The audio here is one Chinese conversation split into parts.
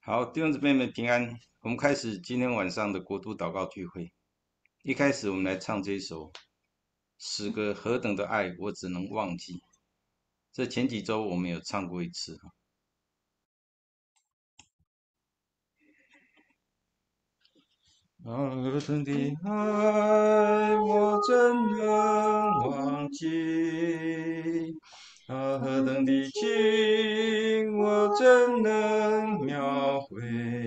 好，弟兄姊妹们平安。我们开始今天晚上的国度祷告聚会。一开始，我们来唱这一首诗歌：何等的爱，我只能忘记。这前几周我们有唱过一次。何等的爱，我怎能忘记？何等的情，我怎能描绘？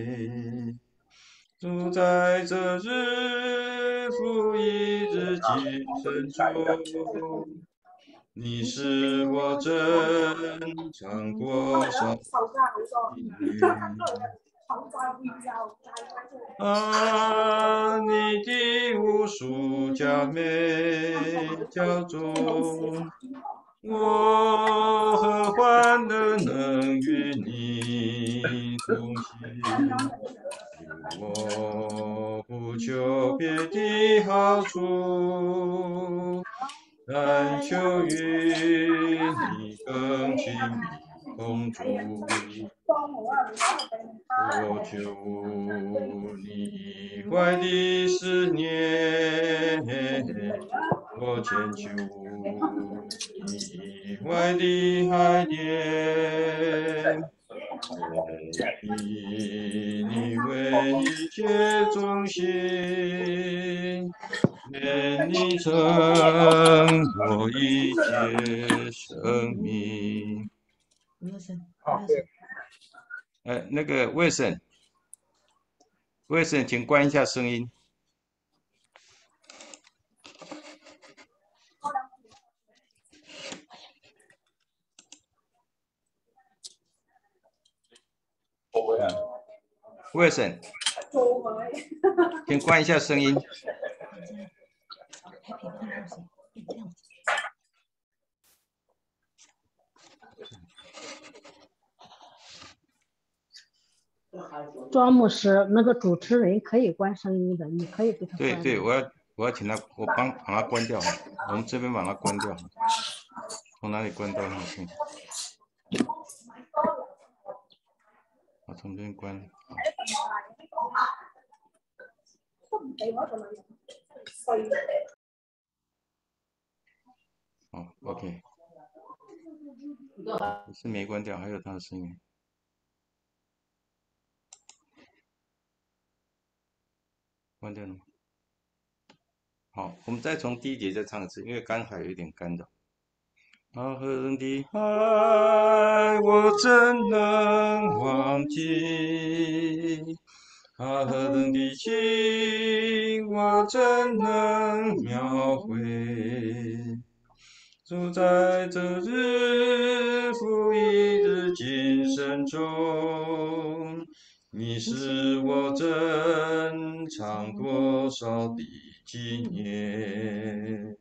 主在这日复一日今生中，你是我珍藏多少年月？你的无数佳美教中，我何欢乐能与你同行？我不求别的好处，但求与你更亲密同住。我求你怀的思念，我千求你怀的海念。以你为一切中心，愿你成我一切生命。那个Wilson，请关一下声音。Wilson，请关一下声音。 庄牧师，那个主持人可以关声音的，你可以给他关。 对，我要请他，把他关掉。我们这边把它关掉。从哪里关掉？我从这边关。OK， 是没关掉，还有他的声音。关掉了吗？好，我们再从第一节再唱一次，因为刚才有一点干扰。何等的爱，我怎能忘记？何等的情，我怎能描绘？主在这日复一日今生中，你是我珍藏多少的纪念。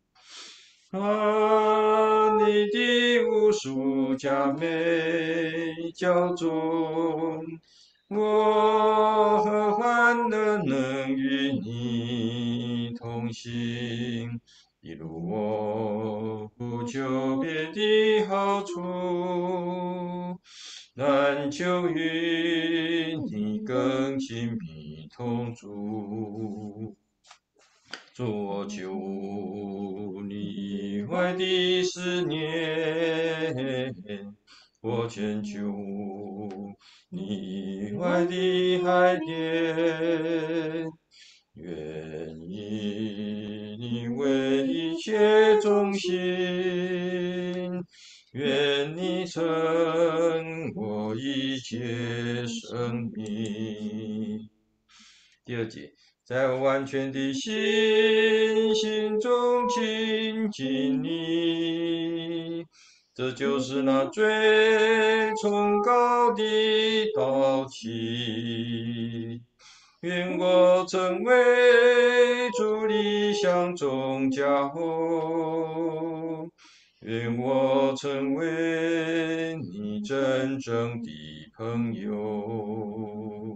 你的无数佳美教中，我何欢乐能与你同行？一路我不求别的好处，但求与你更亲密同住。主，我求你怀的思念，我全求你怀的海念。愿以你为一切中心，愿你成我一切生命。第二节。在完全的心中亲近你，这就是那最崇高的道体。愿我成为主理想中家后，愿我成为你真正的朋友。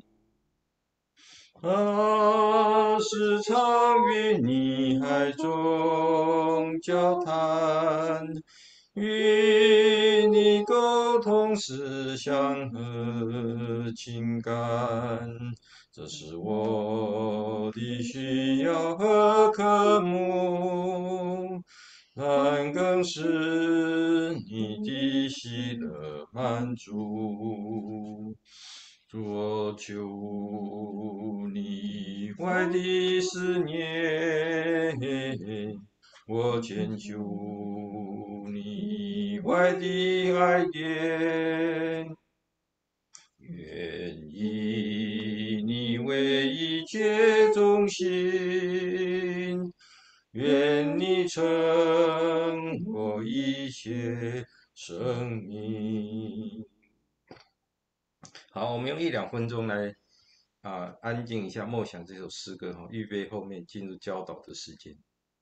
时常与你海中交谈， 与你沟通思想和情感，这是我的需要和渴慕，但更是你的喜乐满足。主，我求你以外的思念，我请求你以外的爱恋，愿以你为一切中心，愿你成我一切生命。好，我们用1-2分钟来安静一下，默想这首诗歌哈，预备后面进入教导的时间。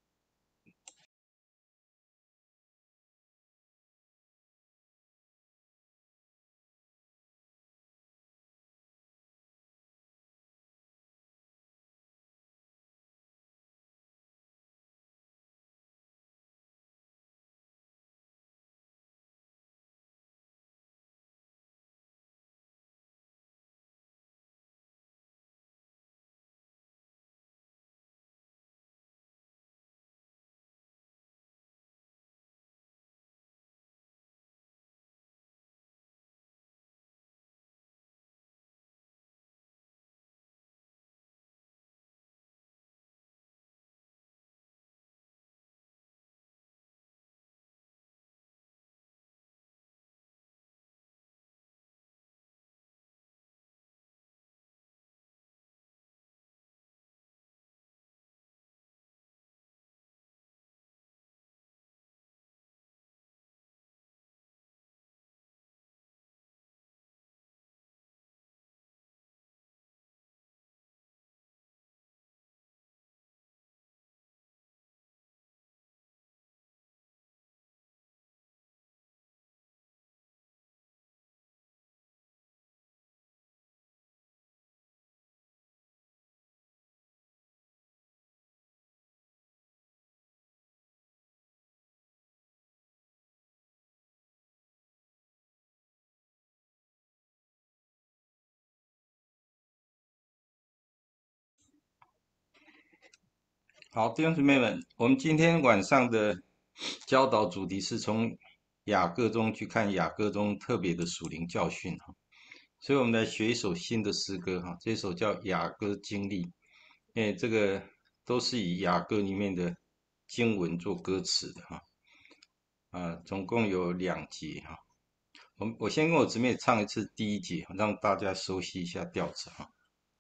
好，弟兄姊妹们，我们今天晚上的教导主题是从雅各中去看雅各中特别的属灵教训哈，所以我们来学一首新的诗歌哈，这首叫《雅各经历》，这个都是以雅各里面的经文做歌词的哈，总共有2节哈，我先跟我姊妹唱一次第一节，让大家熟悉一下调子哈。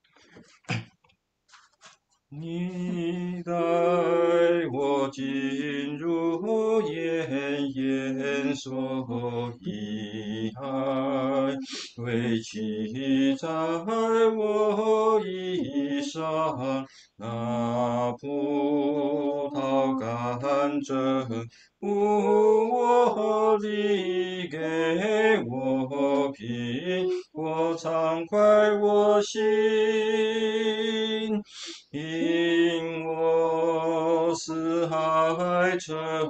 你带我进入炎炎所以海，为骑在我衣上，那葡萄干正我力给我品，我畅快我心。因我四海成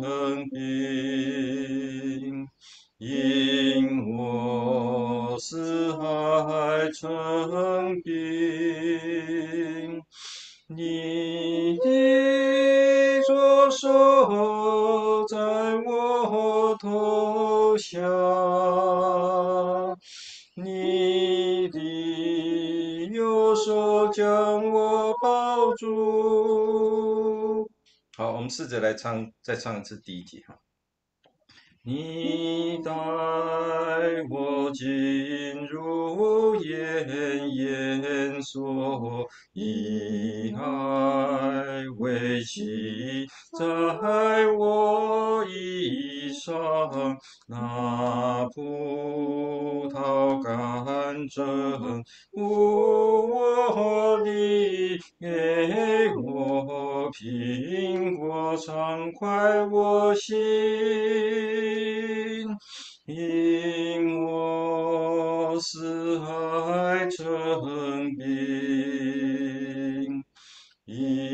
冰，因我四海成冰，你的左手在我头下，你的右手将我抱住。好，我们试着来唱，再唱一次第一节哈。你带我进入炎炎所以海，为骑在我衣上，那葡萄干正我力给我品，我畅快我心。因我四海成冰，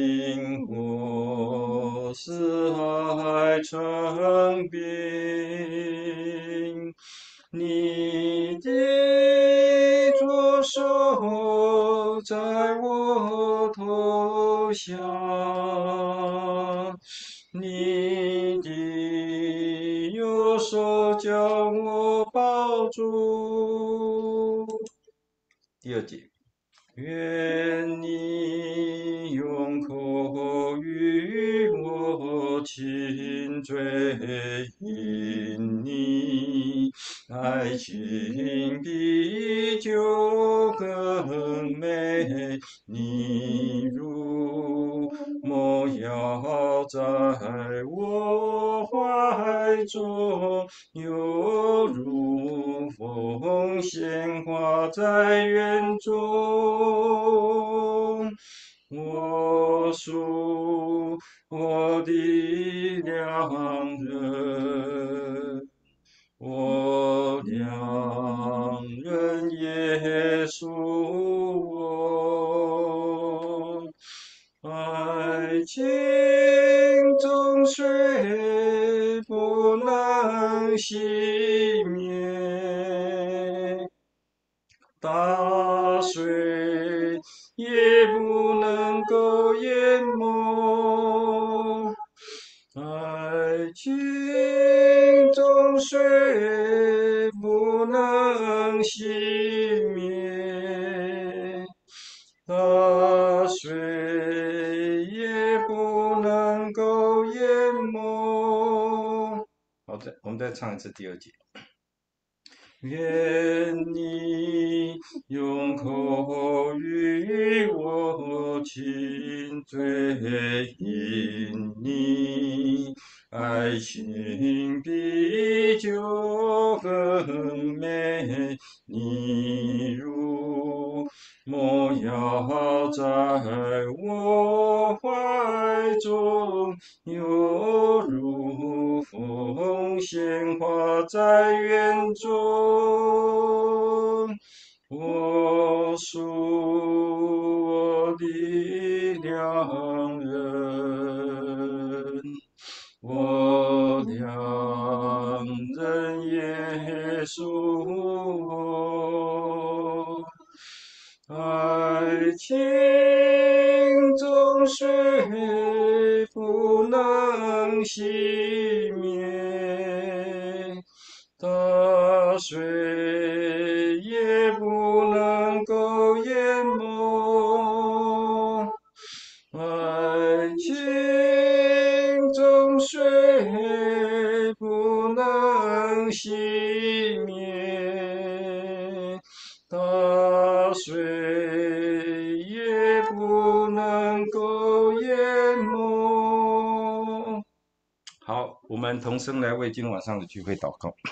因我四海成冰， 你的右手将我抱住。第二节，愿你用口与我亲嘴饮你，爱情比酒更美。你如梦摇在我怀中，犹如风鲜花在园中。我属我的良人，我良人耶稣我。爱情中水不能熄灭，大水也不能够淹没。爱情中水不能熄灭，大水也不能够淹没。好的，我们再唱一次第二节。愿你用口与我亲嘴饮你，爱情比酒更美。你如梦摇在我怀中，犹如风鲜花在园中。我属我的良人，我良人耶稣我。爱情中水不能熄灭，大水也不能够淹没。爱情中水不能熄灭，大水也不能够淹没。好，我们同声来为今天晚上的聚会祷告。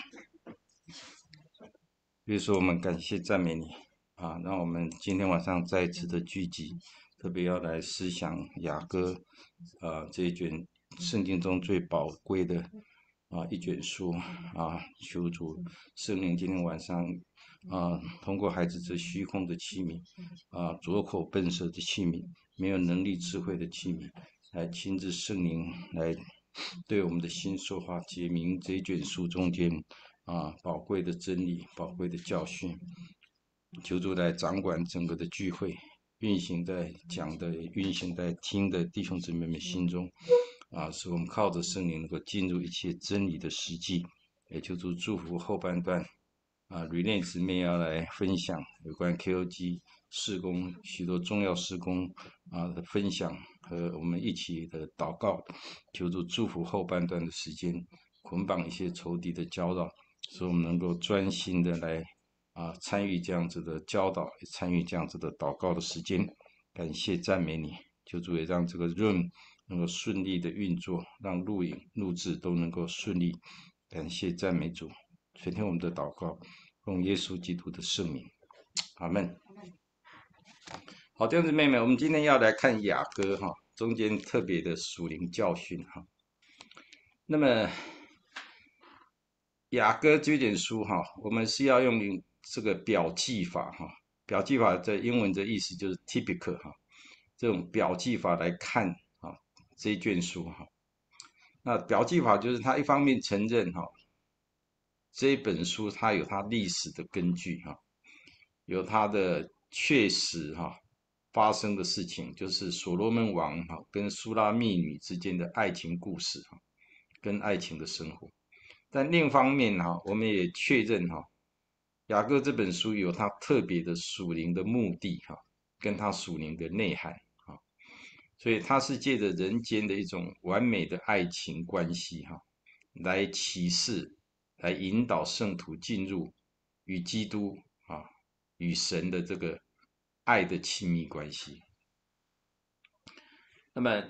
比如说，我们感谢赞美你啊，让我们今天晚上再次的聚集，特别要来思想雅歌这一卷圣经中最宝贵的一卷书啊，求主圣灵今天晚上通过孩子这虚空的器皿拙口笨舌的器皿，没有能力智慧的器皿，来亲自圣灵来对我们的心说话，解明这一卷书中间宝贵的真理、宝贵的教训。求主来掌管整个的聚会，运行在讲的，运行在听的弟兄姊妹们心中使我们靠着圣灵能够进入一切真理的实际。也求主祝福后半段Relay 姊妹要来分享有关 KOG 事工许多重要事工的分享和我们一起的祷告，求主祝福后半段的时间，捆绑一些仇敌的搅扰，使我们能够专心的来参与这样子的教导，参与这样子的祷告的时间。感谢赞美你，求主也让这个 room 能够顺利的运作，让录影录制都能够顺利。感谢赞美主，垂听我们的祷告，奉耶稣基督的圣名，阿门。好，弟兄姊妹们，我们今天要来看雅歌中间特别的属灵教训那么雅歌这卷书我们是要用这个表记法表记法在英文的意思就是 typical 这种表记法来看这一卷书那表记法就是它一方面承认这一本书它有它历史的根据有它的确实发生的事情，就是所罗门王哈跟苏拉密女之间的爱情故事哈，跟爱情的生活。但另一方面哈，我们也确认哈，雅各这本书有它特别的属灵的目的哈，跟它属灵的内涵哈，所以它是借着人间的一种完美的爱情关系哈，来启示、来引导圣徒进入与基督啊、与神的这个爱的亲密关系。那么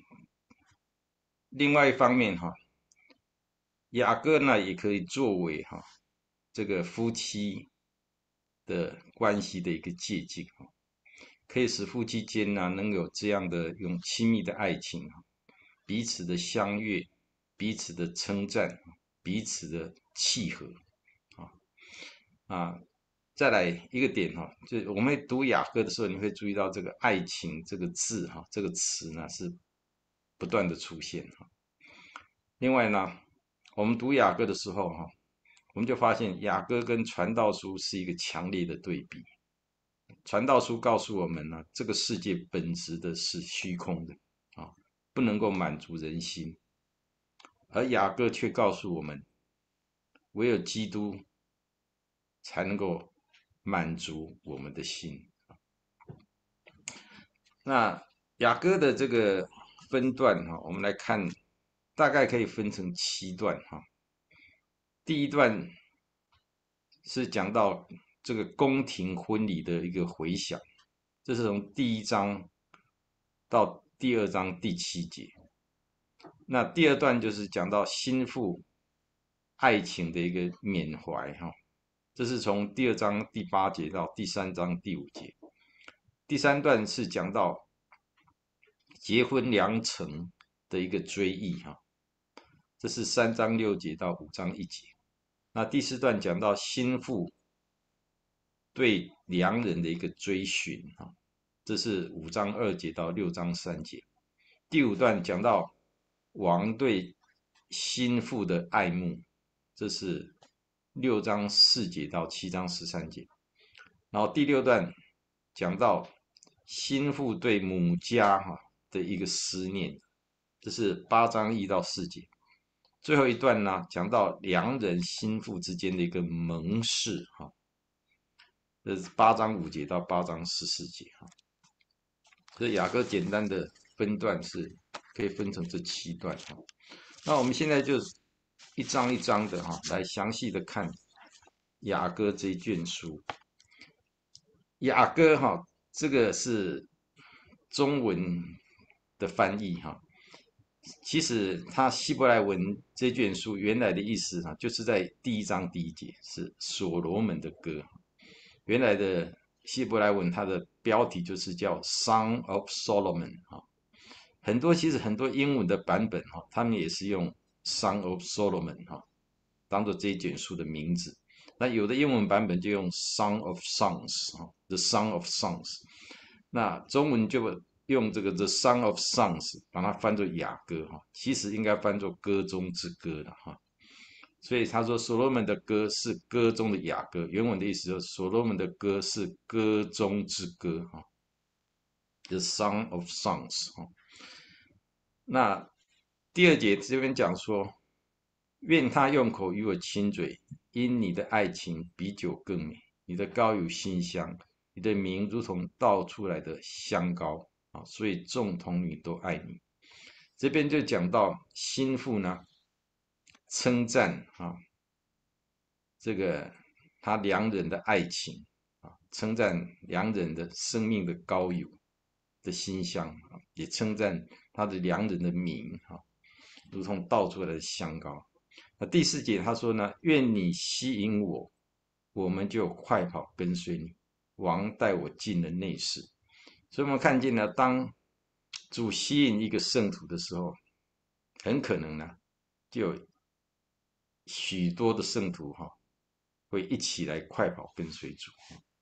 另外一方面哈，雅各呢也可以作为这个夫妻的关系的一个借鉴哈，可以使夫妻间呢能有这样的用亲密的爱情彼此的相悦，彼此的称赞，彼此的契合啊啊。再来一个点哈，就是我们读雅歌的时候，你会注意到这个“爱情”这个字哈，这个词呢是不断的出现哈。另外呢，我们读雅歌的时候哈，我们就发现雅歌跟传道书是一个强烈的对比。传道书告诉我们呢，这个世界本质的是虚空的啊，不能够满足人心，而雅各却告诉我们，唯有基督才能够满足我们的心。那雅歌的这个分段哈，我们来看，大概可以分成7段哈。第一段是讲到这个宫廷婚礼的一个回响，这是从第1章到第2章第7节。那第二段就是讲到心腹爱情的一个缅怀哈，这是从第2章第8节到第3章第5节。第3段是讲到结婚良辰的一个追忆哈，这是3章6节到5章1节。那第4段讲到心腹对良人的一个追寻哈，这是5章2节到6章3节。第5段讲到王对心腹的爱慕，这是6章4节到7章13节。然后第6段讲到心腹对母家的一个思念，这是8章1到4节。最后一段呢，讲到良人心腹之间的一个盟誓哈，这是8章5节到8章14节哈。所以雅歌简单的分段是可以分成这7段哈。那我们现在就一章一章的来详细的看雅歌这一卷书。雅歌这个是中文的翻译哈。其实它希伯来文这卷书原来的意思就是在第1章第1节是所罗门的歌。原来的希伯来文它的标题就是叫 Song of Solomon 其实很多英文的版本他们也是用 Song of Solomon 当做这一卷书的名字。那有的英文版本就用 Song of Songs The Song of Songs。那中文就用这个 The Song of Songs 把它翻作雅歌其实应该翻作歌中之歌的所以他说所罗门的歌是歌中的雅歌，原文的意思就是所罗门的歌是歌中之歌The Song of Songs 那第2节这边讲说，愿他用口与我亲嘴，因你的爱情比酒更美，你的膏有馨香，你的名如同倒出来的香膏所以众童女都爱你。这边就讲到心腹呢称赞这个他良人的爱情称赞良人的生命的膏油的馨香也称赞他的良人的名如同倒出来的香膏。那第4节他说呢，愿你吸引我，我们就快跑跟随你。王带我进了内室。所以我们看见了，当主吸引一个圣徒的时候，很可能呢，就有许多的圣徒会一起来快跑跟随主。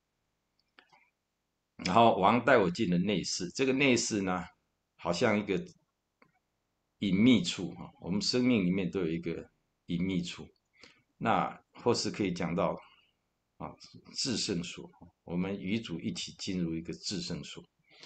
然后王带我进了内室，这个内室呢，好像一个隐秘处我们生命里面都有一个隐秘处。那或是可以讲到至圣所，我们与主一起进入一个至圣所。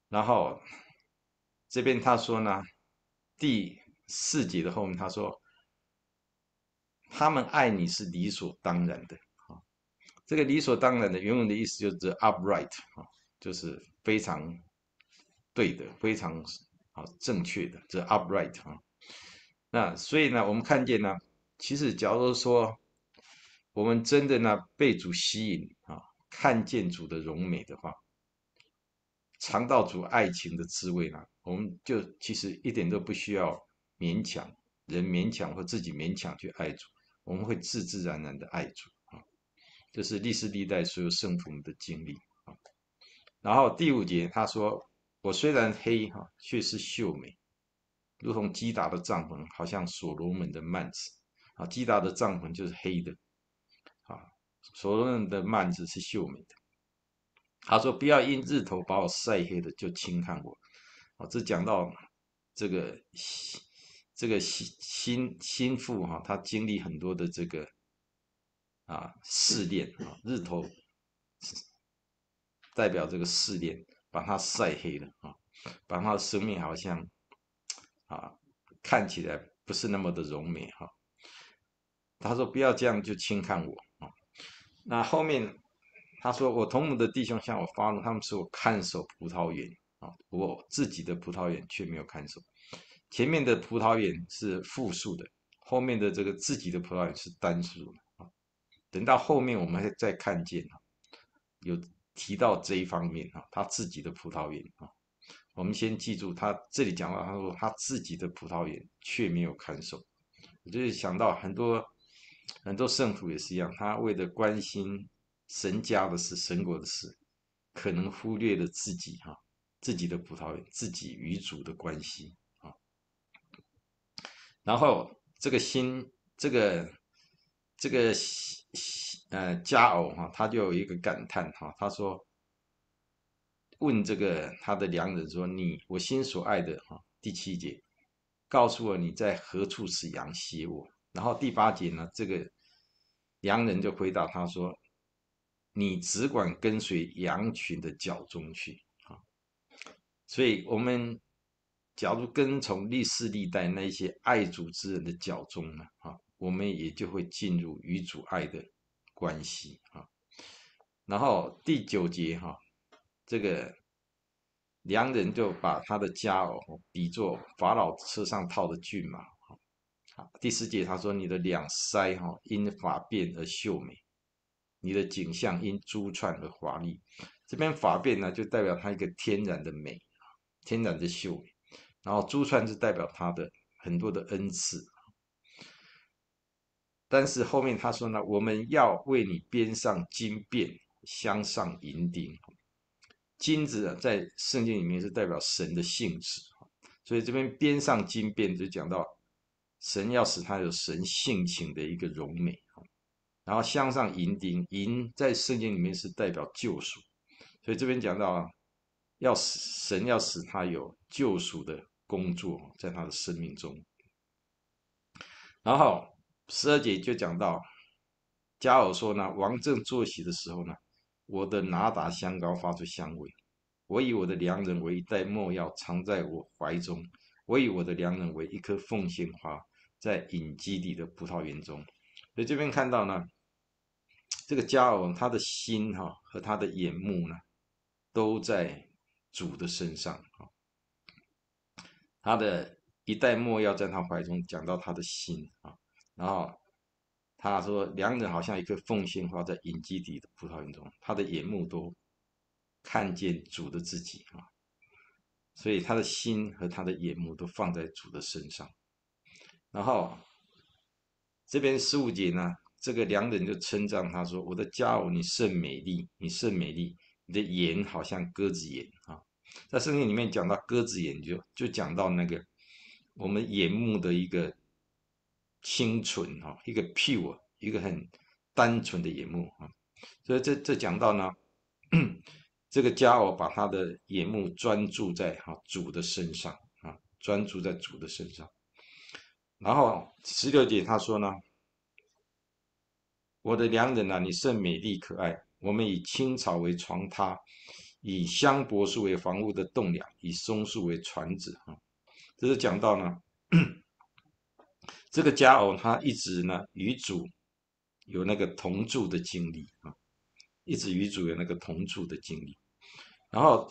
然后这边他说呢，第4节的后面他说，他们爱你是理所当然的啊。这个理所当然的原文的意思就是 upright 啊，就是非常对的，非常正确的，这 upright 啊。那所以呢，我们看见呢，其实假如说我们真的呢被主吸引啊，看见主的荣美的话，尝到主爱情的滋味呢，我们就其实一点都不需要勉强人勉强或自己勉强去爱主，我们会自自然然的爱主啊，这是历世历代所有圣徒们的经历啊。然后第5节他说：“我虽然黑哈，却是秀美，如同基达的帐篷，好像所罗门的幔子啊。基达的帐篷就是黑的啊，所罗门的幔子是秀美的。”他说：“不要因日头把我晒黑的就轻看我。”啊，这讲到这个心腹哈，他经历很多的这个试炼啊，日头代表这个试炼，把他晒黑了啊，把他的生命好像啊看起来不是那么的柔美哈。他说：“不要这样就轻看我啊。”那后面他说：“我同母的弟兄向我发怒，他们说我看守葡萄园啊，我自己的葡萄园却没有看守。前面的葡萄园是复数的，后面的这个自己的葡萄园是单数的啊。等到后面我们会再看见啊，有提到这一方面啊，他自己的葡萄园啊。我们先记住，他这里讲到他说他自己的葡萄园却没有看守。我就想到很多圣徒也是一样，他为了关心神家的事、神国的事，可能忽略了自己自己的葡萄园、自己与主的关系啊。然后这个心，这个佳偶他就有一个感叹他说问这个他的良人说：我心所爱的第7节，告诉我你在何处使羊歇卧。然后第8节呢，这个良人就回答他说：你只管跟随羊群的脚中去啊。所以，我们假如跟从历世历代那些爱主之人的脚中呢我们也就会进入与主爱的关系啊。然后第9节这个良人就把他的佳偶比作法老车上套的骏马。第10节他说：“你的两腮因发辫而秀美，你的颈项因珠串而华丽。”这边发辫呢，就代表他一个天然的美，天然的秀美。然后珠串是代表他的很多的恩赐。但是后面他说呢，我们要为你编上金辫，镶上银钉。金子在圣经里面是代表神的性质，所以这边编上金辫就讲到神要使他有神性情的一个荣美。然后镶上银钉，银在圣经里面是代表救赎，所以这边讲到神要使他有救赎的工作在他的生命中。然后12节就讲到加尔说呢，王正坐席的时候呢，我的拿达香膏发出香味，我以我的良人为一袋墨药藏在我怀中，我以我的良人为一颗凤仙花在隐基底的葡萄园中。所以这边看到呢，这个加尔他的心和他的眼目呢，都在主的身上他的一袋墨药在他怀中，讲到他的心然后他说良人好像一颗凤仙花在隐基底的葡萄园中，他的眼目都看见主的自己所以他的心和他的眼目都放在主的身上。然后这边15节呢，这个良人就称赞他说：“我的佳偶，你甚美丽，你甚美丽，你的眼好像鸽子眼在圣经里面讲到鸽子眼就讲到那个我们眼目的一个清纯一个 pure， 一个很单纯的眼目所以这讲到呢，这个佳偶把他的眼目专注在主的身上专注在主的身上。然后16节他说呢，我的良人你甚美丽可爱，我们以青草为床榻， 以香柏树为房屋的栋梁，以松树为船子啊。这是讲到呢，这个佳偶他一直呢与主有那个同住的经历啊，一直与主有那个同住的经历。然后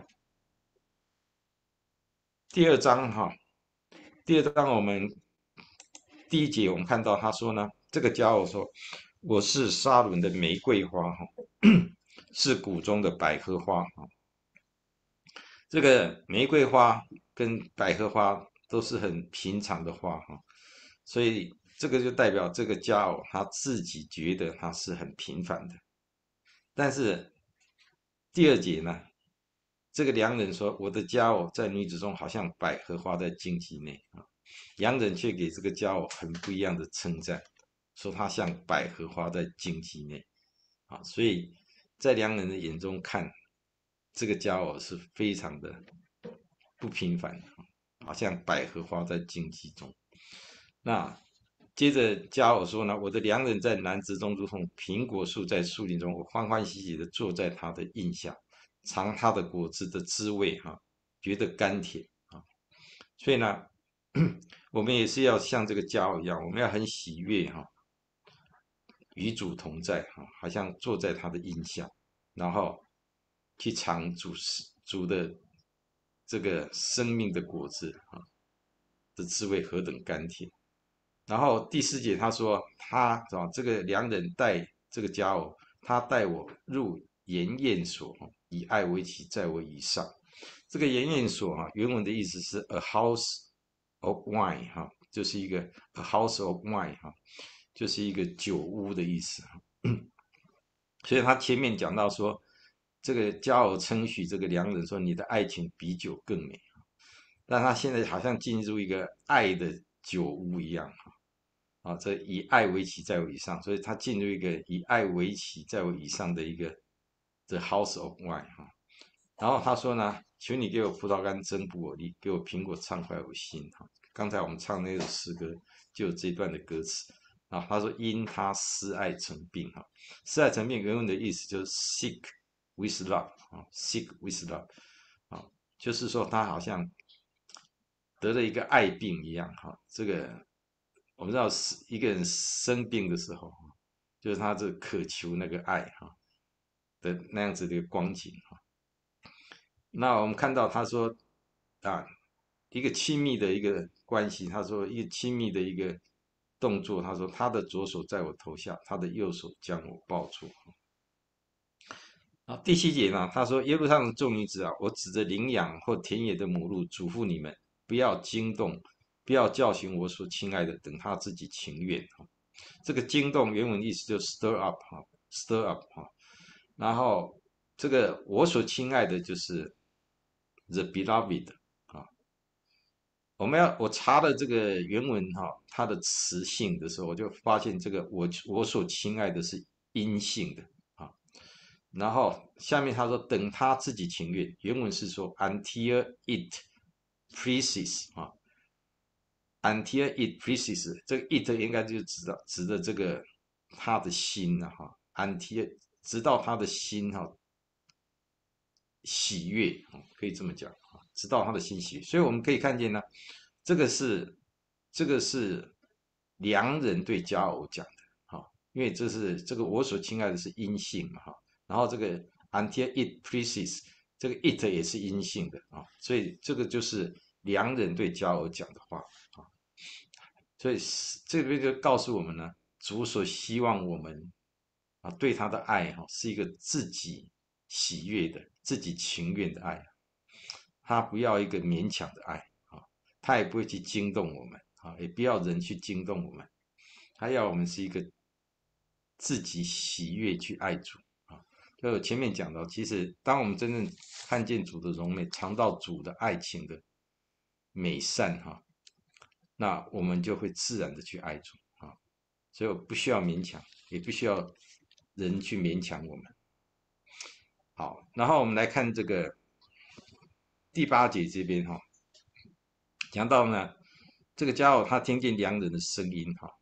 第二章哈，第二章我们第一节我们看到他说呢，这个佳偶说：“我是沙伦的玫瑰花哈，是谷中的百合花哈。”这个玫瑰花跟百合花都是很平常的花哈，所以这个就代表这个佳偶他自己觉得他是很平凡的。但是第二节呢，这个良人说：“我的佳偶在女子中好像百合花在荆棘内啊。”良人却给这个佳偶很不一样的称赞，说他像百合花在荆棘内啊。所以在良人的眼中看，这个佳偶是非常的不平凡的，好像百合花在荆棘中。那接着佳偶说呢，我的良人在男子中如同苹果树在树林中，我欢欢喜喜的坐在他的荫下，尝他的果子的滋味哈，觉得甘甜啊。所以呢，我们也是要像这个佳偶一样，我们要很喜悦哈，与主同在哈，好像坐在他的荫下，然后去尝主的这个生命的果子啊的滋味何等甘甜。然后第四节他说他啊这个良人带这个佳偶，他带我入筵宴所，以爱为旗，在我以上。这个筵宴所哈，原文的意思是 a house of wine 哈，就是一个 a house of wine 哈，就是一个酒屋的意思。所以他前面讲到说，这个佳偶称许这个良人说，你的爱情比酒更美。但他现在好像进入一个爱的酒屋一样啊，这以爱为旗，在我以上，所以他进入一个以爱为旗，在我以上的一个 the house of wine 哈。然后他说呢，求你给我葡萄干增补我力，给我苹果畅快我心哈。刚才我们唱那首诗歌就有这段的歌词啊。他说因他思爱成病哈，思爱成病原文的意思就是 sick with love 啊，sick with love 啊，就是说他好像得了一个爱病一样哈。这个我们知道是一个人生病的时候，就是他这渴求那个爱哈的那样子的一个光景哈。那我们看到他说啊，一个亲密的一个关系，他说一个亲密的一个动作，他说他的左手在我头下，他的右手将我抱住。啊，第七节呢，他说耶路撒冷的众女子啊，我指着领养或田野的母鹿嘱咐你们，不要惊动，不要教训我所亲爱的，等他自己情愿。这个惊动原文意思就 stir up 哈，stir up 哈。然后这个我所亲爱的就是 the beloved 啊。我查了这个原文哈，它的词性的时候，我就发现这个我所亲爱的是阴性的啊。然后下面他说等他自己情愿，原文是说 until it pleases 啊，until it pleases，这个 it 应该就指的这个他的心了哈，until 直到他的心哈喜悦，可以这么讲啊，直到他的心喜悦。所以我们可以看见呢，这个是良人对佳偶讲的，哈，因为这个我所亲爱的是阴性嘛，哈，然后这个 until it pleases，这个 it 也是阴性的啊，所以这个就是良人对佳偶讲的话啊，所以这边就告诉我们呢，主所希望我们啊对他的爱哈，是一个自己喜悦的、自己情愿的爱，他不要一个勉强的爱啊，他也不会去惊动我们啊，也不要人去惊动我们，他要我们是一个自己喜悦去爱主啊。就前面讲到，其实当我们真正看见主的荣美，尝到主的爱情的美善哈，那我们就会自然的去爱主啊。所以我不需要勉强，也不需要人去勉强我们。好，然后我们来看这个第八节这边哈，讲到呢，这个家伙他听见良人的声音哈，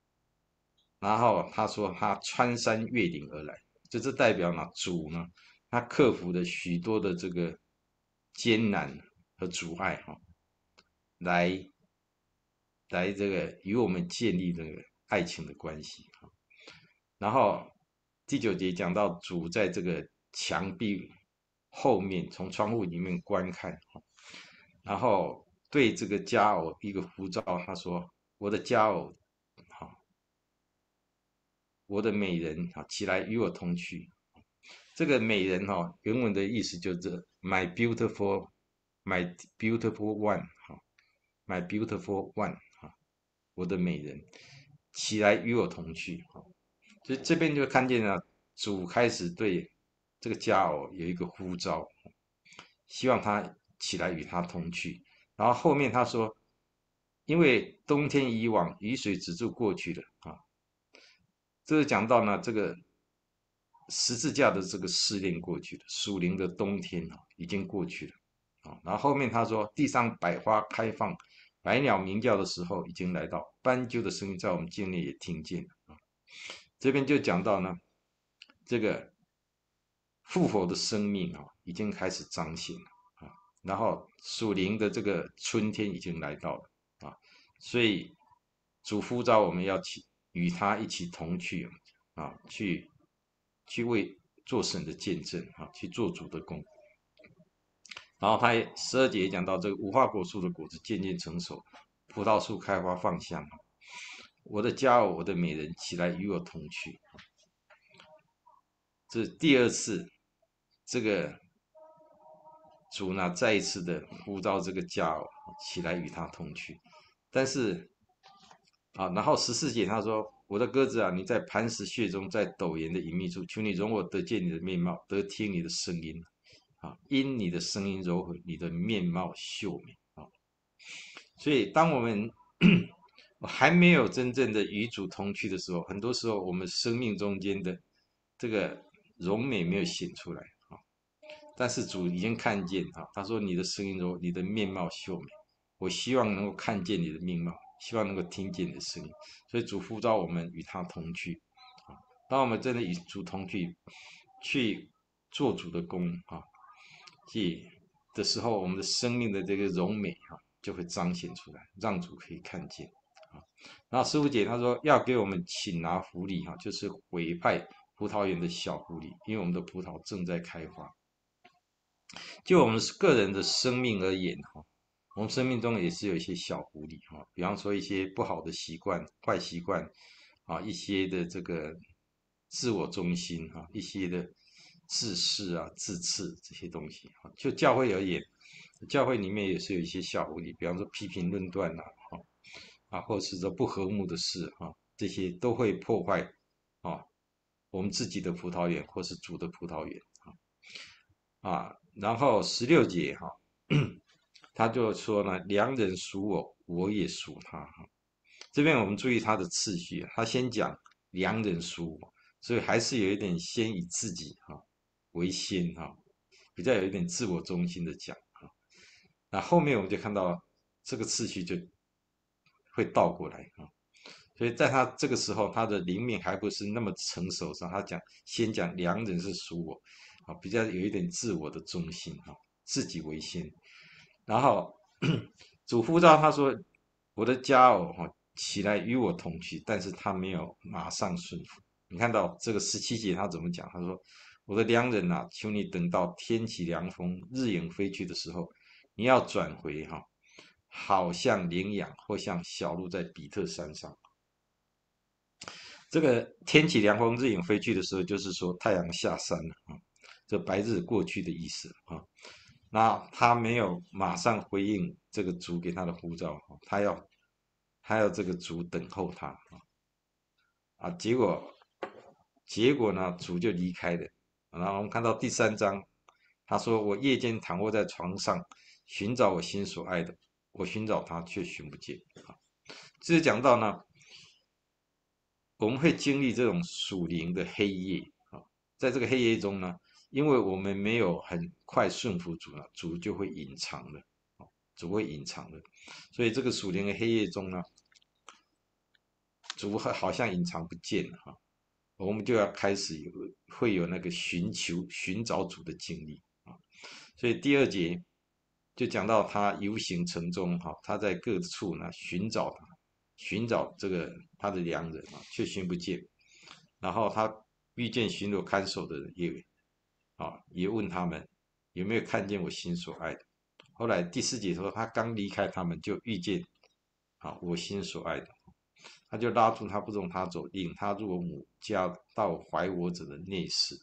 然后他说他穿山越岭而来，就这代表呢主呢他克服了许多的这个艰难和阻碍哈，来这个与我们建立这个爱情的关系哈。然后第9节讲到主在这个墙壁后面从窗户里面观看，然后对这个佳偶一个呼召，他说：“我的佳偶，好，我的美人啊，起来与我同去。”这个美人哈，原文的意思就是 my beautiful one 哈，my beautiful one 哈，我的美人，起来与我同去哈。所以这边就看见了主开始对这个佳偶有一个呼召，希望他起来与他同去。然后后面他说，因为冬天以往，雨水止住过去了啊。这个讲到呢，这个十字架的这个试炼过去了，属灵的冬天啊已经过去了啊。然后后面他说，地上百花开放，百鸟鸣叫的时候已经来到，斑鸠的声音在我们境内也听见了啊。这边就讲到呢，这个复活的生命啊已经开始彰显了啊。然后属灵的这个春天已经来到了啊，所以主呼召我们要与他一起同去啊，去为做神的见证啊，去做主的工。然后他12节也讲到，这个无花果树的果子渐渐成熟，葡萄树开花放香。我的佳偶，我的美人，起来与我同去。这是第2次，这个主呢再一次的呼召这个佳偶起来与他同去。但是啊，然后14节他说：“我的鸽子啊，你在磐石穴中，在陡岩的隐秘处，求你容我得见你的面貌，得听你的声音啊，因你的声音柔和，你的面貌秀美啊。”所以，当我们还没有真正的与主同去的时候，很多时候我们生命中间的这个荣美没有显出来啊。但是主已经看见啊，他说：“你的声音柔，你的面貌秀美。”我希望能够看见你的面貌，希望能够听见你的声音。所以主呼召我们与他同去啊。当我们真的与主同去做主的工啊，的时候，我们的生命的这个荣美啊，就会彰显出来，让主可以看见啊。然后15节他说要给我们请拿福利哈，就是委派葡萄园的小狐狸，因为我们的葡萄正在开花。就我们个人的生命而言哈，我们生命中也是有一些小狐狸哈，比方说一些不好的习惯、坏习惯啊，一些的这个自我中心哈，一些的自私啊、自恃这些东西哈。就教会而言，教会里面也是有一些小狐狸，比方说批评论断呐，或者是说不和睦的事哈，这些都会破坏啊我们自己的葡萄园或是主的葡萄园然后16节哈，他就说呢，良人属我，我也属他哈。这边我们注意他的次序，他先讲良人属我，所以还是有一点先以自己为先比较有一点自我中心的讲那后面我们就看到这个次序就会倒过来所以在他这个时候，他的灵命还不是那么成熟上，他先讲良人是属我比较有一点自我的中心自己为先。然后主呼召他说：“我的佳偶起来与我同去。”但是他没有马上顺服。你看到这个17节他怎么讲？他说：“我的良人啊，求你等到天起凉风，日影飞去的时候，你要转回好像羚羊或像小鹿在比特山上。”这个天起凉风，日影飞去的时候，就是说太阳下山了这白日过去的意思那他没有马上回应这个主给他的呼召他要这个主等候他结果呢，主就离开了。然后我们看到第3章，他说：“我夜间躺卧在床上，寻找我心所爱的，我寻找他却寻不见。”这是讲到呢，我们会经历这种属灵的黑夜在这个黑夜中呢，因为我们没有很快顺服主了，主就会隐藏的主会隐藏的。所以这个属灵的黑夜中呢，主好像隐藏不见了我们就要开始会有那个寻找主的经历啊。所以第二节就讲到他游行城中，哈，他在各处呢寻找这个他的良人啊，却寻不见。然后他遇见巡逻看守的人，也问他们有没有看见我心所爱的。后来第四节说，他刚离开他们，就遇见我心所爱的，他就拉住他不容他走，引他入我母家到怀我者的内室。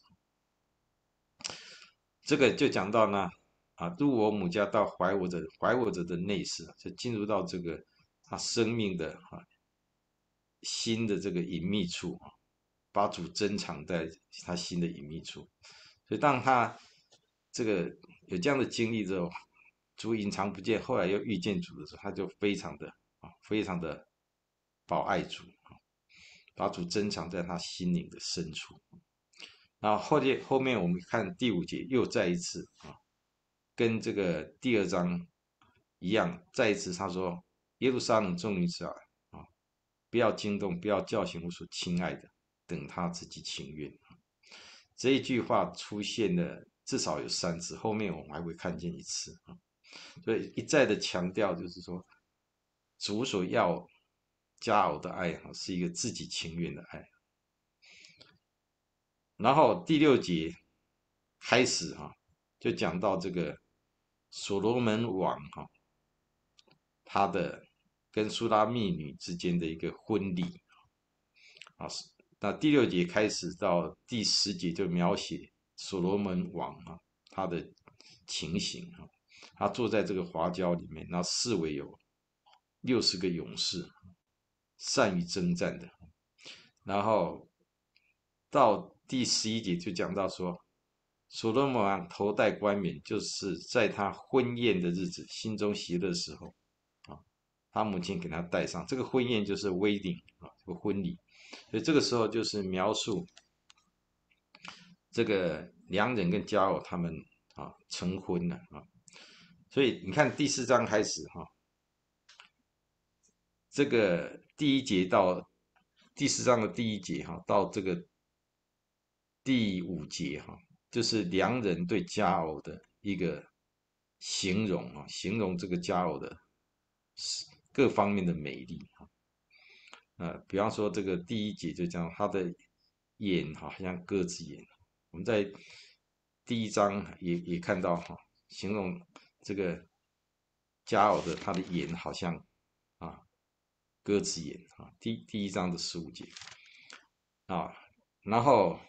这个就讲到呢，入我母家到怀我者的内室，就进入到这个他生命的心的这个隐秘处啊，把主珍藏在他心的隐秘处。所以当他这个有这样的经历之后，主隐藏不见，后来又遇见主的时候，他就非常的宝爱主啊，把主珍藏在他心灵的深处。然后后面我们看第五节又再一次跟这个第二章一样，再一次他说耶路撒冷众女子啊，不要惊动，不要叫醒我所亲爱的，等他自己情愿。这一句话出现了至少有3次，后面我们还会看见一次啊。所以一再的强调，就是说主所要佳偶的爱是一个自己情愿的爱。然后第6节开始就讲到这个所罗门王他的跟苏拉密女之间的一个婚礼啊。那第6节开始到第10节就描写所罗门王他的情形他坐在这个华郊里面，然后四围有60个勇士，善于征战的。然后到第11节就讲到说，所罗门王头戴冠冕，就是在他婚宴的日子，心中喜乐的时候他母亲给他戴上。这个婚宴就是 wedding 这个婚礼。所以这个时候就是描述这个良人跟佳偶他们成婚了所以你看第4章开始这个第1节到第4章的第1节到这个第5节就是良人对佳偶的一个形容形容这个佳偶的各方面的美丽比方说这个第1节就讲他的眼好像鸽子眼，我们在第1章也看到形容这个佳偶的他的眼好像鸽子眼第1章的15节然后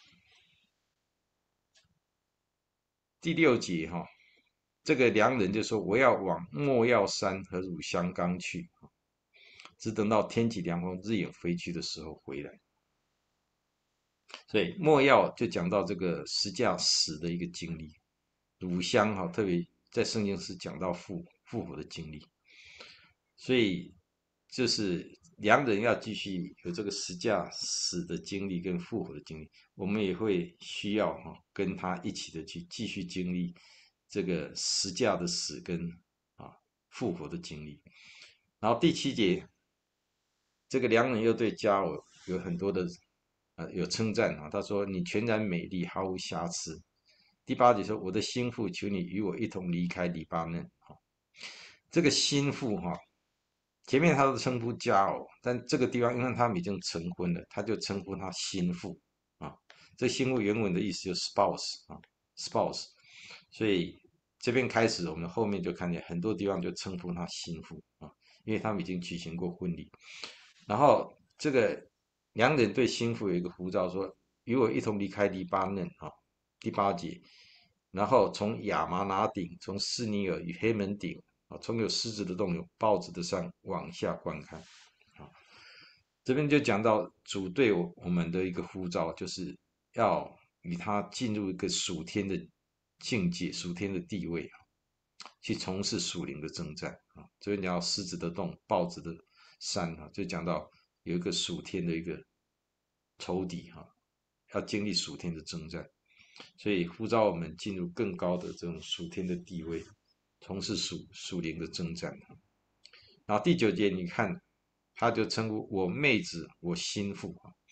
第6节这个良人就说我要往莫药山和乳香冈去，只等到天起凉风，日影飞去的时候回来。所以莫药就讲到这个十架死的一个经历，乳香特别在圣经是讲到复活的经历，所以就是良人要继续有这个十架死的经历跟复活的经历，我们也会需要跟他一起的去继续经历这个十架的死跟复活的经历。然后第7节，这个良人又对佳偶有很多的有称赞他说你全然美丽，毫无瑕疵。第8节说我的心腹，求你与我一同离开黎巴嫩这个心腹前面他都称呼佳偶，但这个地方因为他们已经成婚了，他就称呼他心腹这心腹原文的意思就是 spouse， 所以这边开始我们后面就看见很多地方就称呼他心腹因为他们已经举行过婚礼。然后这个良人对心腹有一个呼召说与我一同离开黎巴嫩第8节，然后从亚麻拿顶，从斯尼尔与黑门顶从有狮子的洞、有豹子的山往下观看这边就讲到主对我们的一个呼召，就是要与他进入一个属天的境界、属天的地位去从事属灵的征战这边讲到狮子的洞、豹子的山就讲到有一个属天的一个仇敌要经历属天的征战，所以呼召我们进入更高的这种属天的地位，从事属灵的征战然后第9节你看，他就称呼我妹子，我心腹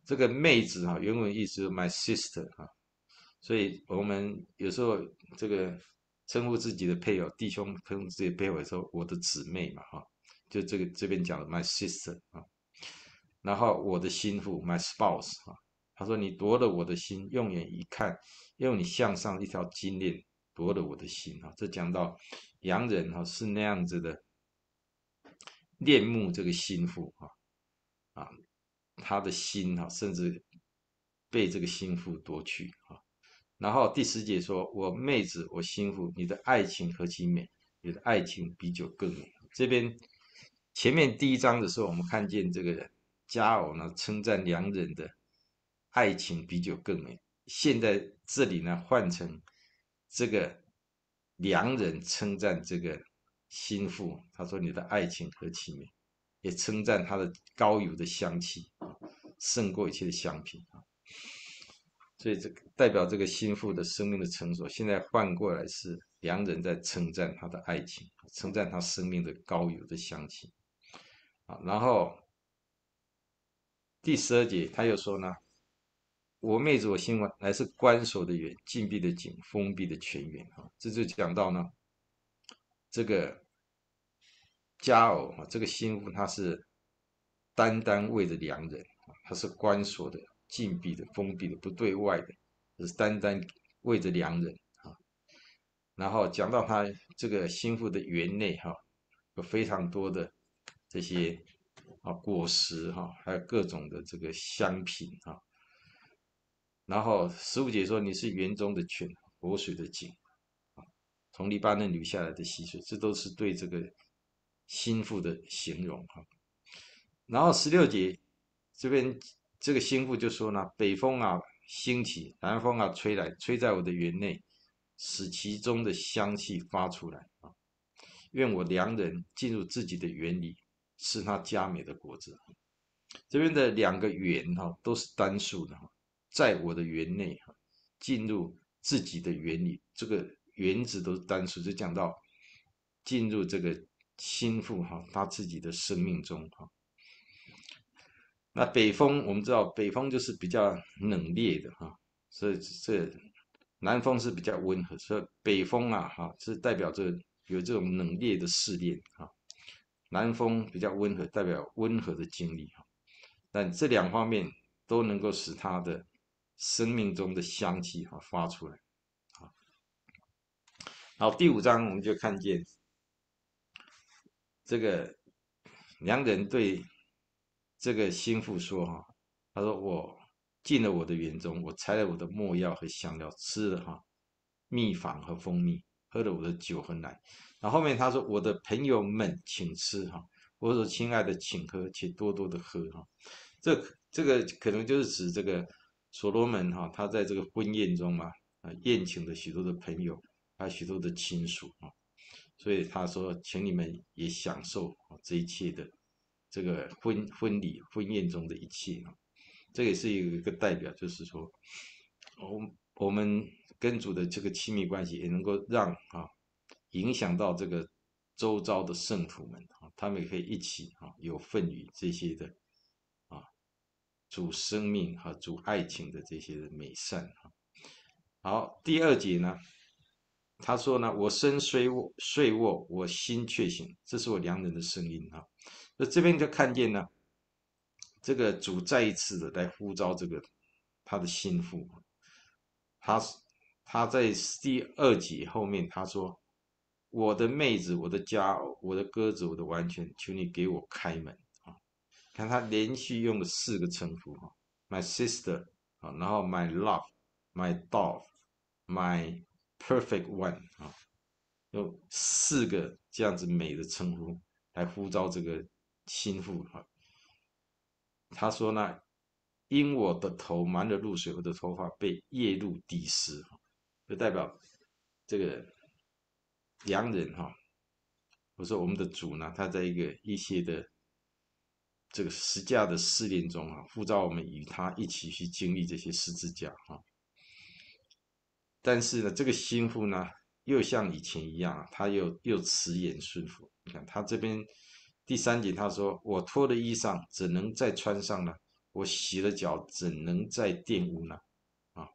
这个妹子哈，原文意思是 my sister 哈，所以我们有时候这个称呼自己的配偶，弟兄称呼自己的配偶的时候，我的姊妹嘛哈，就这边讲的 my sister 啊，然后我的心腹 my spouse 啊，他说你夺了我的心，用眼一看，用你项上一条金链夺了我的心啊，这讲到洋人哈是那样子的恋慕这个心腹啊，他的心哈甚至被这个心腹夺去啊。然后第10节说：“我妹子，我心腹，你的爱情何其美，你的爱情比酒更美。”这边前面第1章的时候，我们看见这个佳偶呢称赞良人的爱情比酒更美。现在这里呢换成这个良人称赞这个心腹，他说：“你的爱情何其美。”也称赞他的高油的香气啊，胜过一切的香品啊。所以这个代表这个心腹的生命的成熟，现在换过来是良人在称赞他的爱情，称赞他生命的高油的香气啊。然后第12节他又说呢，我妹子我心怀乃是关锁的园，禁闭的井，封闭的泉源啊。这就讲到呢，这个佳偶啊，这个心腹他是单单为着良人啊，他是关锁的、禁闭的、封闭的、不对外的，是单单为着良人啊。然后讲到他这个心腹的园内哈，有非常多的这些果实哈，还有各种的这个香品哈。然后15节说你是园中的泉，活水的井啊，从黎巴嫩流下来的溪水，这都是对这个心腹的形容哈。然后16节这边这个心腹就说呢，北风啊兴起，南风啊吹来，吹在我的园内，使其中的香气发出来啊。愿我良人进入自己的园里，吃他佳美的果子。这边的2个园哈都是单数的哈，在我的园内哈，进入自己的园里，这个园子都是单数，就讲到进入这个心腹哈他自己的生命中哈。那北风我们知道，北风就是比较冷冽的哈，所以这南风是比较温和，所以北风啊哈是代表着有这种冷冽的试炼哈，南风比较温和，代表温和的经历哈。但这2方面都能够使他的生命中的香气哈发出来。好，第5章我们就看见这个良人对这个心腹说哈，他说我进了我的园中，我采了我的没药和香料，吃了蜜房和蜂蜜，喝了我的酒和奶。然后后面他说我的朋友们请吃哈，我说亲爱的请喝，且多多的喝哈。这个可能就是指这个所罗门哈，他在这个婚宴中嘛宴请了许多的朋友，还有许多的亲属啊，所以他说请你们也享受这一切的这个婚礼婚宴中的一切啊。这也是一个代表，就是说，我们跟主的这个亲密关系，也能够让影响到这个周遭的圣徒们啊，他们也可以一起有份于这些的啊主生命和主爱情的这些的美善啊。好，第2节呢，他说呢，我身虽卧睡卧，我心却醒，这是我良人的声音啊。那这边就看见呢。这个主再一次的来呼召这个他的心腹，他他在第2节后面他说：“我的妹子，我的佳偶，我的鸽子，我的完全，求你给我开门啊！”看他连续用了4个称呼哈，my sister 啊，然后 my love，my dove，my perfect one 啊，用4个这样子美的称呼来呼召这个心腹哈。他说呢，因我的头满了露水，我的头发被夜露滴湿，就代表这个良人哈，我说我们的主呢，他在一些的这个十架的试炼中啊，呼召我们与他一起去经历这些十字架哈。但是呢，这个心腹呢，又像以前一样，他又辞言顺服。你看他这边第3节他说：“我脱了衣裳，怎能再穿上呢？ 我洗了脚，怎能再玷污呢？啊，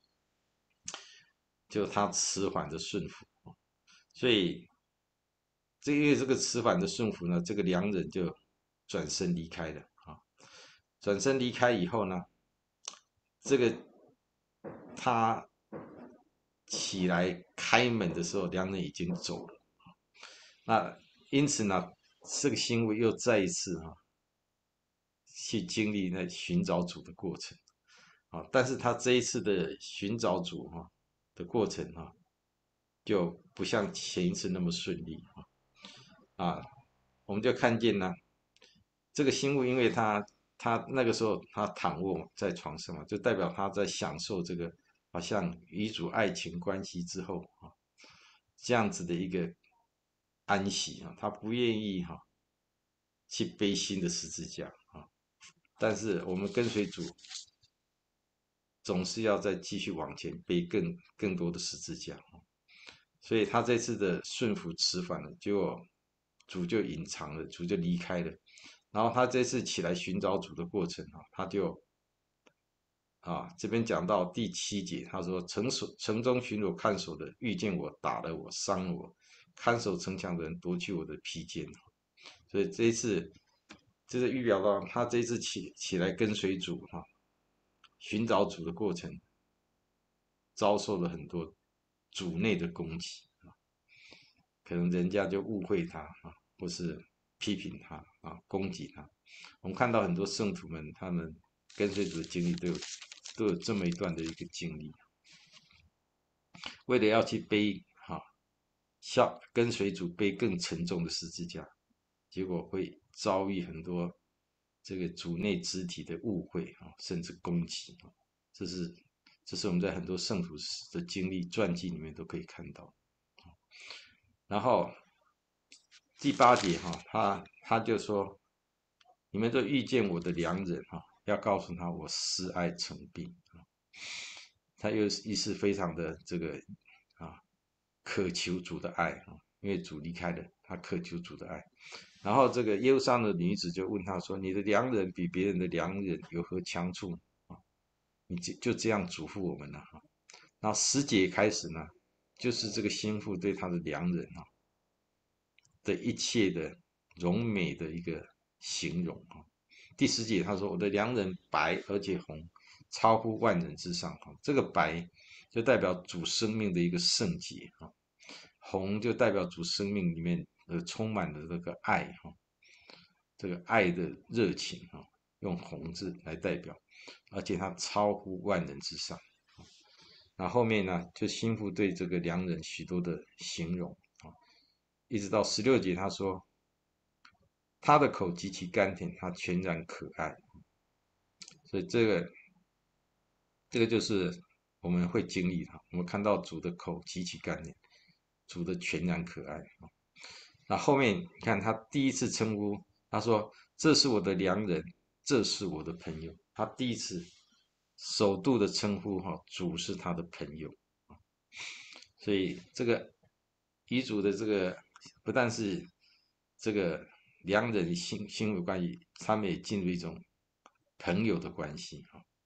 就他迟缓的顺服，所以因为这个迟缓的顺服呢，这个良人就转身离开了啊。转身离开以后呢，这个他起来开门的时候，良人已经走了。那因此呢，这个新妇又再一次去经历那寻找主的过程啊。但是他这一次的寻找主的过程就不像前一次那么顺利啊。我们就看见呢，这个新妇因为他那个时候他躺卧在床上嘛，就代表他在享受这个好像与主爱情关系之后这样子的一个安息他不愿意去背新的十字架但是我们跟随主，总是要再继续往前背更多的十字架所以他这次的顺服迟缓了，结果主就隐藏了，主就离开了。然后他这次起来寻找主的过程他就这边讲到第7节，他说城中巡逻看守的遇见我，打了我，伤了我，看守城墙的人夺去我的披肩。所以这一次，这是预表到他这一次起来跟随主寻找主的过程，遭受了很多主内的攻击可能人家就误会他或是批评他攻击他。我们看到很多圣徒们，他们跟随主的经历都有这么一段的一个经历，为了要去背跟随主背更沉重的十字架，结果会遭遇很多这个主内肢体的误会甚至攻击这是我们在很多圣徒的经历传记里面都可以看到。然后第8节他就说，你们都遇见我的良人要告诉他我施爱成病他又意思非常的这个渴求主的爱因为主离开了，他渴求主的爱。然后这个耶路撒冷的女子就问他说：“你的良人比别人的良人有何强处你就这样嘱咐我们了然后10节开始呢，就是这个心腹对他的良人的一切的荣美的一个形容第10节他说：“我的良人白而且红，超乎万人之上这个白就代表主生命的一个圣洁红就代表主生命里面充满了这个爱这个爱的热情用红字来代表，而且它超乎万人之上。那后面呢，就心腹对这个良人许多的形容一直到16节，他说他的口极其甘甜，他全然可爱。所以这个就是我们会经历我们看到主的口极其甘甜，主的全然可爱那后面你看他第一次称呼，他说：“这是我的良人，这是我的朋友。”他第一次首度的称呼主是他的朋友所以这个遗嘱的这个不但是这个良人心为关系，他们也进入一种朋友的关系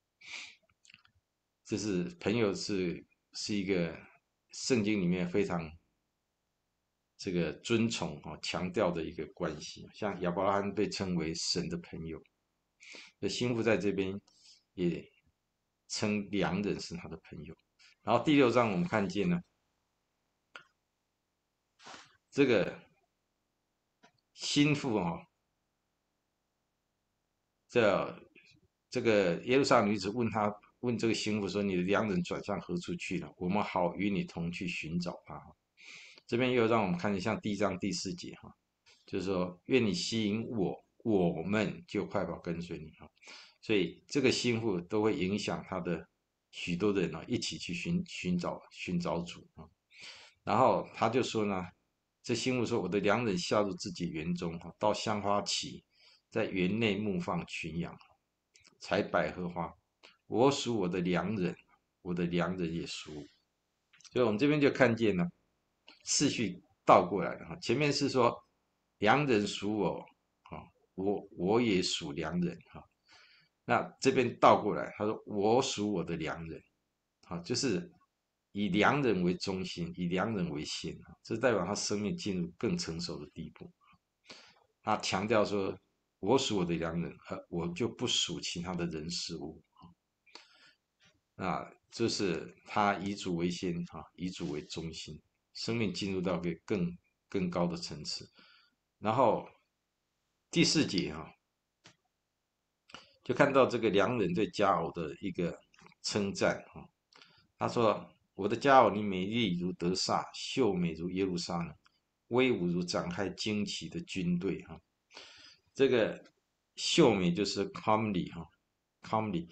这是朋友是一个圣经里面非常这个尊崇强调的一个关系，像亚伯拉罕被称为神的朋友，那心腹在这边也称良人是他的朋友。然后第6章我们看见呢，这个心腹这个耶路撒冷女子问这个心腹说：“你的良人转向何处去了？我们好与你同去寻找他。”这边又让我们看见像第1章第4节就是说愿你吸引我们就快跑跟随你所以这个心腹都会影响他的许多人一起去寻找主然后他就说呢，这心腹说：“我的良人下入自己园中到香花旗，在园内牧放群羊，采百合花。我属我的良人，我的良人也属我。”所以我们这边就看见了次序倒过来了前面是说良人属我我也属良人那这边倒过来，他说我属我的良人，好，就是以良人为中心，以良人为先，这代表他生命进入更成熟的地步。他强调说，我属我的良人，我就不属其他的人事物。那就是他以主为先，以主为中心，生命进入到个更高的层次。然后第四节就看到这个良人对佳偶的一个称赞他说：“我的佳偶，你美丽如得撒，秀美如耶路撒冷，威武如展开旌旗的军队这个秀美就是 comely comely，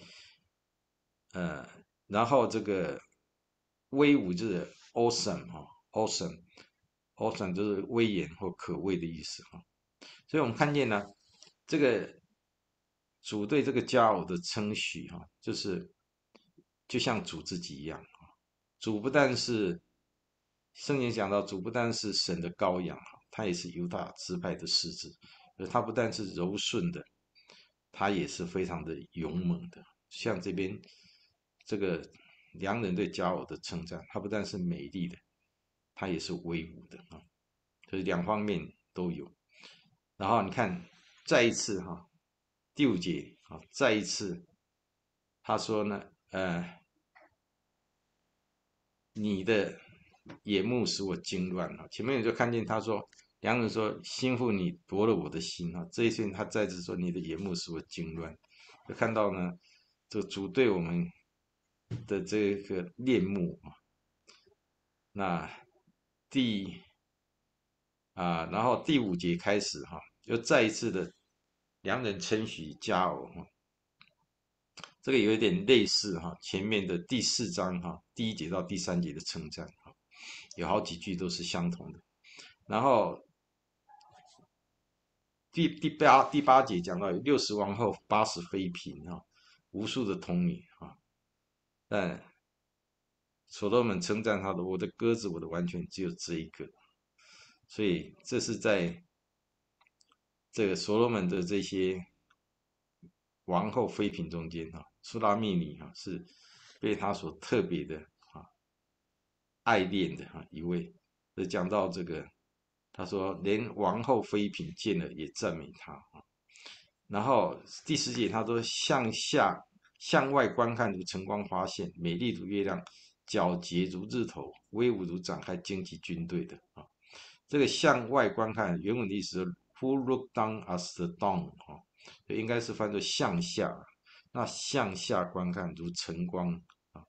然后这个威武就是 awesome awesome 就是威严或可畏的意思所以我们看见呢，这个主对这个佳偶的称许就是就像主自己一样主不但是圣经讲到，主不但是神的羔羊他也是犹大支派的狮子，他不但是柔顺的，他也是非常的勇猛的。像这边这个良人对佳偶的称赞，他不但是美丽的，他也是威武的所以两方面都有。然后你看，再一次第五节再一次他说呢，你的眼目使我惊乱前面就看见他说，良人说心腹你夺了我的心这一次他再次说你的眼目使我惊乱，就看到呢，这个主对我们的这个恋慕那第然后第五节开始又再一次的良人称许佳偶这个有一点类似前面的第四章第一节到第三节的称赞有好几句都是相同的。然后第八节讲到有60王后80妃嫔无数的童女但所罗门称赞他的我的鸽子我的完全只有这一个，所以这是在这个所罗门的这些王后妃嫔中间苏拉密尼是被他所特别的爱恋的一位。讲到这个，他说连王后妃嫔见了也赞美他然后第10节他说向外观看如晨光发现，美丽如月亮，皎洁如日头，威武如展开旌旗军队的这个向外观看原文的意思是 Who look down as the dawn 应该是翻作向下。那向下观看如晨光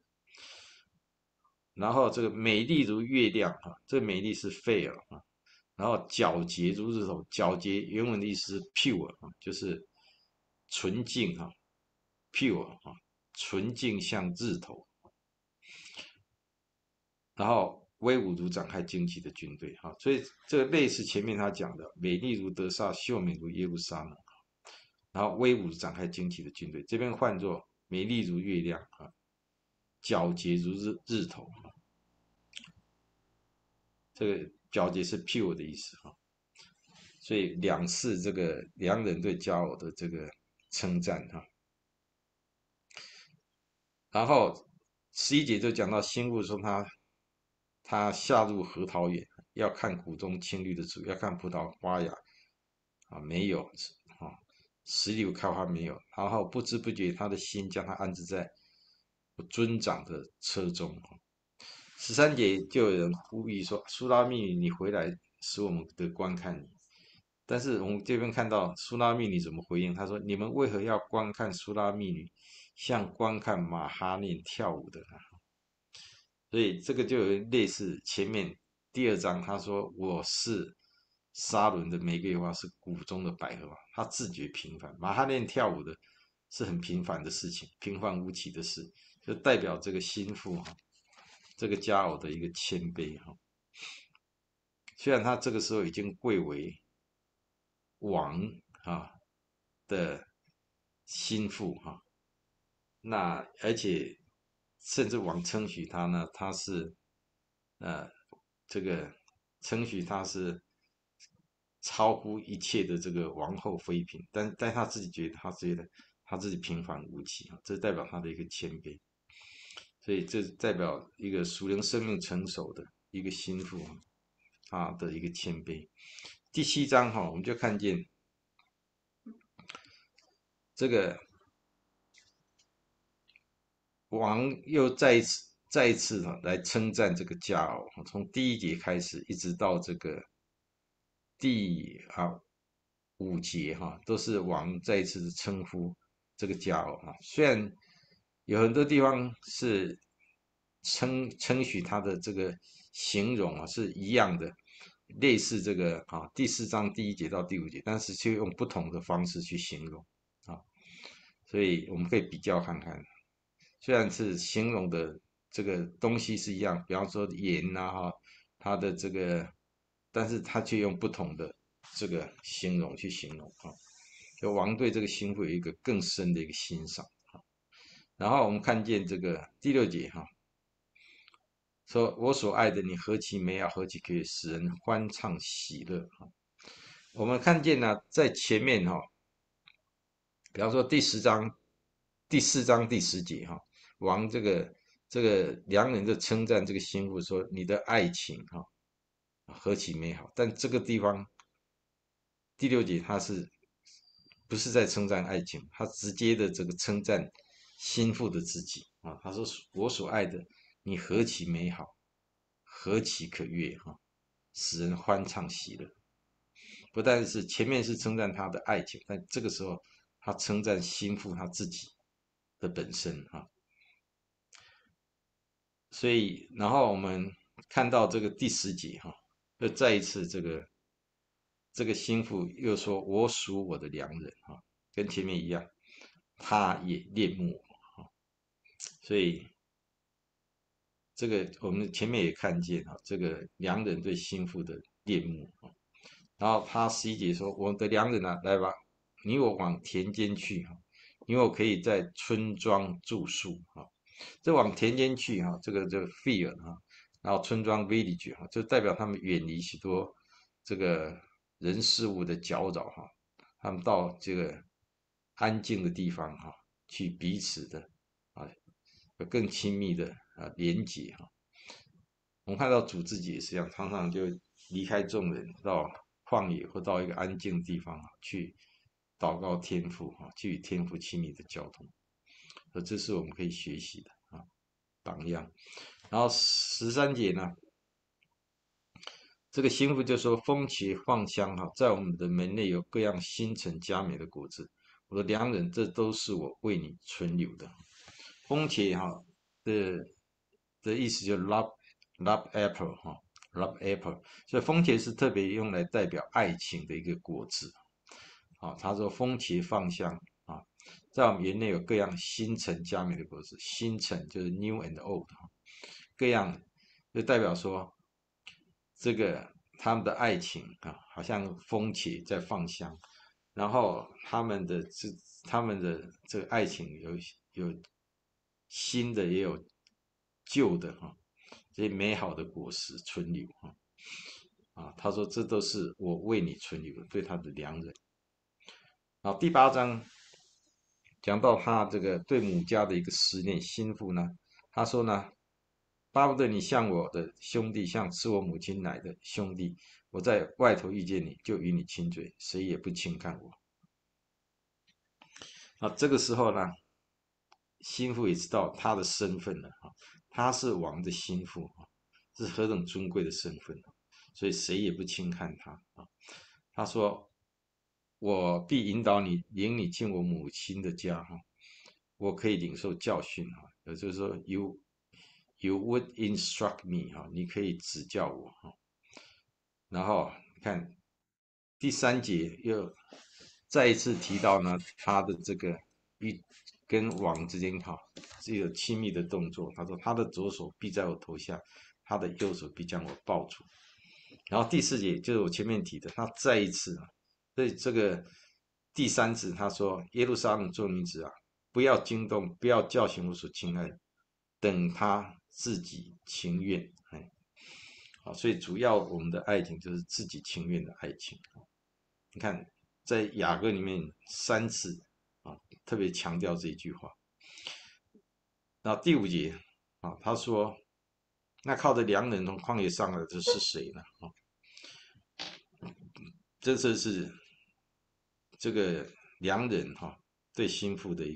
然后这个美丽如月亮这个美丽是 fair 然后皎洁如日头，皎洁原文的意思是 pure 就是纯净pure 纯净像日头，然后威武如展开旌旗的军队所以这个类似前面他讲的美丽如得撒，秀美如耶路撒冷，然后威武如展开旌旗的军队，这边换作美丽如月亮皎洁如日头这个皎洁是 pure 的意思所以两次这个良人对佳偶的这个称赞然后11节就讲到新妇说他下入核桃园，要看谷中青绿的树，要看葡萄发芽没有石榴开花没有，然后不知不觉他的心将他安置在尊长的车中13节就有人呼吁说：苏拉密女，你回来，使我们得观看你。但是我们这边看到苏拉密女怎么回应？他说：你们为何要观看苏拉密女，像观看马哈念跳舞的呢？所以这个就有类似前面第2章，他说我是沙伦的玫瑰花，是谷中的百合花。他自觉平凡，马哈念跳舞的是很平凡的事情，平凡无奇的事，就代表这个心腹这个佳偶的一个谦卑虽然他这个时候已经贵为王的心腹那而且甚至王称许他呢，他是呃这个称许他是超乎一切的这个王后妃嫔，但他自己觉得他自己平凡无奇啊，这代表他的一个谦卑，所以这代表一个属灵生命成熟的一个心腹啊的一个谦卑。第7章哈，我们就看见这个王又再一次来称赞这个佳偶，从第1节开始，一直到这个第5节哈，都是王再一次的称呼这个佳偶哈。虽然有很多地方是称许他的这个形容啊是一样的，类似这个第4章第1节到第5节，但是却用不同的方式去形容啊，所以我们可以比较看看。虽然是形容的这个东西是一样，比方说盐呐它的这个，但是它却用不同的这个形容去形容就王对这个心腹有一个更深的一个欣赏然后我们看见这个第6节说我所爱的你何其美好，何其可以使人欢畅喜乐我们看见呢，在前面比方说第4章第10节王这个良人就称赞这个心腹说你的爱情何其美好，但这个地方第6节他是不是在称赞爱情？他直接的这个称赞心腹的自己他说我所爱的你何其美好，何其可悦使人欢畅喜乐。不但是前面是称赞他的爱情，但这个时候他称赞心腹他自己的本身所以然后我们看到这个第10节又再一次这个心腹又说我属我的良人跟前面一样，他也恋慕我所以这个我们前面也看见这个良人对心腹的恋慕然后他11节说：“我的良人啊，来吧，你我往田间去因为我可以在村庄住宿这往田间去这个field然后村庄 village 就代表他们远离许多这个人事物的搅扰他们到这个安静的地方去彼此的啊有更亲密的连结我们看到主自己也是一样，常常就离开众人，到旷野或到一个安静的地方去祷告天父去与天父亲密的交通，这是我们可以学习的榜样。然后13节呢，这个心腹就说：风茄放香在我们的门内有各样新陈佳美的果子，我的良人，这都是我为你存留的。风茄的意思就是 love apple love apple，所以风茄是特别用来代表爱情的一个果子他说风茄放香在我们园内有各样新陈佳美的果子，新陈就是 new and old 各样就代表说这个他们的爱情好像风茄在放香，然后他们的这个爱情有新的也有旧的这些美好的果实存留他说这都是我为你存留的，对他的良人。然后第8章讲到他这个对母家的一个思念，心腹呢，他说呢，巴不得你像我的兄弟，像吃我母亲奶的兄弟，我在外头遇见你就与你亲嘴，谁也不轻看我。这个时候呢，心腹也知道他的身份了他是王的心腹是何等尊贵的身份所以谁也不轻看他他说：“我必引导你，领你进我母亲的家我可以领受教训也就是说，you would instruct me 你可以指教我然后看第3节又再一次提到呢，他的这个跟王之间这个亲密的动作。他说他的左手必在我头下，他的右手必将我抱住。然后第4节就是我前面提的，他再一次所以这个第3次他说耶路撒冷众女子不要惊动，不要叫醒我所亲爱的，等他自己情愿。所以主要我们的爱情就是自己情愿的爱情。你看，在雅歌里面3次特别强调这一句话。那第5节啊，他说：“那靠着良人从旷野上来的是谁呢？”啊，这是这个良人哈对心腹的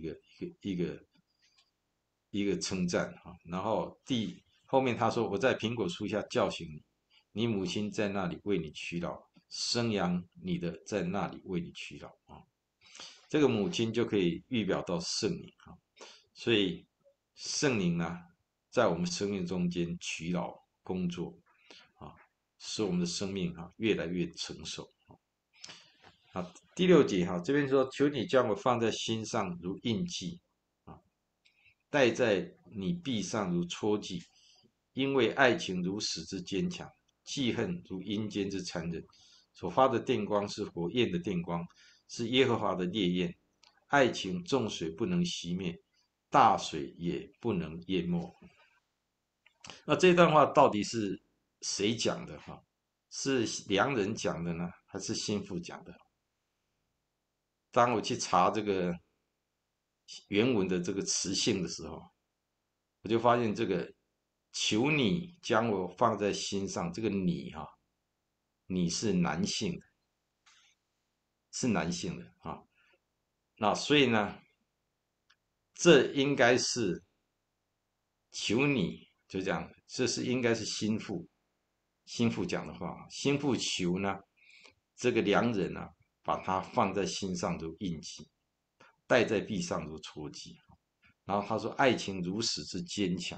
一个称赞哈。然后后面他说：“我在苹果树下叫醒你，你母亲在那里为你祈祷，生养你的在那里为你祈祷啊。”这个母亲就可以预表到圣灵啊，所以圣灵呢，在我们生命中间祈祷工作啊，使我们的生命越来越成熟啊。第6节这边说：“求你将我放在心上如印记啊，戴在你臂上如戳记，因为爱情如死之坚强，记恨如阴间之残忍。所发的电光是火焰的电光，是耶和华的烈焰。爱情众水不能熄灭，大水也不能淹没。”那这段话到底是谁讲的是良人讲的呢，还是心腹讲的？当我去查这个原文的这个词性的时候，我就发现这个求你将我放在心上，这个你你是男性的，是男性的啊。那所以呢，这应该是求你就这样，这是应该是心腹讲的话。心腹求呢，这个良人把它放在心上如印记，戴在臂上如戳记。然后他说：“爱情如死之坚强。”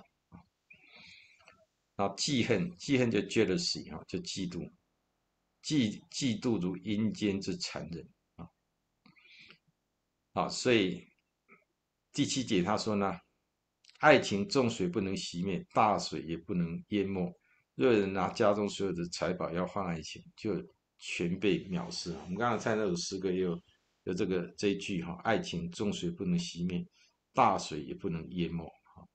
然后记恨就 jealousy 就嫉妒，嫉妒如阴间之残忍所以第7节他说呢，爱情众水不能熄灭，大水也不能淹没。若人拿家中所有的财宝要换爱情，就全被藐视。我们刚才在那首诗歌也有这一句爱情众水不能熄灭，大水也不能淹没。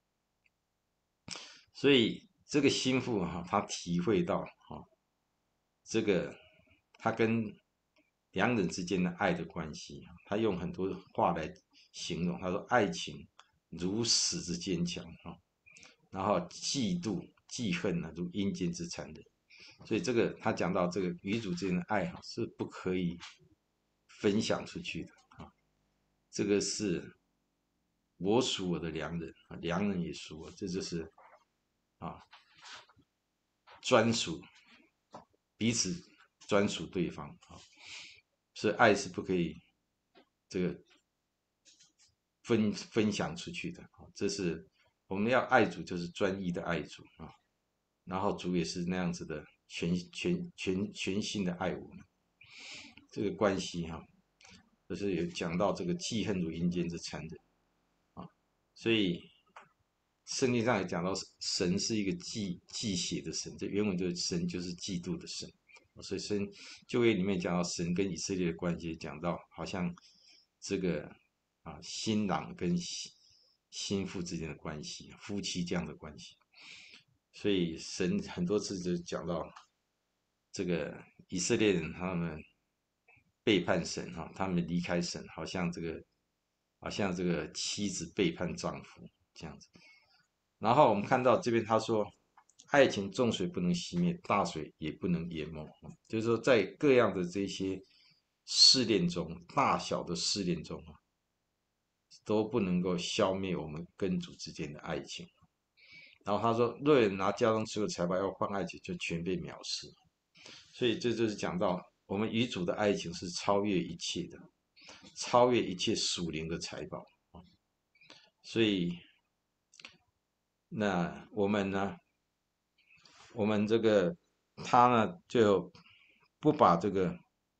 所以这个心腹他体会到这个他跟两人之间的爱的关系，他用很多话来形容。他说：“爱情如死之坚强然后嫉妒、记恨如阴间之残忍。”所以这个他讲到这个与主之间的爱是不可以分享出去的这个是我属我的良人良人也属我，这就是专属彼此专属对方所以爱是不可以这个分享出去的这是我们要爱主，就是专一的爱主然后主也是那样子的全心的爱我们，这个关系就是有讲到这个记恨如阴间之残忍所以圣经上也讲到神是一个忌血的神，这原文就是神就是嫉妒的神所以旧约里面讲到神跟以色列的关系，讲到好像这个新郎跟新妇之间的关系，夫妻这样的关系。所以神很多次就讲到这个以色列人他们背叛神他们离开神，好像这个妻子背叛丈夫这样子。然后我们看到这边他说，爱情众水不能熄灭，大水也不能淹没。就是说，在各样的这些试炼中，大小的试炼中都不能够消灭我们跟主之间的爱情。然后他说，若人拿家中所有财宝要换爱情，就全被藐视。所以这就是讲到我们与主的爱情是超越一切的，超越一切属灵的财宝。所以那我们呢？我们这个他呢，就不把这个，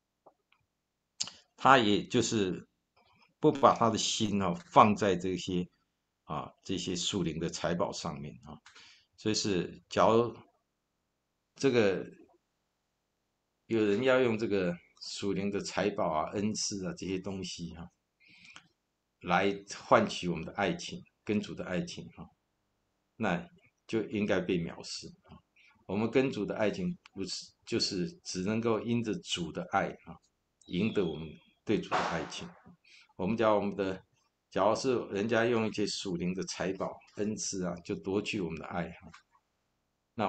他也就是不把他的心放在这些属灵的财宝上面所以是，假如这个有人要用这个属灵的财宝恩赐这些东西来换取我们的爱情，跟主的爱情那就应该被藐视我们跟主的爱情不是，就是只能够因着主的爱赢得我们对主的爱情。我们讲我们的假如是人家用一些属灵的财宝、恩赐啊，就夺去我们的爱哈，那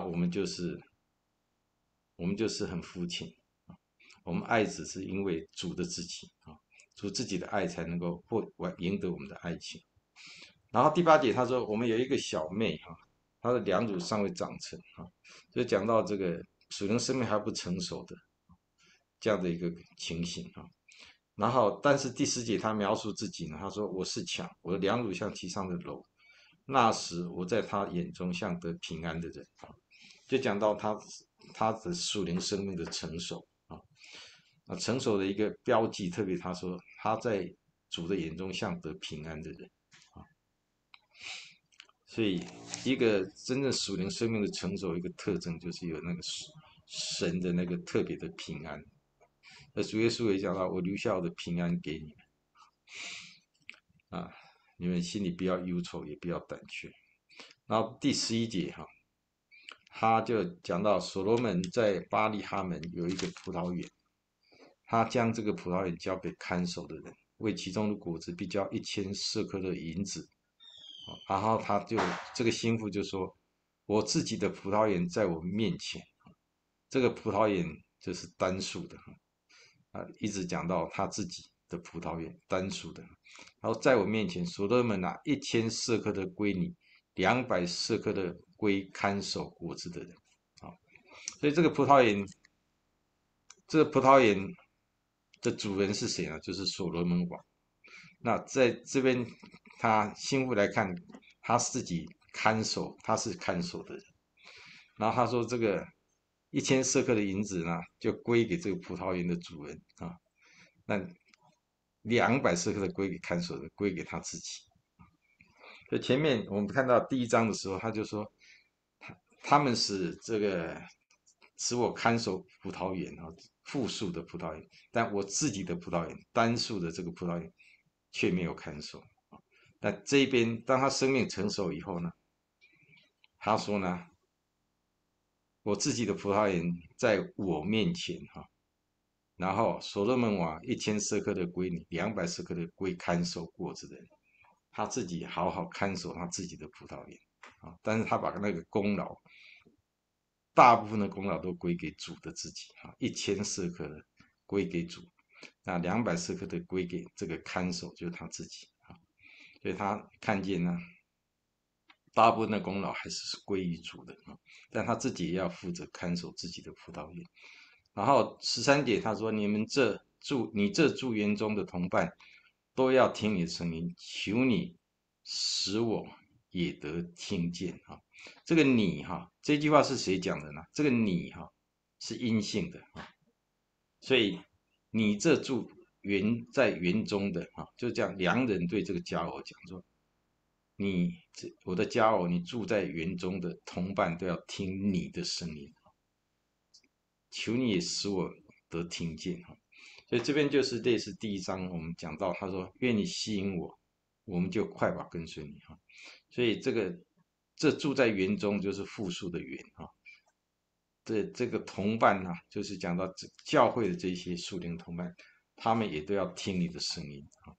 我们就是很肤浅。我们爱只是因为主的自己啊，主自己的爱才能够赢得我们的爱情。然后第八节他说，我们有一个小妹哈，她的两乳尚未长成哈，就讲到这个属灵生命还不成熟的这样的一个情形哈。然后，但是第10节他描述自己呢，他说我是强，我的两乳像其上的楼，那时我在他眼中像得平安的人啊，就讲到他的属灵生命的成熟啊。成熟的一个标记，特别他说他在主的眼中像得平安的人啊，所以一个真正属灵生命的成熟，一个特征就是有那个神的那个特别的平安。那主耶稣也讲到，我留下我的平安给你们啊，你们心里不要忧愁，也不要胆怯。然后第11节哈，他就讲到所罗门在巴利哈门有一个葡萄园，他将这个葡萄园交给看守的人，为其中的果子必交1000舍客勒银子。然后他就这个心腹就说：“我自己的葡萄园在我面前。”这个葡萄园就是单数的一直讲到他自己的葡萄园单数的。然后在我面前，所罗门拿1000舍客勒归你，200舍客勒归看守果子的人。啊，所以这个葡萄园的主人是谁呢？就是所罗门王。那在这边，他心腹来看，他自己看守，他是看守的人。然后他说，这个1000舍客的银子呢，就归给这个葡萄园的主人啊。那200舍客的归给看守的，归给他自己。所以前面我们看到第1章的时候，他就说，他们使我看守葡萄园啊，复数的葡萄园，但我自己的葡萄园单数的这个葡萄园却没有看守。那这边当他生命成熟以后呢，他说呢，我自己的葡萄园在我面前哈，然后所罗门王1000舍客勒归你，200舍客勒归看守果子的人，他自己好好看守他自己的葡萄园啊，但是他把那个功劳，大部分的功劳都归给主的自己啊，1000舍客勒归给主，那200舍客勒归给这个看守，就是他自己啊，所以他看见呢。大部分的功劳还是归于主的啊，但他自己也要负责看守自己的葡萄园。然后13节他说：“你这住园中的同伴，都要听你的声音，求你使我也得听见啊。”这个你哈，这句话是谁讲的呢？这个你哈是阴性的啊，所以你这住在园中的啊，就这样，良人对这个家偶讲说。我的家偶，你住在园中的同伴都要听你的声音，求你也使我得听见哈。所以这边就是类似第1章我们讲到，他说愿你吸引我，我们就快跑跟随你哈。所以这住在园中就是复数的园哈。这个同伴呢，就是讲到教会的这些属灵同伴，他们也都要听你的声音啊。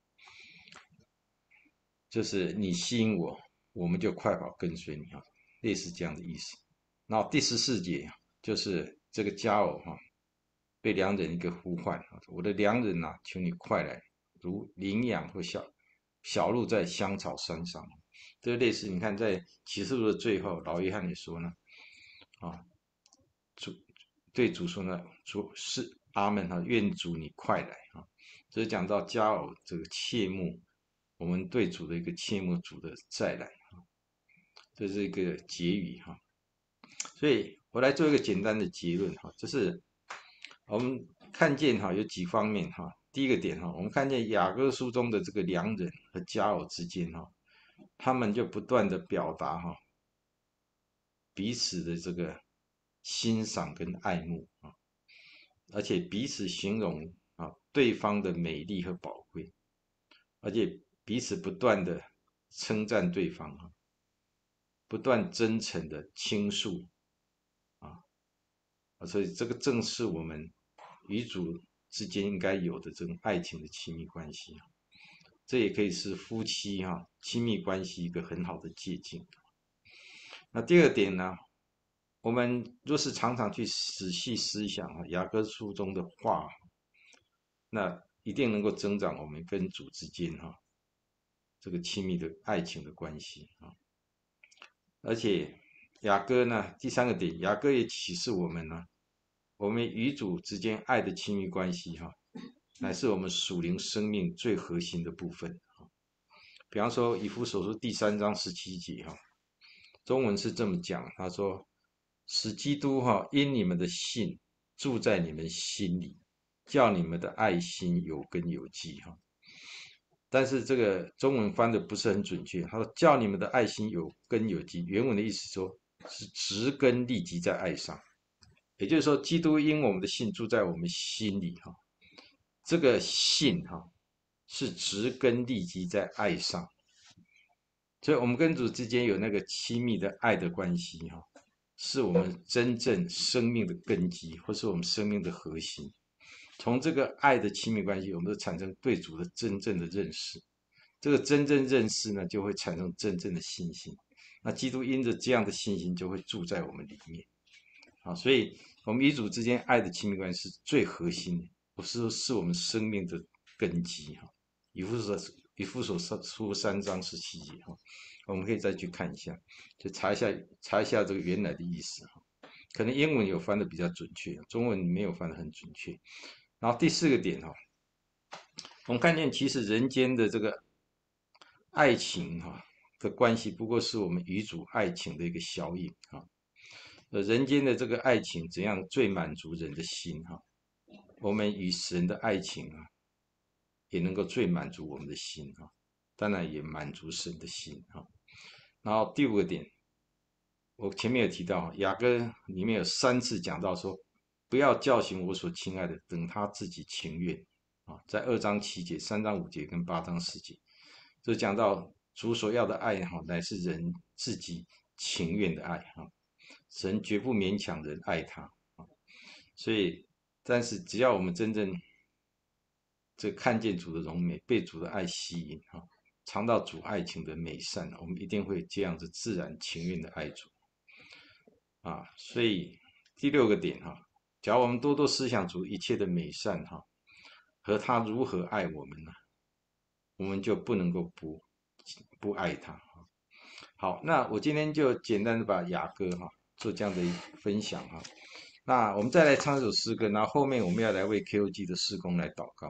就是你吸引我，我们就快跑跟随你哈，类似这样的意思。然后第14节就是这个佳偶哈，被良人一个呼唤啊，我的良人呐、求你快来，如羚羊和小鹿在香草山上。这个类似你看在启示录的最后，老约翰也说呢，啊，主对主说呢，主是阿门哈，愿主你快来啊。这是讲到佳偶这个切慕。我们对主的一个切慕主的再来啊，这是一个结语哈。所以我来做一个简单的结论哈，就是我们看见哈有几方面哈。第一个点哈，我们看见雅各书中的这个良人和佳偶之间哈，他们就不断的表达哈彼此的这个欣赏跟爱慕啊，而且彼此形容啊对方的美丽和宝贵，而且彼此不断的称赞对方啊，不断真诚的倾诉啊，所以这个正是我们与主之间应该有的这种爱情的亲密关系啊。 这也可以是夫妻亲密关系一个很好的借鉴。那第二点呢，我们若是常常去仔细思想雅各书中的话，那一定能够增长我们跟主之间这个亲密的爱情的关系而且雅各呢，第三个点，雅各也启示我们我们与主之间爱的亲密关系乃是我们属灵生命最核心的部分比方说以弗所书第3章17节中文是这么讲，他说使基督因你们的信住在你们心里，叫你们的爱心有根有基但是这个中文翻的不是很准确，他说叫你们的爱心有根有基，原文的意思说是植根立基在爱上，也就是说基督因我们的信住在我们心里这个信是植根立基在爱上，所以我们跟主之间有那个亲密的爱的关系是我们真正生命的根基，或是我们生命的核心。从这个爱的亲密关系，我们就产生对主的真正的认识。这个真正认识呢，就会产生真正的信心。那基督因着这样的信心，就会住在我们里面所以我们与主之间爱的亲密关系是最核心的，不是说是我们生命的根基以弗所书3章17节我们可以再去看一下，就查一下这个原来的意思可能英文有翻的比较准确，中文没有翻的很准确。然后第四个点我们看见其实人间的这个爱情的关系，不过是我们与主爱情的一个小影人间的这个爱情怎样最满足人的心我们与神的爱情也能够最满足我们的心当然也满足神的心然后第5个点，我前面有提到雅歌里面有3次讲到说，不要叫醒我所亲爱的，等他自己情愿在2章7节、3章5节跟8章10节，就讲到主所要的爱乃是人自己情愿的爱神绝不勉强人爱他所以，但是只要我们真正看见主的荣美，被主的爱吸引尝到主爱情的美善，我们一定会这样子自然情愿的爱主所以第6个点假如我们多多思想主一切的美善和他如何爱我们呢，我们就不能够不爱他好，那我今天就简单的把雅歌做这样的分享那我们再来唱一首诗歌，然后后面我们要来为 KOG 的事工来祷告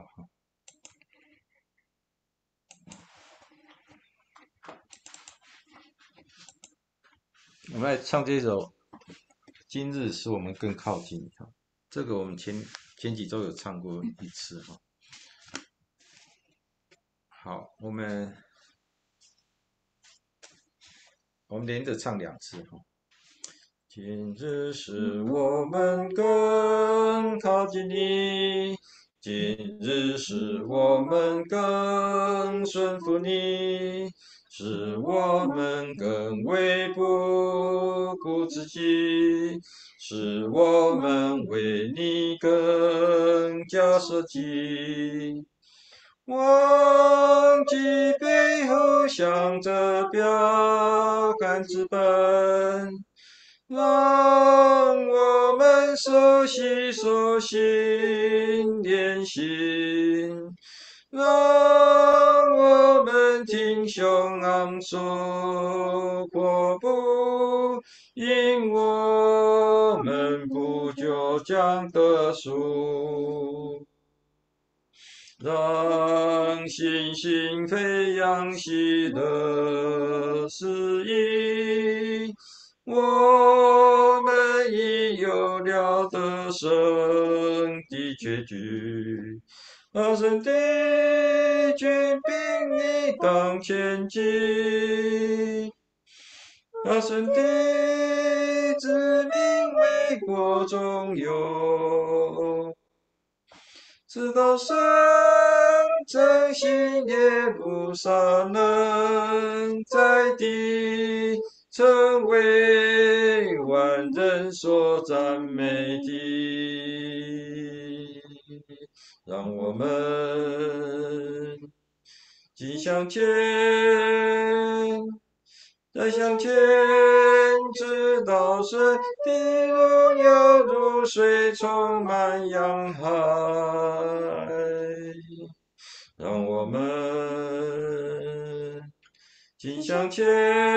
我们来唱这首《今日使我们更靠近你》这个我们前几周有唱过一次好，我们连着唱2次今日使我们更靠近你，今日使我们更顺服你，使我们更为不顾自己，使我们为你更加舍己。忘记背后，向着标杆直奔，让我们熟悉连心，让我们挺胸昂首阔步，因我们不久将得赎。让信心飞扬，喜乐四溢。我们已有了得胜的确据，阿神的军兵你当前进，阿神的子民为国中有。直到神振兴耶路撒冷，在地成为万人所赞美的。让我们紧向前，再向前，直到神的荣耀如水充满洋海。让我们紧向前，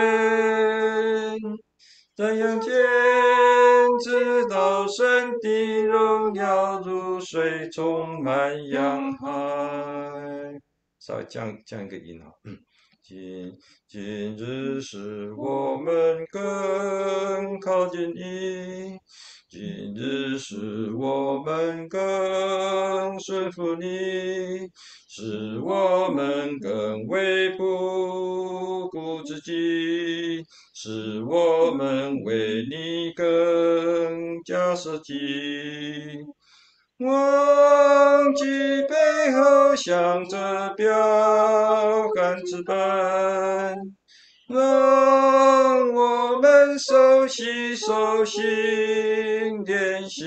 再向前，直到神的荣耀如水充满洋海。稍微降一个音哈，今日使我们更靠近你，今日使我们更顺服你，使我们更为不顾自己，使我们为你更加舍己。忘记背后，向着标杆直奔，让我们熟悉练习，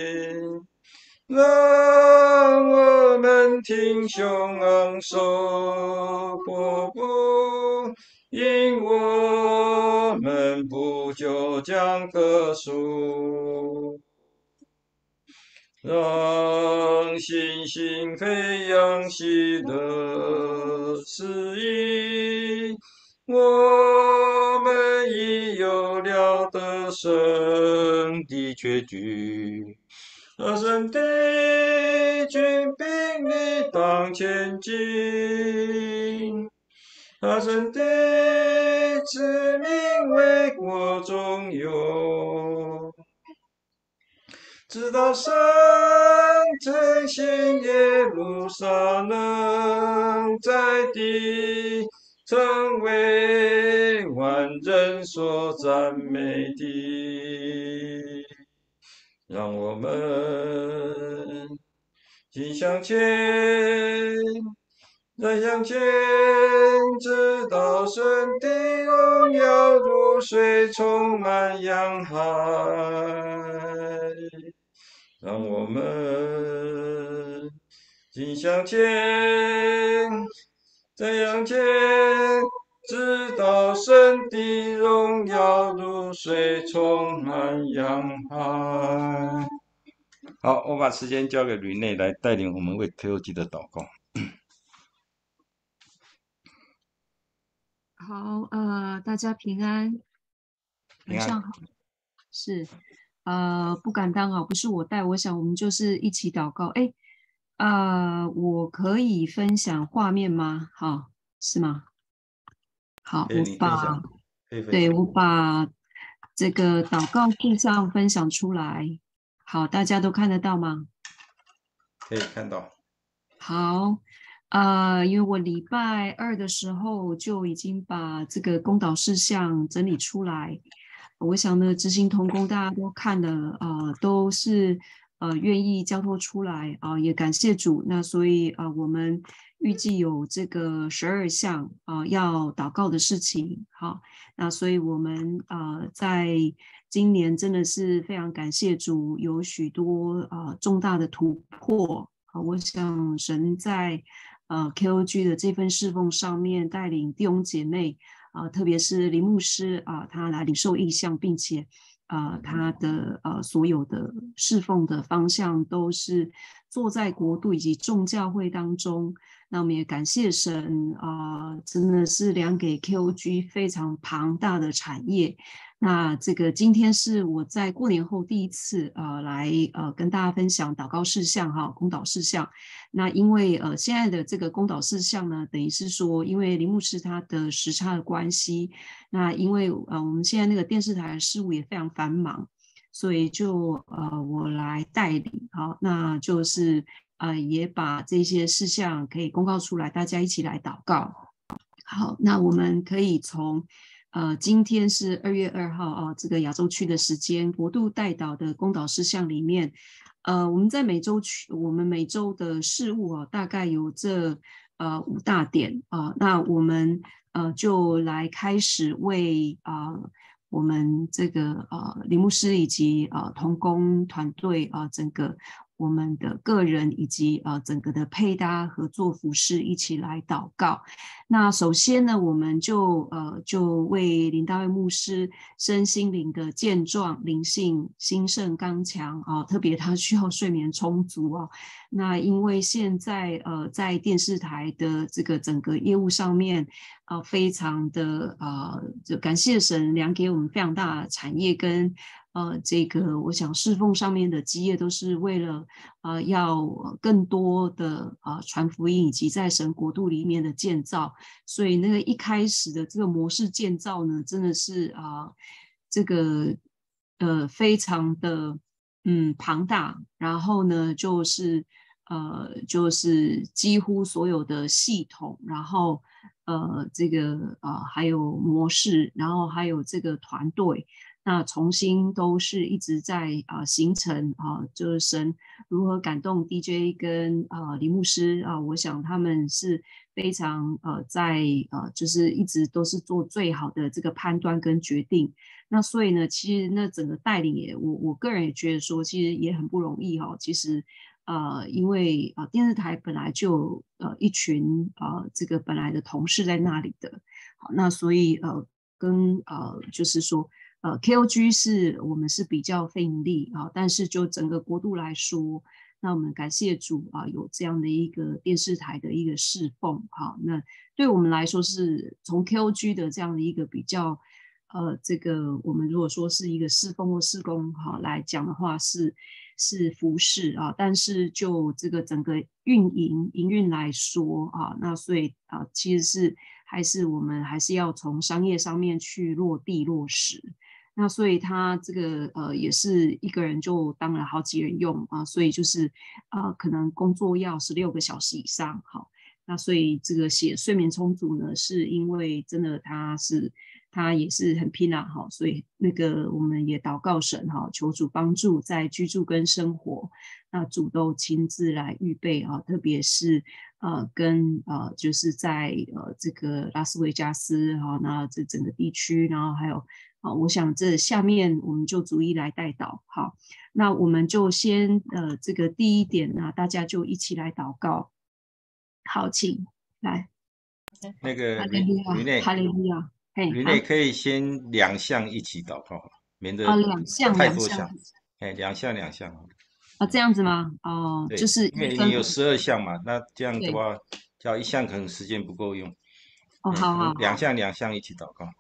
让我们挺胸昂首阔步，因我们不久将得赎。让信心培养喜乐旨意，我们已有了得胜的确据。得胜的军兵你当前进，得胜的子民为国中有。直到神振兴耶路撒冷在地，成为万人所赞美的。让我们紧向前，再向前，直到神的荣耀如水充满洋海。让我们紧向前，再向前，直到神的荣耀如水充满洋海。好，我把时间交给吕内来带领我们为 KOG 的祷告。 好，大家平安，晚上好。是，不敢当啊，不是我带，我想我们就是一起祷告。哎，我可以分享画面吗？好，是吗？好，我把这个祷告事项分享出来。好，大家都看得到吗？ 可以看到。 好，因为我礼拜2的时候就已经把这个公祷事项整理出来，我想呢，执行同工大家都看了，都是愿意交托出来啊，也感谢主。那所以我们预计有这个12项要祷告的事情。好，那所以我们在今年真的是非常感谢主，有许多重大的突破。我想神在KOG 的这份侍奉上面带领弟兄姐妹特别是林牧师他来领受异象，并且他的所有的侍奉的方向都是坐在国度以及众教会当中。那我们也感谢神真的是量给 KOG 非常庞大的产业。那这个今天是我在过年后第一次来跟大家分享祷告事项公祷事项。那因为现在的这个公祷事项呢，等于是说因为林牧师他的时差的关系，那因为我们现在那个电视台的事务也非常繁忙，所以就我来代理。好，那就是也把这些事项可以公告出来，大家一起来祷告。好，那我们可以从今天是2月2号这个亚洲区的时间，国度代祷的公祷事项里面，我们在我们每周的事务大概有这5大点那我们就来开始为我们这个林牧师以及同工团队整个我们的个人以及整个的配搭合作服饰一起来祷告。那首先呢，我们就为林大卫牧师身心灵的健壮、灵性兴盛、刚强啊，特别他需要睡眠充足啊。那因为现在在电视台的这个整个业务上面非常的就感谢神量给我们非常大的产业跟这个我想侍奉上面的基业都是为了要更多的传福音以及在神国度里面的建造，所以那个一开始的这个模式建造呢，真的是这个非常的庞大，然后呢就是几乎所有的系统，然后这个还有模式，然后还有这个团队。那重新都是一直在形成就是神如何感动 DJ 跟李牧师我想他们是非常在就是一直都是做最好的这个判断跟决定。那所以呢，其实那整个带领我个人也觉得说，其实也很不容易其实因为电视台本来就一群这个本来的同事在那里的，好，那所以跟就是说。KOG 是我们是比较非盈利但是就整个国度来说，那我们感谢主有这样的一个电视台的一个侍奉那对我们来说是从 KOG 的这样的一个比较这个我们如果说是一个侍奉或事工来讲的话是服事但是就这个整个营运来说那所以其实是我们还是要从商业上面去落地落实。那所以他这个也是一个人就当了好几人用所以就是可能工作要16个小时以上那所以这个写睡眠充足呢，是因为真的他也是很拼所以那个我们也祷告神求主帮助在居住跟生活，那主都亲自来预备特别是跟就是在这个拉斯维加斯那这整个地区，然后还有我想这下面我们就逐一来带祷。好，那我们就先这个第一点呢，大家就一起来祷告。好，请来。 那个哈利路亚，哈利路亚。 吕内可以先2项一起祷告，免得 2项太多项。2项。 这样子吗？ 对， 就是因为你有12项嘛，那这样的话，叫1项可能时间不够用。 好好好， 两项一起祷告。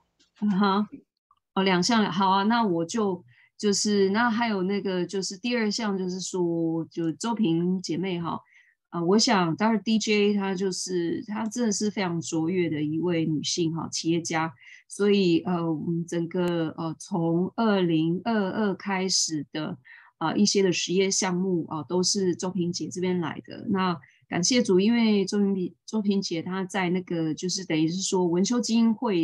2项好啊，那我就是那还有那个就是第2项就是说，就周平姐妹我想当然 DJ 她真的是非常卓越的一位女性企业家，所以我们整个从2022开始的一些的实业项目都是周平姐这边来的。那感谢主，因为周平姐她在那个就是等于是说文修基金会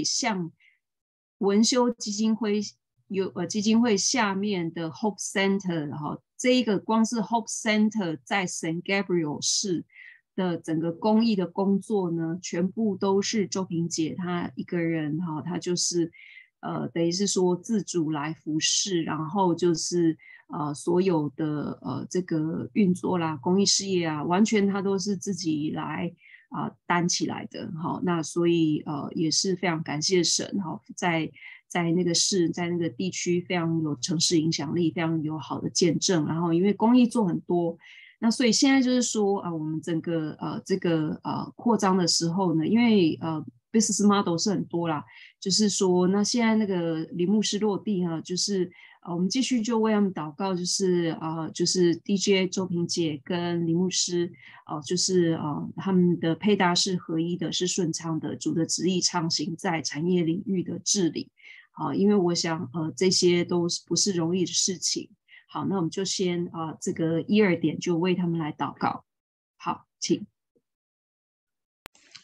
基金会下面的 Hope Center 这一个光是 Hope Center 在 San Gabriel 市的整个公益的工作呢，全部都是周平姐她一个人她就是等于是说自主来服侍，然后就是所有的这个运作啦、公益事业完全她都是自己来担起来的。那所以也是非常感谢神在那个市，在那个地区非常有城市影响力，非常有好的见证。然后因为公益做很多，那所以现在就是说我们整个这个扩张的时候呢，因为business model 是很多啦，就是说那现在那个林牧师落地就是我们继续就为他们祷告，就是 DJ 周平姐跟林牧师就是他们的配搭是合一的，是顺畅的，主的旨意畅行在产业领域的治理。因为我想这些都不是容易的事情。好，那我们就先这个1、2点就为他们来祷告。好，请。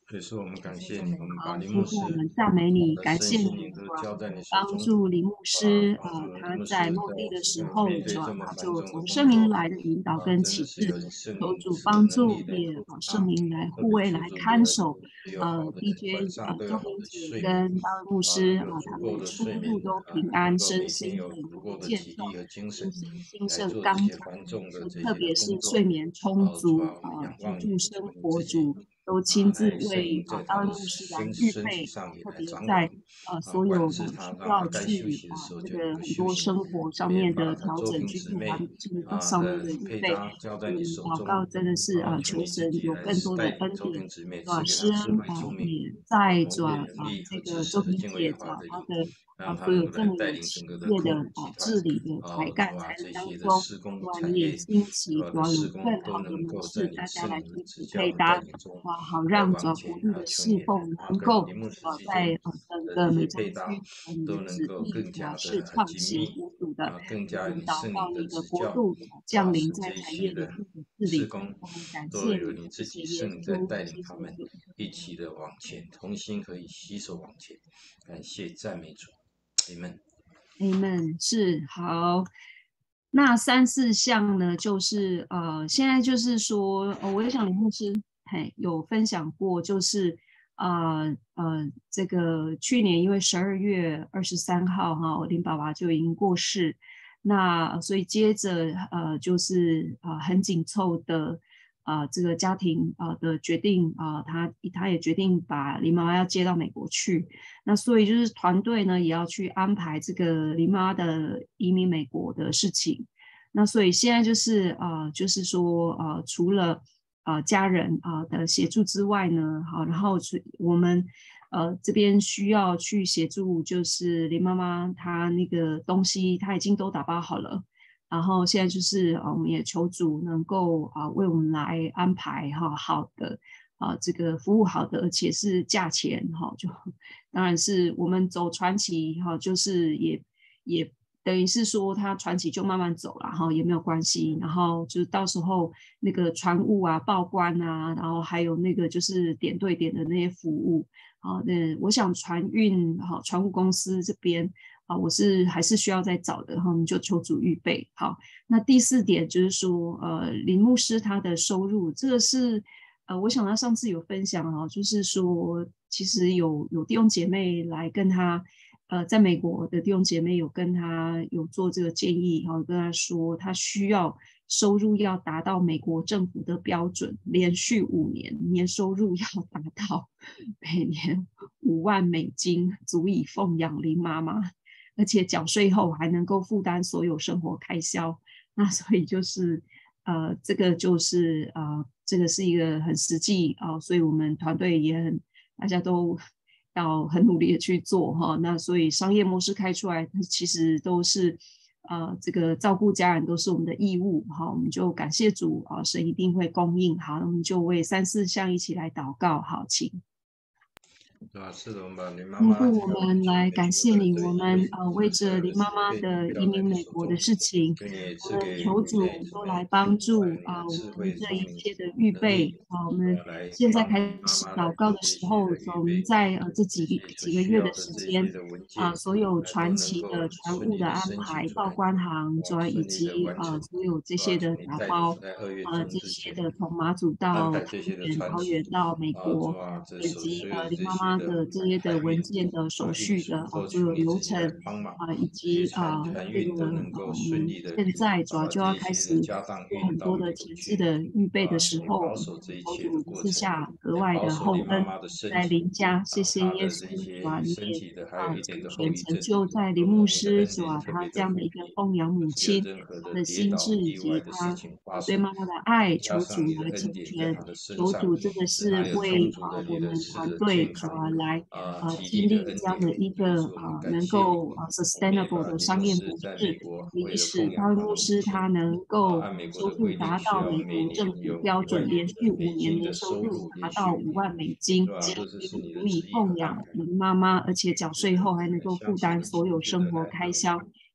也是我们感谢你，我们把好， 林牧师天父，我们赞美你， 的感谢你， 身心灵都交在你手帮中， 助林牧师帮助林他牧师在梦地的时候， 面对这么他繁重的就从工作圣灵来的引导跟真的启示， 是有圣求主灵是有帮助， 能力的也托付他， 圣灵来特别护卫、来求主给看守。 有好的晚 DJ 上都有周好的明姐睡眠跟大卫牧师有足他们够的出的睡眠入都平能安， 够每天身心有足够很的体健壮， 力和精神精神兴来盛做这些刚强。 繁重的这特别些的工作。 是睡眠充主啊， 足我们仰居望你， 住生求你自己活主都亲自来圣灵为大卫在他的牧师来预身体备， 上也特来掌管别在所有管制他， 需让他要去该休息的时候这就能个很多够休息。 生活上也面的把周调整、居住平姊妹环上面的的预备。 配搭交在我们你手中， 祷告真的是求求你自己神有更多的来带领恩典， 周平姊妹， 主啊， 赐给施恩他智慧聪明也在主蒙啊面能力这和知个周识和平姐敬畏耶和华的灵， 主啊她的让他所有能够来带这么有企领整个的业的集团。 治理的才干主啊， 才能这些的当中， 施工主啊你也产业， 兴起，主啊有的施工都更好的能够在模式， 你圣大家来彼此灵的指教配搭， 和带领中哇，好来让主啊往前。 国度的求你侍奉能跟够林牧师之间在整的这个美洲些配搭区你的都能够旨意更加是的畅行紧密无阻的。 更加我们你圣灵的祷告你的指教， 国度降临在使这一产业里些的面的治理， 施工我们感都谢你， 有你自己谢谢耶圣灵在稣， 带领谢谢他们主。 一起的往前，同心可以携手往前。感谢赞美主，Amen。 Amen，是好。那3、4项呢，就是现在就是说，我也想林牧师有分享过，就是这个去年因为12月23号哈，我林爸爸就已经过世，那所以接着就是很紧凑的这个家庭的决定他也决定把林妈妈要接到美国去。那所以就是团队呢也要去安排这个林妈的移民美国的事情。那所以现在就是说除了家人的协助之外呢，好，然后我们这边需要去协助，就是林妈妈她那个东西她已经都打包好了。然后现在就是我们也求主能够为我们来安排好的这个服务好的，而且是价钱就当然是我们走传奇就是也等于是说他传奇就慢慢走了也没有关系，然后就是到时候那个船务报关然后还有那个就是点对点的那些服务那我想船务公司这边我还是需要再找的我们就求主预备好。那第4点就是说林牧师他的收入，这个是我想他上次有分享就是说其实有弟兄姐妹来跟他在美国的弟兄姐妹有跟他有做这个建议跟他说他需要收入要达到美国政府的标准，连续5年年收入要达到每年$50,000，足以奉养林妈妈，而且缴税后还能够负担所有生活开销。那所以就是这个就是这个是一个很实际所以我们团队也大家都要很努力的去做那所以商业模式开出来其实都是这个照顾家人都是我们的义务我们就感谢主神一定会供应。好，我们就为3、4项一起来祷告。好，请。 是的，我们把林妈天妈父，我们来感谢你，我们为着林妈妈被的移交在民美国你手中， 的事情， 给你我们赐给求主都来帮助我智慧、 们这聪明、 一切的预能力备我们来现在开帮妈始妈来祷告的做这些时候， 的预备， 我们在这这些所需几个月的要的这些时间的文件所有都传奇能够的船顺利的务的安排、 申请出来， 报关行主要以顺利的及完成， 所有这些的求你带领打包在2月中这之前些的从马祖安到排这些的桃传奇园到美国。 这以及所有的林妈妈这些的的这些的海运文件的手运续的所有输后求你自己来流程帮忙， 以这些及船这个运都能够我们顺利的现在主要就要把这开始些的家当做运到很多的美国去， 前置的预备的时也候， 保守这一求切的主赐过程， 下格也外的保守林妈厚恩妈的身在体林家。谢谢她的耶稣这些主你也身体的还有一点的后成全成遗症， 就在林都牧蒙你的恩师主典特别的他这样的一个奉养母是有亲， 任何他的的跌倒心智以意外的事及他情发生， 对妈妈的爱， 加求主上你的来恩典在成全。 她的身求上， 主真的使她是有充为足的你的我们团的队主健康来体力的激励恩典， 这样的一因个此我们感能谢你， 够我们也 sustainable 把的商业李牧师模式， 在美国可以为了使大卫奉养他牧师的母亲他能够按美国收入的规定， 达到需要美国政每年有府标准，连续5年 $50,000 年的收入， 收入达连续到 5 $50,000， 对吧？这只是你的足以旨意和奉养安排， 林妈妈，而且缴税后还能够负相信担你， 所有生活来开销。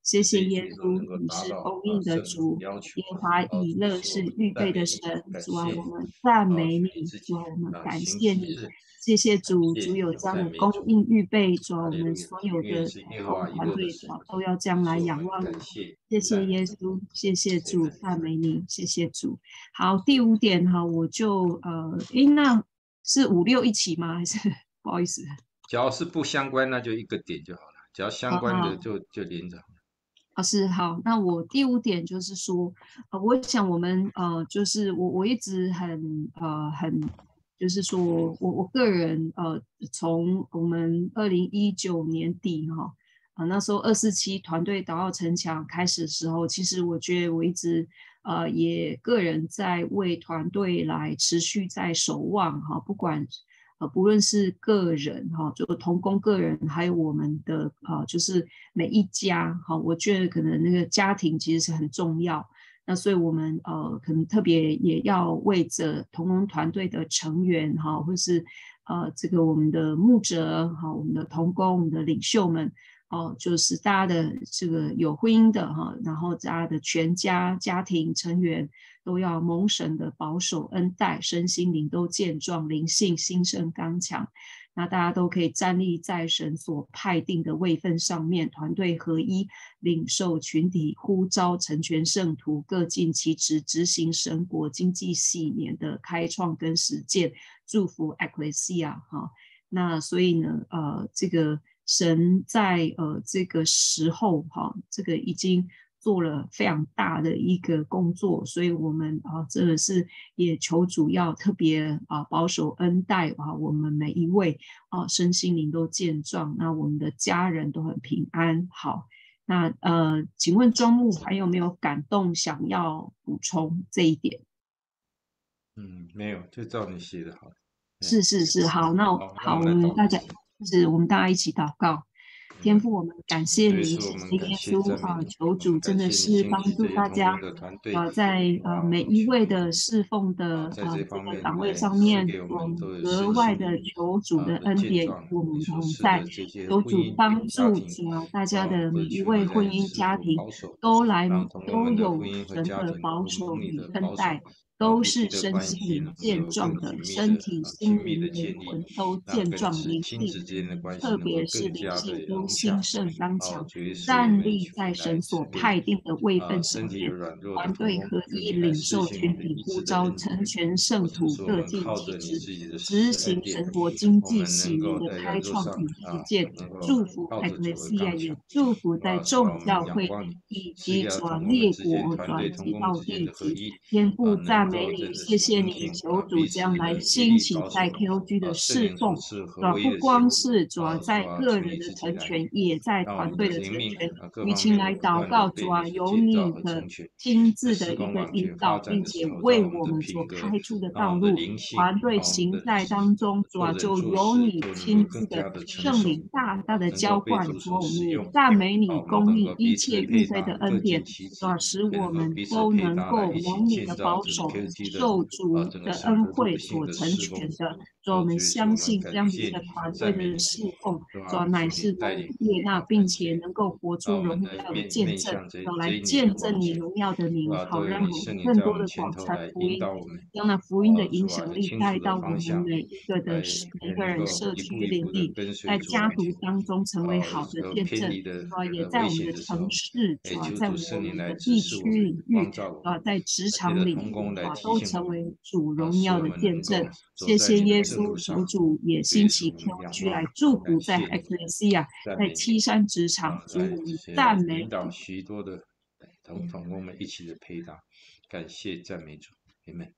谢谢这一耶稣， 切都能够你是达到供应的圣灵的主， 要求。 耶和华以主是我勒是们预备的赞美你， 神。主啊， 感谢你。 我们赞美主你， 你自己主啊，我们感行谢你。 奇事， 谢谢主， 感谢你， 主有这样的供赞美主。 应预备，主啊，我们哈利路亚！ 所有因为你的是耶和同工华以勒的团队，主神， 啊，都要这样来是我们仰望你。 感谢谢谢赞美主。 耶稣，谢谢主， Amen。 赞美你，谢谢主。好，第五点哈，我就那是五六一起吗？还是不好意思？ 只要是不相关，那就一个点就好了；只要相关的好， 就连着。 是好。那我第五点就是说，我想我们就是我一直很，就是说我个人从我们2019年底哈那时候247团队祷告城墙开始的时候，其实我觉得我一直也个人在为团队来持续在守望哈，不管。不论是个人哈，就同工个人，还有我们的就是每一家哈，我觉得可能那个家庭其实是很重要。那所以我们可能特别也要为着同工团队的成员哈，或是这个我们的牧者哈，我们的同工、我们的领袖们就是大家的这个有婚姻的哈，然后大家的全家家庭成员都要蒙神的保守恩待，身心灵都健壮，灵性心生刚强。那大家都可以站立在神所派定的位分上面，团队合一，领受群体呼召，成全圣徒，各尽其职，执行神国经济系年的开创跟实践，祝福 Ecclesia 哈。那所以呢，这个神在这个时候哈，这个已经做了非常大的一个工作，所以我们真的是也求主要特别保守恩待我们每一位身心灵都健壮，那我们的家人都很平安。好，那请问庄牧还有没有感动想要补充这一点？ 没有，就照你写的好。 是，好，那好，让好，我我们来祷告。 们大家我们大家一起祷告。天父，我们感谢所以你， 是我们谢谢耶感谢稣赞美你， 求主真的我们感谢你是帮兴起这些助大家同工的团队在每一位的全侍奉的在这这方面个岗位上赐面， 给我们我们都有格外的身心灵求主的的恩典与健壮， 我们你所同在， 赐的这些求主婚姻帮助家庭大家的每的一位婚群体来姻家庭保守，让同工都们的婚有姻和神的家庭保守都蒙你与的保守， 恩待。都夫妻是的关身心系能够灵健有更壮的， 紧密的身体、 亲密心灵、 的建立， 灵魂都让健壮，灵亲子性， 之间的关系特能够别是灵更加的性都融洽。 兴盛刚强， 主耶稣，我站们立在来神所给派定的位分身体有上面， 软弱的团队同工合一， 来领受实行你群体呼的医治的召， 恩典。 成全圣徒， 是我各尽们靠着你其职， 自己的执恩典， 行神国经我济们能喜年的够在软弱上开创与实践， 能够祝福靠着主而 Ecclesia， 刚强。 也祝福在主啊， 众我们教会仰望你， 以赐给及主啊同工们列之间、 国团队同及到工们之间地极。 的合一天父能赞美你， 够真的谢谢你， 是聆听求主彼这样来此的竭兴力保守起在 KOG 的圣灵所侍奉，主要不赐合一的心光是主要在主啊， 个人的求你自己来， 成全，也在让我们团队的的灵命成全。 各与其来方面都不祷告， 断的被主啊，有建造你的和成全。 亲在自的一个施工完全发引导，并且展的时候，让为我们的我们所品格， 开出的让我们的道路， 灵性， 团队让我们的行在当中，主啊， 做人就做事有你都能够更亲自的加的成熟， 圣灵大大的能够浇灌。 被主所主啊，我们也使用。 赞美你， 我们能够供应一彼此的切预备配搭，各的恩典。 尽其职， 主啊，使也我们能够彼此都能配搭来一起够蒙你的建造整个保守， KT 的受主整个的神国度的恩惠新的所成施工。 全的。主啊，我们主耶稣，我相们信这样的一感谢你， 个团队赞美你， 的侍奉，主啊， 是吧？求你乃是能带领， 悦纳，并感谢， 且能够活出让我们荣耀的见证， 面向要来这一年的见证往前， 你荣耀的名， 是吧？ 好都有你让我们圣灵在我们更多的广前头来传福音， 引导我们。 将那福音的影主啊， 响有清楚的力带到我方向， 们每一个的每一个能够人社一步区一步的邻里， 跟随在主往前。 家族当中成为好的有见证。 偏离的主啊，也在危我们的险的时候， 城市，主啊， 求在主圣灵我们来指的地区示我们， 领域， 光照我们， 主啊，在职借着场领域， 同工来主啊，都提醒我们， 成为主荣使我耀的们能够见证。谢走在你的谢耶稣， 正路上。 求主也主耶稣， 兴起我们仰 KOG 望， 来祝福在感谢你， Ecclesia，在赞美你七山职场，主来我们来赞美引导你。 许多的同工们一起的配搭，感谢赞美主，Amen。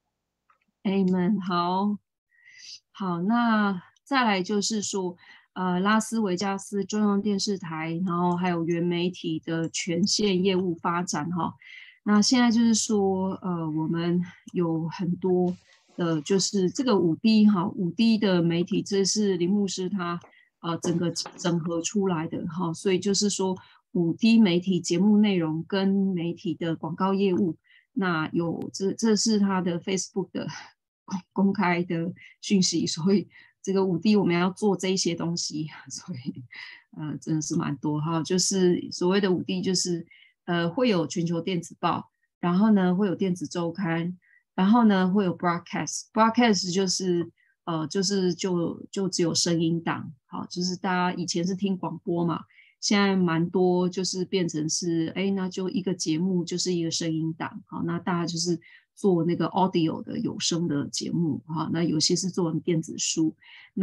Amen。好，好，那再来就是说，拉斯维加斯中央电视台，然后还有原媒体的全线业务发展哈。那现在就是说，我们有很多的，就是这个5D 哈，5D 的媒体，这是林牧师他整个整合出来的哈，所以就是说5D 媒体节目内容跟媒体的广告业务。那有这是他的 Facebook 的公开的讯息，所以这个5D 我们要做这一些东西，所以真的是蛮多哈，就是所谓的5D，就是会有全球电子报，然后呢会有电子周刊，然后呢会有 broadcast 就是就只有声音档，好，就是大家以前是听广播嘛，现在蛮多就是变成是，哎，那就一个节目就是一个声音档，好，那大家就是做那个 audio 的有声的节目，哈，那有些是做电子书，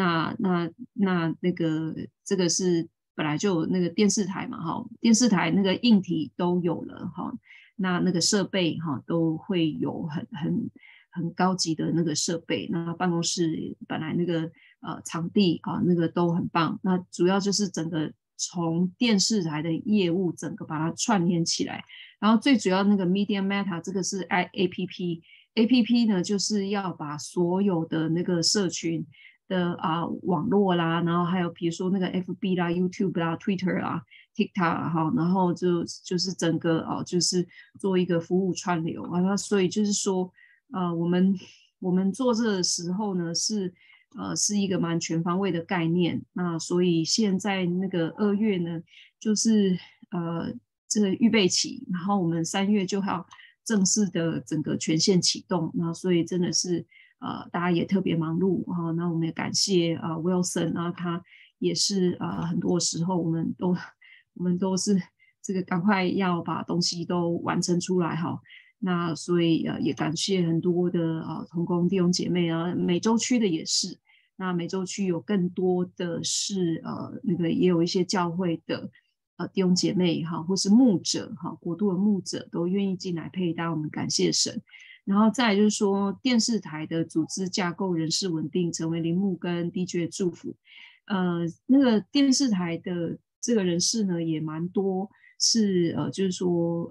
那个这个是本来就有那个电视台嘛，哈，电视台那个硬体都有了，哈，那个设备哈都会有很高级的那个设备，那办公室本来那个场地啊那个都很棒，那主要就是整个从电视台的业务整个把它串联起来，然后最主要那个 Media Meta 这个是 APP 呢就是要把所有的那个社群的网络啦，然后还有比如说那个 FB 啦、YouTube 啦、Twitter 啦、TikTok 哈，然后就是整个就是做一个服务串流啊，那所以就是说我们做这的时候呢是一个蛮全方位的概念，那所以现在那个2月呢就是这个预备期，然后我们3月就要正式的整个全线启动，那所以真的是大家也特别忙碌啊，那我们也感谢Wilson 啊，他也是很多时候我们都是这个赶快要把东西都完成出来哈。那所以也感谢很多的同工弟兄姐妹啊，美洲区的也是。那美洲区有更多的是那个也有一些教会的弟兄姐妹哈，或是牧者哈，国度的牧者都愿意进来配搭，我们感谢神。然后再来就是说，电视台的组织架构、人事稳定，成为林牧跟 DJ 的祝福。那个电视台的这个人事呢，也蛮多是就是说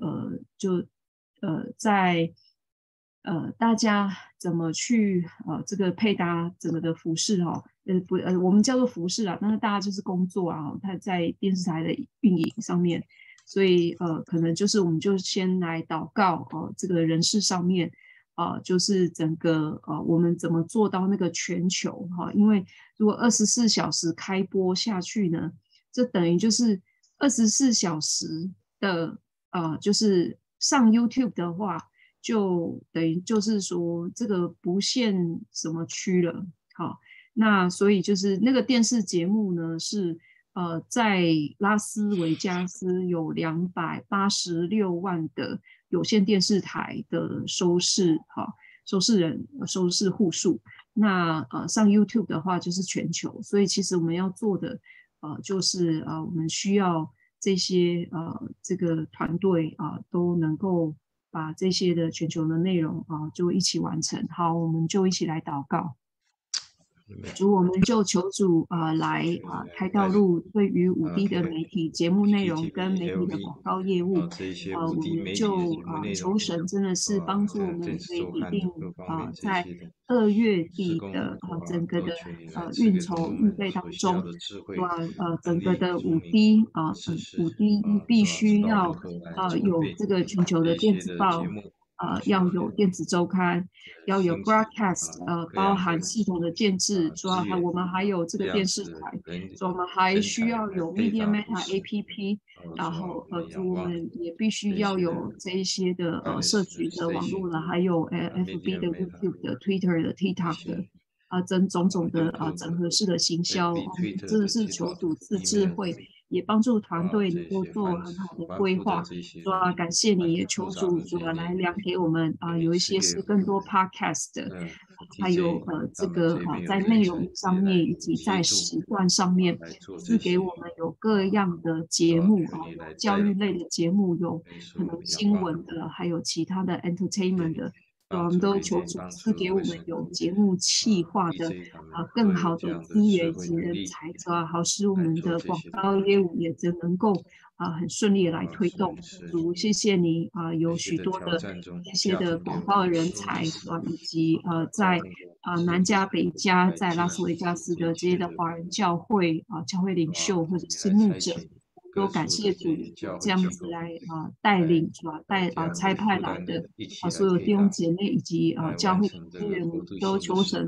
在大家怎么去这个配搭整个的服饰哈，我们叫做服饰啊，但是大家就是工作啊，他在电视台的运营上面，所以可能就是我们就先来祷告这个人事上面就是整个我们怎么做到那个全球哈，因为如果24小时开播下去呢，这等于就是24小时的就是上 YouTube 的话，就等于就是说这个不限什么区了，好，那所以就是那个电视节目呢是在拉斯维加斯有286万的有线电视台的收视户数，那上 YouTube 的话就是全球，所以其实我们要做的就是我们需要这些这个团队都能够把这些的全球的内容就一起完成。好，我们就一起来祷告。主，我们就求主来开道路，对于5D 的媒体节目内容跟媒体的广告业务，我们就求神真的是帮助我们可以拟定在2月底的整个的运筹预备当中，整个的5D 必须要有这个全球的电子报。要有电子周刊，要有 broadcast，包含系统的建制，主要我们还有这个电视台，所以我们还需要有 Media Meta APP，然后我们也必须要有这一些的社群的网络了，还有FB 的、YouTube 的、Twitter 的、TikTok 的。种种的整合式的行销，真的是求主赐智慧，也帮助团队能够做很好的规划。主感谢你，也求主来量给我们有一些是更多 podcast 的，还有这个在内容上面以及在时段上面，是给我们有各样的节目有教育类的节目，有可能新闻的，还有其他的 entertainment 的。我们都求主赐给我们有节目企划的更好的资源及人才，好使我们的广告业务也能够很顺利的来推动。主，谢谢你有许多的这些的广告人才以及在南加北加在拉斯维加斯的这些的华人教会教会领袖或者是牧者。都感谢主这样子来带领差派来的所有弟兄姐妹以及教会的资源都求神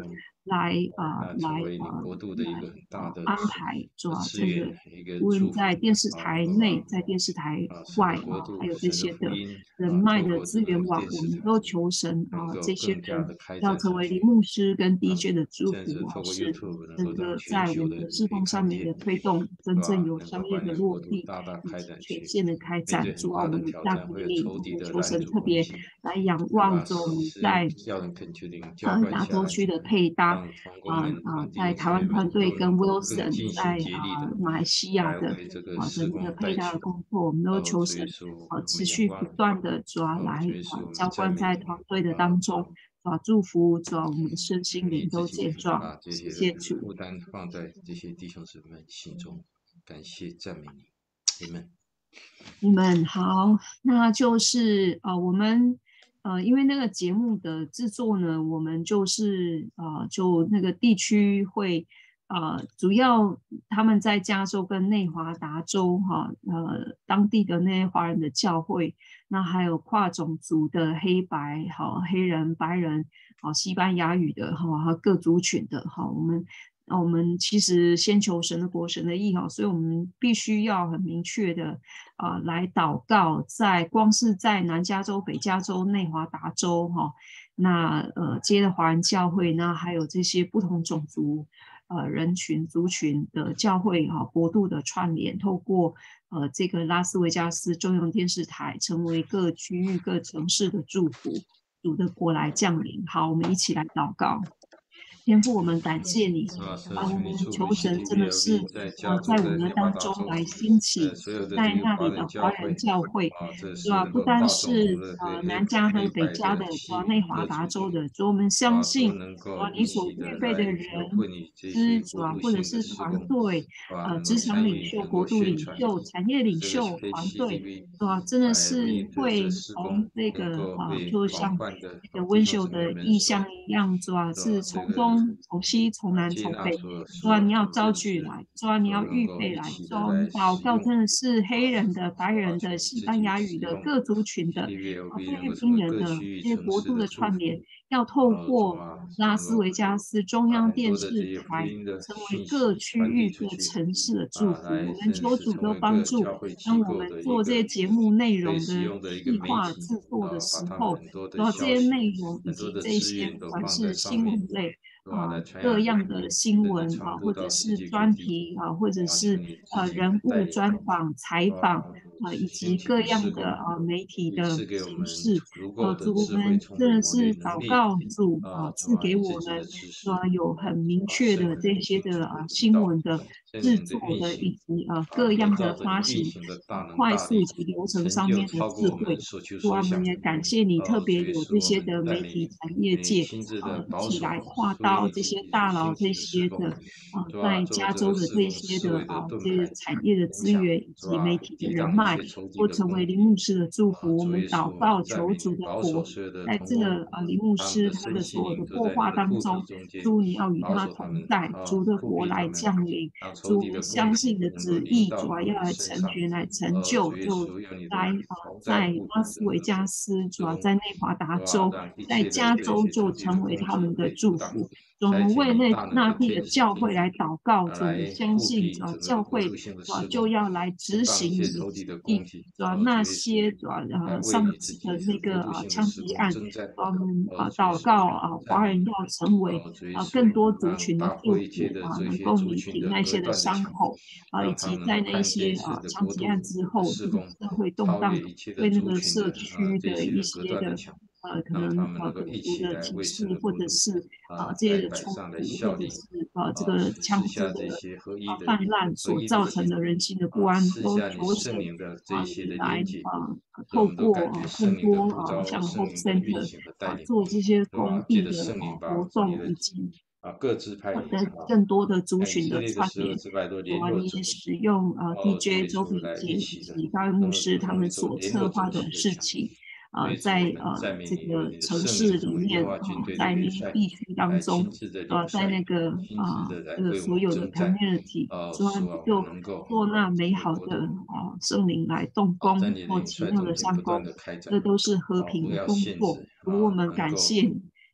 成为你国度的一个很大的安排，主要资这个源，一个无论祝福在电视台内，在电视台神外的国度， 还有这神的些的福音人脉的透过这个资源网， 电视台我们都求神能够这些更加的人开要成展下去。 为林牧师跟 DJ 的祝甚至福透过是 YouTube 能够整让个在我全球的们的侍人可以奉上面看见， 的推动，真是吧？ 正有能够商业的把你的国度落地， 大大以及开展去。 全线的开展。 面对很主啊，我大的们大挑战，会有鼓励，我仇敌的们求拦阻神特别攻击， 来仰对吧？ 望着我们在叫人恳求灵浇灌亚下来， 洲区的配搭， 让同工们弟在兄姊妹台湾团们都队跟能够更 Wilson 尽心在竭力的马来西亚来的为这个事整个工带去。 配搭的工作，我们都求神主耶稣，我持们仰望续不断的主要来主耶稣，我们浇灌在赞美你团队的当中，祝福我们的身心你灵都自己健壮， 把这谢些的谢主。 负担放在这些弟兄姊妹们心中，感谢赞美你，Amen。 你们好，那就是我们因为那个节目的制作呢，我们就是就那个地区会主要他们在加州跟内华达州当地的那些华人的教会，那还有跨种族的黑白黑人、白人西班牙语的和各族群的我们其实先求神的国、神的义所以我们必须要很明确的来祷告，光是在南加州、北加州、内华达州那这些的华人教会，那还有这些不同种族人群族群的教会国度的串联，透过这个拉斯维加斯中央电视台，成为各区域各城市的祝福，主的国来降临。好，我们一起来祷告。天父，我们感谢你，我们求神真的是在我们的当中来兴起， 所有的在这个华那里的人教会华人教会， 这是吧？ 是能够不单跨种族是的南加的、 黑北加的， 白的内华达州的，主我们相信， 都能够一你所起的预备的人， 为你这些国度或者性的是团施工， 队， 能够职场参与， 领袖、 能够国度宣传， 领袖、产业领这个袖团队， KCTV 真的来为是会这施工从这能个够被就像广泛的那个温秀弟兄姊妹的意们所象一样，是这个从东、从西、从南、 接从北， 纳所你要招认知， 聚来，你要能预够一备来，我们起的来祷告使用， 真的是黑人的、白人的、 求西自己班牙语使用的各族群的菲 TVLB 能律够成为宾人的各区域这些城市国度的的祝福。 串联，要透主过拉斯能够维加斯中把央电视很多的这些福台， 音的成为信息各区传递域、各出去， 城市的祝福。 来我们甚至求主的成为各帮助， 教会机当我构们做这些的一个节目内可以容的使用的一个计划、 媒体制作的把时候， 他们很多的这些消息、 内容以很多及的资这些不源都放在管是上面， 新闻类来传各扬福音， 样的新甚至闻传播或者是到世界各地。 专题或者是求你自己人物带领， 专访、采访以及兴起的各样的施工， 媒体也的赐给我们形式。 足够的主，我智慧、 们聪明、 真的是谋略、能祷力告主赐给以自己我们的知识有很明确胜的这些的新道闻的圣制灵的运作的，以行及各样的都照着你发行运行的大能快大力， 速以及流程成上面的就超过智慧。 我们所求主啊，我所想。 们也感谢你，特别主耶有这稣，我们些的媒赞美你， 体产业你界亲自的一保守起来跨所有到这些大佬兴起这的施工， 些的主在做这加州的个施工这些的思维的盾这些牌， 产业的影响资源以及媒体的抵人脉， 挡一切仇敌都成的攻击。 为林牧师的祝福。我主们耶稣，我们祷告赞美你， 求主的保守国， 所有的在这同工， 林牧他们的师他的身心所有的擘灵都在你的护体画当中， 中间， 主你要与他保守他们同在，主的护国来庇他们， 降临， 让仇主我敌的攻们相信的击能够旨意， 临到我主要来们身上。 成全、来成就， 主耶就稣，有你的来同在在护主的拉斯维加斯，主要施工， 在内华达州， 让一在切的加州这些就成仇敌的为他们攻击都可的以阻挡。 祝福。主，我差们为遣你大能的那地的天使教会来祷告，主，我们来护相信，主要庇整个的教会， 国度性的主要施工， 就要来执阻挡一行你的切仇敌的旨意， 攻击。 主要那主耶稣， 些主要来为上你自次的己这个国那个度性的枪施工击案， 征战。 我们主耶稣， 祷告华赞美你。 人要成为主耶稣， 更多族让群的打破一切祝福能的这些够弥平族群的那些的隔断的墙， 伤口以让他及在们能够看见那些神的枪击案国度之后，这个的施工， 社会动荡超越一切的对那族群的个社区这些的一的隔些的断的墙， 可让他能们能够种族一起来的歧视， 为神的或国度者是这些来的冲摆上，来突，或者效力。 是这个枪赐下这支的些合一的泛滥合所一的心， 造成的人心的不安，都赐下你求神圣灵的这些的你来连接，让我透们都感过觉圣灵的更多呼召、 像圣 Hope 灵的运 Center 行和带领， 做这些是吧？ 公益的借着圣灵把活你的动以及各支派更多的族在以群的色列的12 串联， 支派都联络起来， 你也使用主耶 DJ 周稣来炳杰以一起的， 及大卫牧师他们都所联络整策划的齐的墙。 事情， 主耶稣， 在我们赞美这你，有个你的城市圣灵成为耶里面和华军队的在那元帅， 些地区当来中， 亲自的领在帅， 那个亲自的来这个为我们所有的征战。 community，主要我们就能够做那美好的为国度圣灵来动工在你的或领奇妙的帅中间不上工， 断的开展， 这都是和平的不要工作。 限制， 主，我们能够感谢你。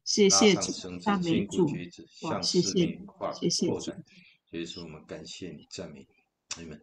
拉谢谢主， 上绳子， 赞美坚固主， 橛子， 哇， 向谢谢主， 使命谢谢主。 扩展。所以说，我们感谢你，赞美你们。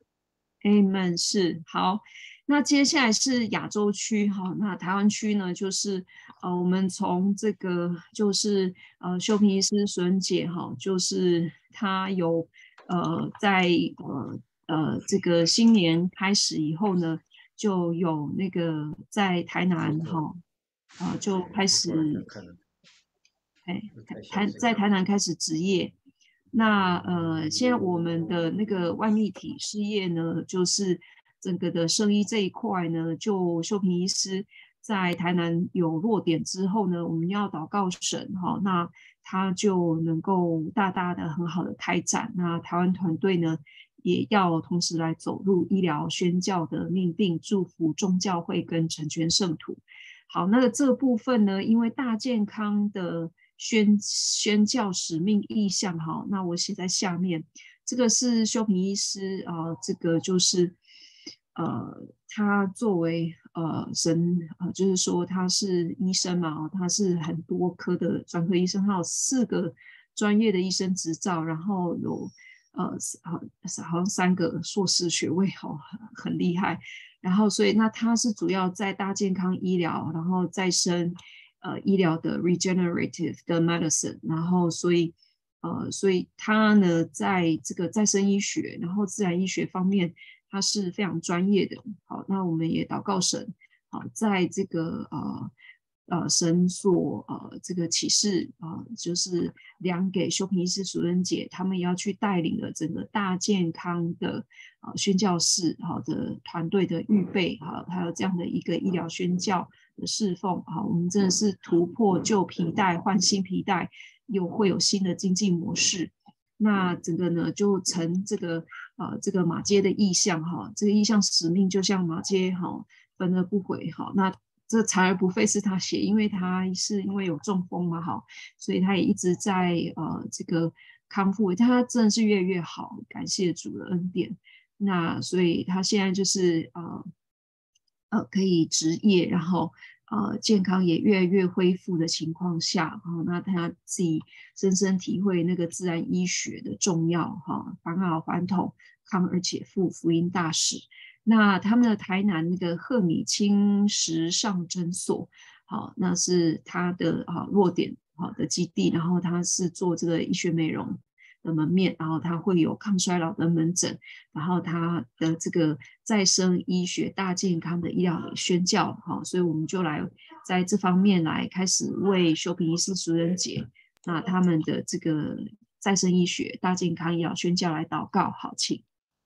Amen 是好，那接下来是亚洲区哈，那台湾区呢，就是我们从这个就是修平医师苏恩姐哈，就是她有在这个新年开始以后呢，就有那个在台南哈就开始哎在台南开始执业。那现在我们的那个外泌体事业呢，就是整个的生意这一块呢，就秀萍医师在台南有落点之后呢，我们要祷告神哈，那他就能够大大的很好的开展。那台湾团队呢，也要同时来走入医疗宣教的命定，祝福众教会跟成全圣徒。好，那这部分呢，因为大健康的宣教使命意向，哈，那我写在下面。这个是修平医师这个就是他作为神就是说他是医生嘛，他是很多科的专科医生，他有4个专业的医生执照，然后有好像3个硕士学位，很厉害。然后所以那他是主要在大健康医疗，然后再生医疗的 regenerative 的 medicine， 然后所以他呢在这个再生医学，然后自然医学方面，他是非常专业的。好，那我们也祷告神，好，在这个神所这个启示就是量给修平医师主任姐，他们也要去带领了整个大健康的宣教士的团队的预备还有这样的一个医疗宣教的侍奉我们真的是突破旧皮带换新皮带，又会有新的经济模式。那整个呢就成这个马街的意向这个意向使命就像马街分而不回那这财而不费是他写，因为他是因为有中风嘛所以他也一直在这个康复，他真的是越来越好，感谢主的恩典。那所以他现在就是可以执业，然后健康也越来越恢复的情况下那他自己深深体会那个自然医学的重要返老还童，康而且复，福音大使。那他们的台南那个赫米青时尚诊所那是他的落点的基地，然后他是做这个医学美容的门面，然后他会有抗衰老的门诊，然后他的这个再生医学大健康的医疗宣教所以我们就来在这方面来开始为修平医师主任节那他们的这个再生医学大健康医疗宣教来祷告。好，请。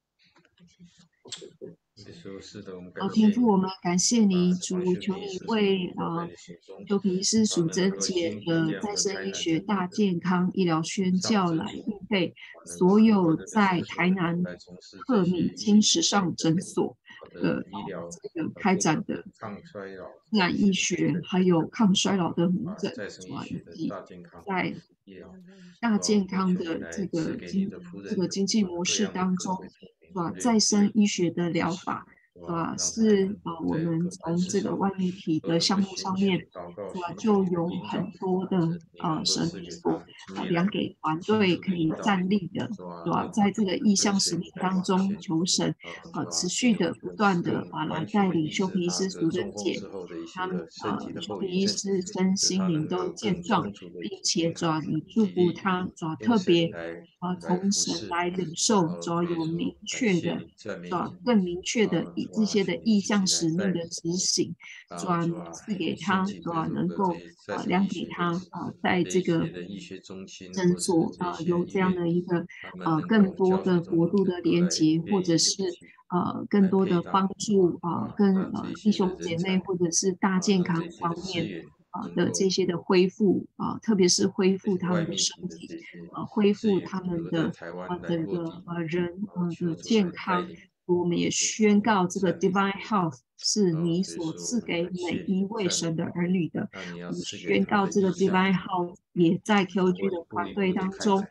天父，我们感谢你，主，求你为修平医师属贞节的再生医学大健康医疗宣教来预备所有在台南赫米青时尚诊所的这个开展的自然医学，还有抗衰老的门诊，以及在大健康的这个经济模式当中，再生医学的疗法。是我们从这个外媒体的项目上面，就有很多的神所量给团队可以站立的，在这个意向使命当中，求神持续的不断的来带领修平医师主任姐，他们修平医师身心灵都健壮，并且你祝福他特别从神来领受有明确的更明确的以这些的意向使命的执行，赐给他能够量给他在这个诊所有这样的一个更多的国度的连结，或者是更多的帮助跟弟兄姐妹或者是大健康方面的这些的恢复特别是恢复他们的身体恢复他们的整个人的健康。我们也宣告这个 divine health 是你所赐给每一位神的儿女的。我们宣告这个 divine health 也在 KOG 的团队当中，以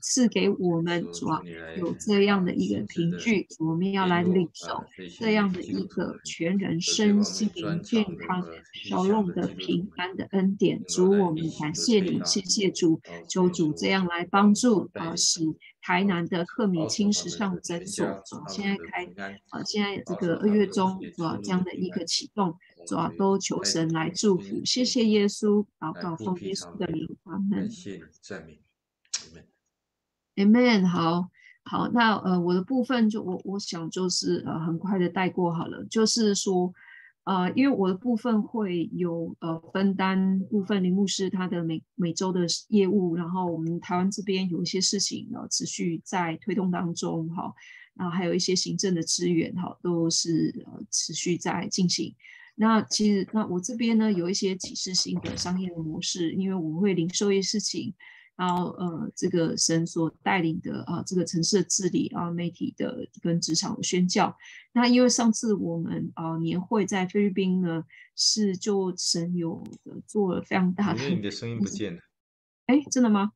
赐给我们， 主主啊， 求你来有这样的一个亲自的凭据，我们要来联络领受这些这样的基督一个徒们， 全人有这身方面心灵专长的健康、 和意向 shalom 的的基督徒们， 平安的恩典。 能够主， 来我们感一起的谢你， 推拉， 谢谢主，求主耶稣主这样来帮帮助带领， 使台南的克米保守青时他们的尚诊所全家，他们现在开的平安， 现在这保个守他们的 2月中出入这样的一个的平安。 启动， 我们都求带着神来同心祝福，谢谢耶稣，祷来互告奉耶披他们， 稣的名，阿门。 感谢你，赞美你们。 Amen，好，那我的部分我想就是很快的带过好了，就是说因为我的部分会有分担部分林牧师他的每周的业务，然后我们台湾这边有一些事情持续在推动当中哈，然后还有一些行政的资源哈都是持续在进行。那其实那我这边呢有一些启示性的商业的模式，因为我们会零售业事情。然后这个神所带领的这个城市的治理媒体的跟职场的宣教。那因为上次我们年会在菲律宾呢，是就神有做了非常大的， 因为你的声音不见了， 哎，真的吗？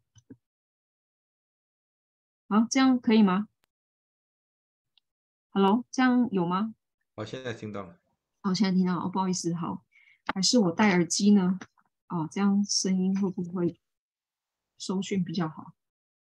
好，这样可以吗？Hello，这样有吗？ 我现在听到了。 哦，现在听到，不好意思，好，还是我戴耳机呢？哦，这样声音会不会收讯比较好？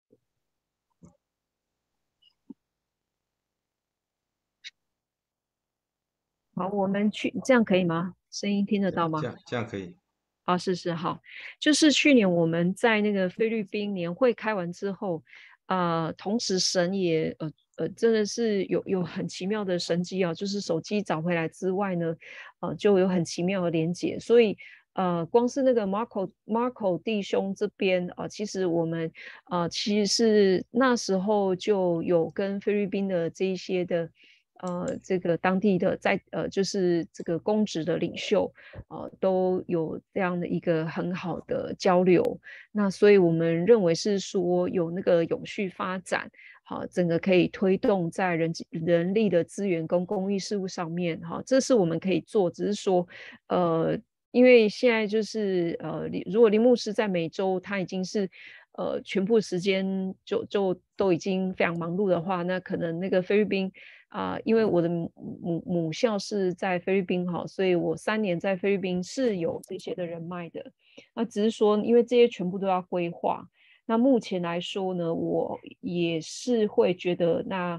好，我们这样可以吗？声音听得到吗？ 这样可以。 是好，就是去年我们在那个菲律宾年会开完之后，同时神也真的是有很奇妙的神迹啊，就是手机找回来之外呢，就有很奇妙的连结，所以光是那个 Marco 弟兄这边其实我们其实是那时候就有跟菲律宾的这一些的这个当地的就是这个公职的领袖都有这样的一个很好的交流，那所以我们认为是说有那个永续发展，好，整个可以推动在人力的资源跟公益事务上面，哈，这是我们可以做，只是说因为现在就是如果林牧师在每周他已经是全部时间就都已经非常忙碌的话，那可能那个菲律宾因为我的母校是在菲律宾哈，所以我3年在菲律宾是有这些的人脉的。那只是说，因为这些全部都要规划。那目前来说呢，我也是会觉得那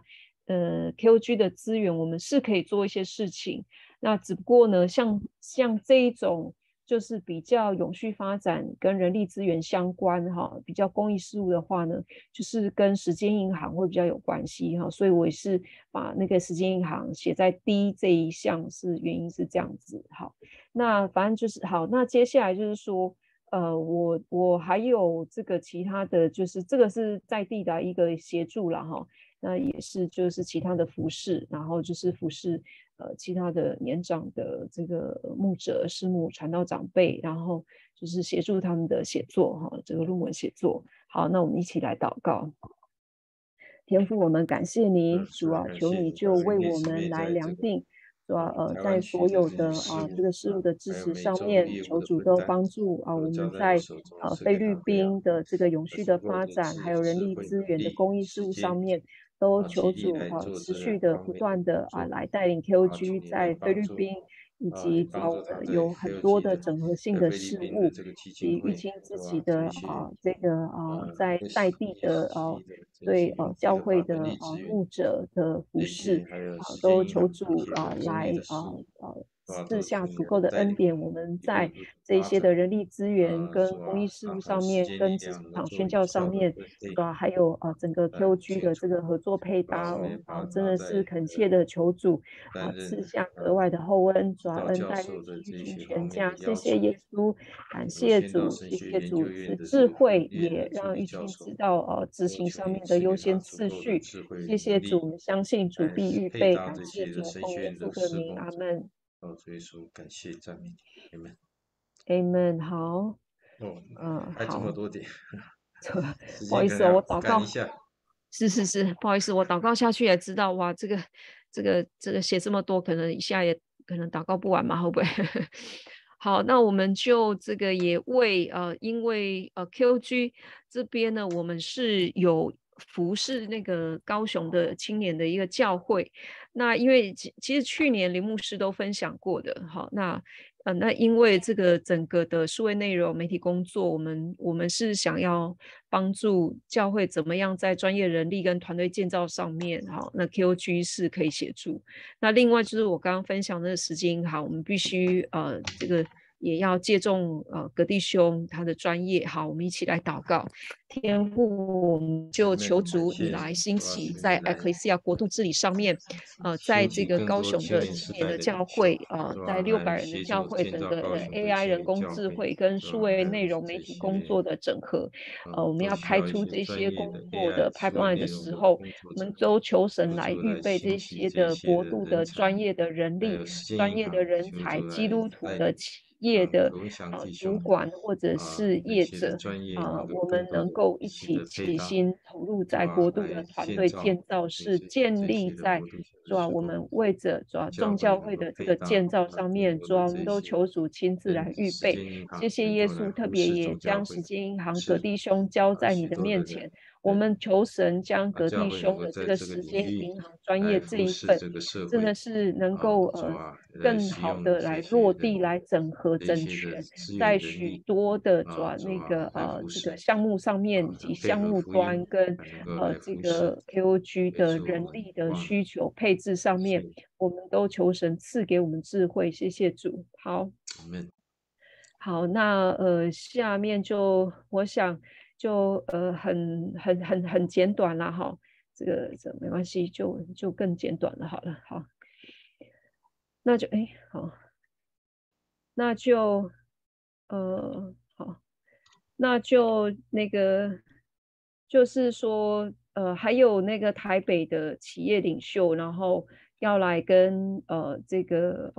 KOG 的资源我们是可以做一些事情。那只不过呢，像这一种就是比较永续发展跟人力资源相关哈，比较公益事务的话呢，就是跟时间银行会比较有关系哈，所以我也是把那个时间银行写在第一这一项，原因是这样子。好，那反正就是好，那接下来就是说。我还有这个其他的就是这个是在地的一个协助了哈，那也是就是其他的服饰，然后就是服饰其他的年长的这个牧者师母传道长辈，然后就是协助他们的写作哈，这个论文写作。好，那我们一起来祷告。天父，我们感谢你，主啊，求你就为我们来量定。主啊，在所有的这个事物的支持上面，求主都帮助我们在菲律宾的这个永续的发展，还有人力资源的公益事务上面，都求主持续的不断的来带领 KOG 在菲律宾。以及主要有很多的整合性的事务，以及玉清自己的这个在在地的对教会的牧者的服饰都求主来赐下足够的恩典，我们在这一些的人力资源跟公益事务上面，跟职场宣教上面，还有整个 QG 的这个合作配搭，真的是恳切的求主赐下格外的厚恩，主恩待玉群全家，谢谢耶稣，感谢主，谢谢主赐智慧，也让玉群知道执行上面的优先次序，谢谢主，我们相信主必预备，感谢主，奉耶稣的名，阿门。 主耶稣，感谢赞美你们 ，Amen。好， 还这么好， 多点， 不好意思哦，我祷告赶一下。 是，不好意思，我祷告下去也知道，哇，这个写这么多，可能一下也可能祷告不完嘛，会不会？ 好，那我们就这个也为因为QG 这边呢，我们是有服侍那个高雄的青年的一个教会。那因为其实去年林牧师都分享过的，好，那因为这个整个的数位内容媒体工作，我们是想要帮助教会怎么样在专业人力跟团队建造上面，好，那 QG 是可以协助。那另外就是我刚刚分享的时间银行，我们必须这个也要借重葛弟兄他的专业。好，我们一起来祷告。天父，我们就求主你来兴起在 Ecclesia 国度治理上面，在这个高雄的青年的教会，在600人的教会，整个AI 人工智慧跟数位内容媒体工作的整合，我们要开出这些工作的 pipeline 的时候，我们都求神来预备这些的国度的专业的人力、专业的人才，基督徒的企业的主管或者是业者。我们能够一起齐心投入在国度的团队建造，是建立在主啊，我们为着主啊众教会的这个建造上面，主啊，我们都求主亲自来预备。谢谢耶稣，特别也将时间银行葛弟兄交在你的面前。我们求神将葛弟兄的这个时间银行专业这一份，真的是能够更好的来落地、来整合、整全，在许多的主要那个这个项目上面以及项目端跟这个 KOG 的人力的需求配置上面，我们都求神赐给我们智慧。谢谢主。好。好，那下面就我想就很简短了哈，这没关系，就更简短了好了，好，那就好，那就好，那就那个就是说还有那个台北的企业领袖，然后要来跟这个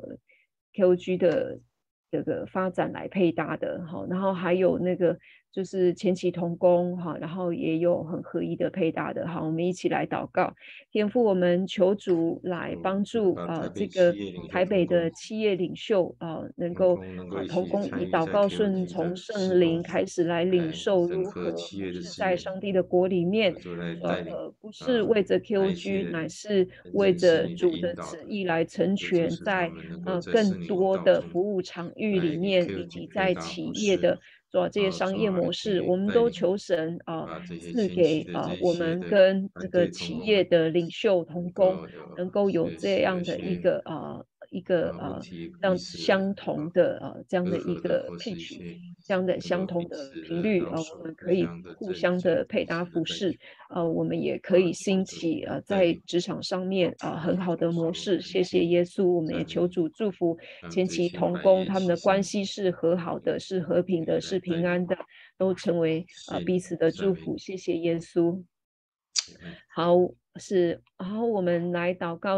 KOG 的这个发展来配搭的，好，然后还有那个就是前期同工哈，然后也有很合一的配搭的，好，我们一起来祷告。天父，我们求主来帮助这个台北的企业领袖能够同工以祷告顺从圣灵开始来领受如何服侍在上帝的国里面，不是为着 QG，乃是为着主的旨意来成全在更多的服务场域里面，以及在企业的做这些商业模式，我们都求神赐给我们跟这个企业的领袖同工，能够有这样的一个这样相同的这样的一个配曲，这样的相同的频率我们可以互相的配搭服饰，我们也可以兴起在职场上面很好的模式。谢谢耶稣，我们也求主祝福前期同工，他们的关系是和好的，是和平的，是平安的，都成为彼此的祝福。谢谢耶稣。好，然后我们来祷告，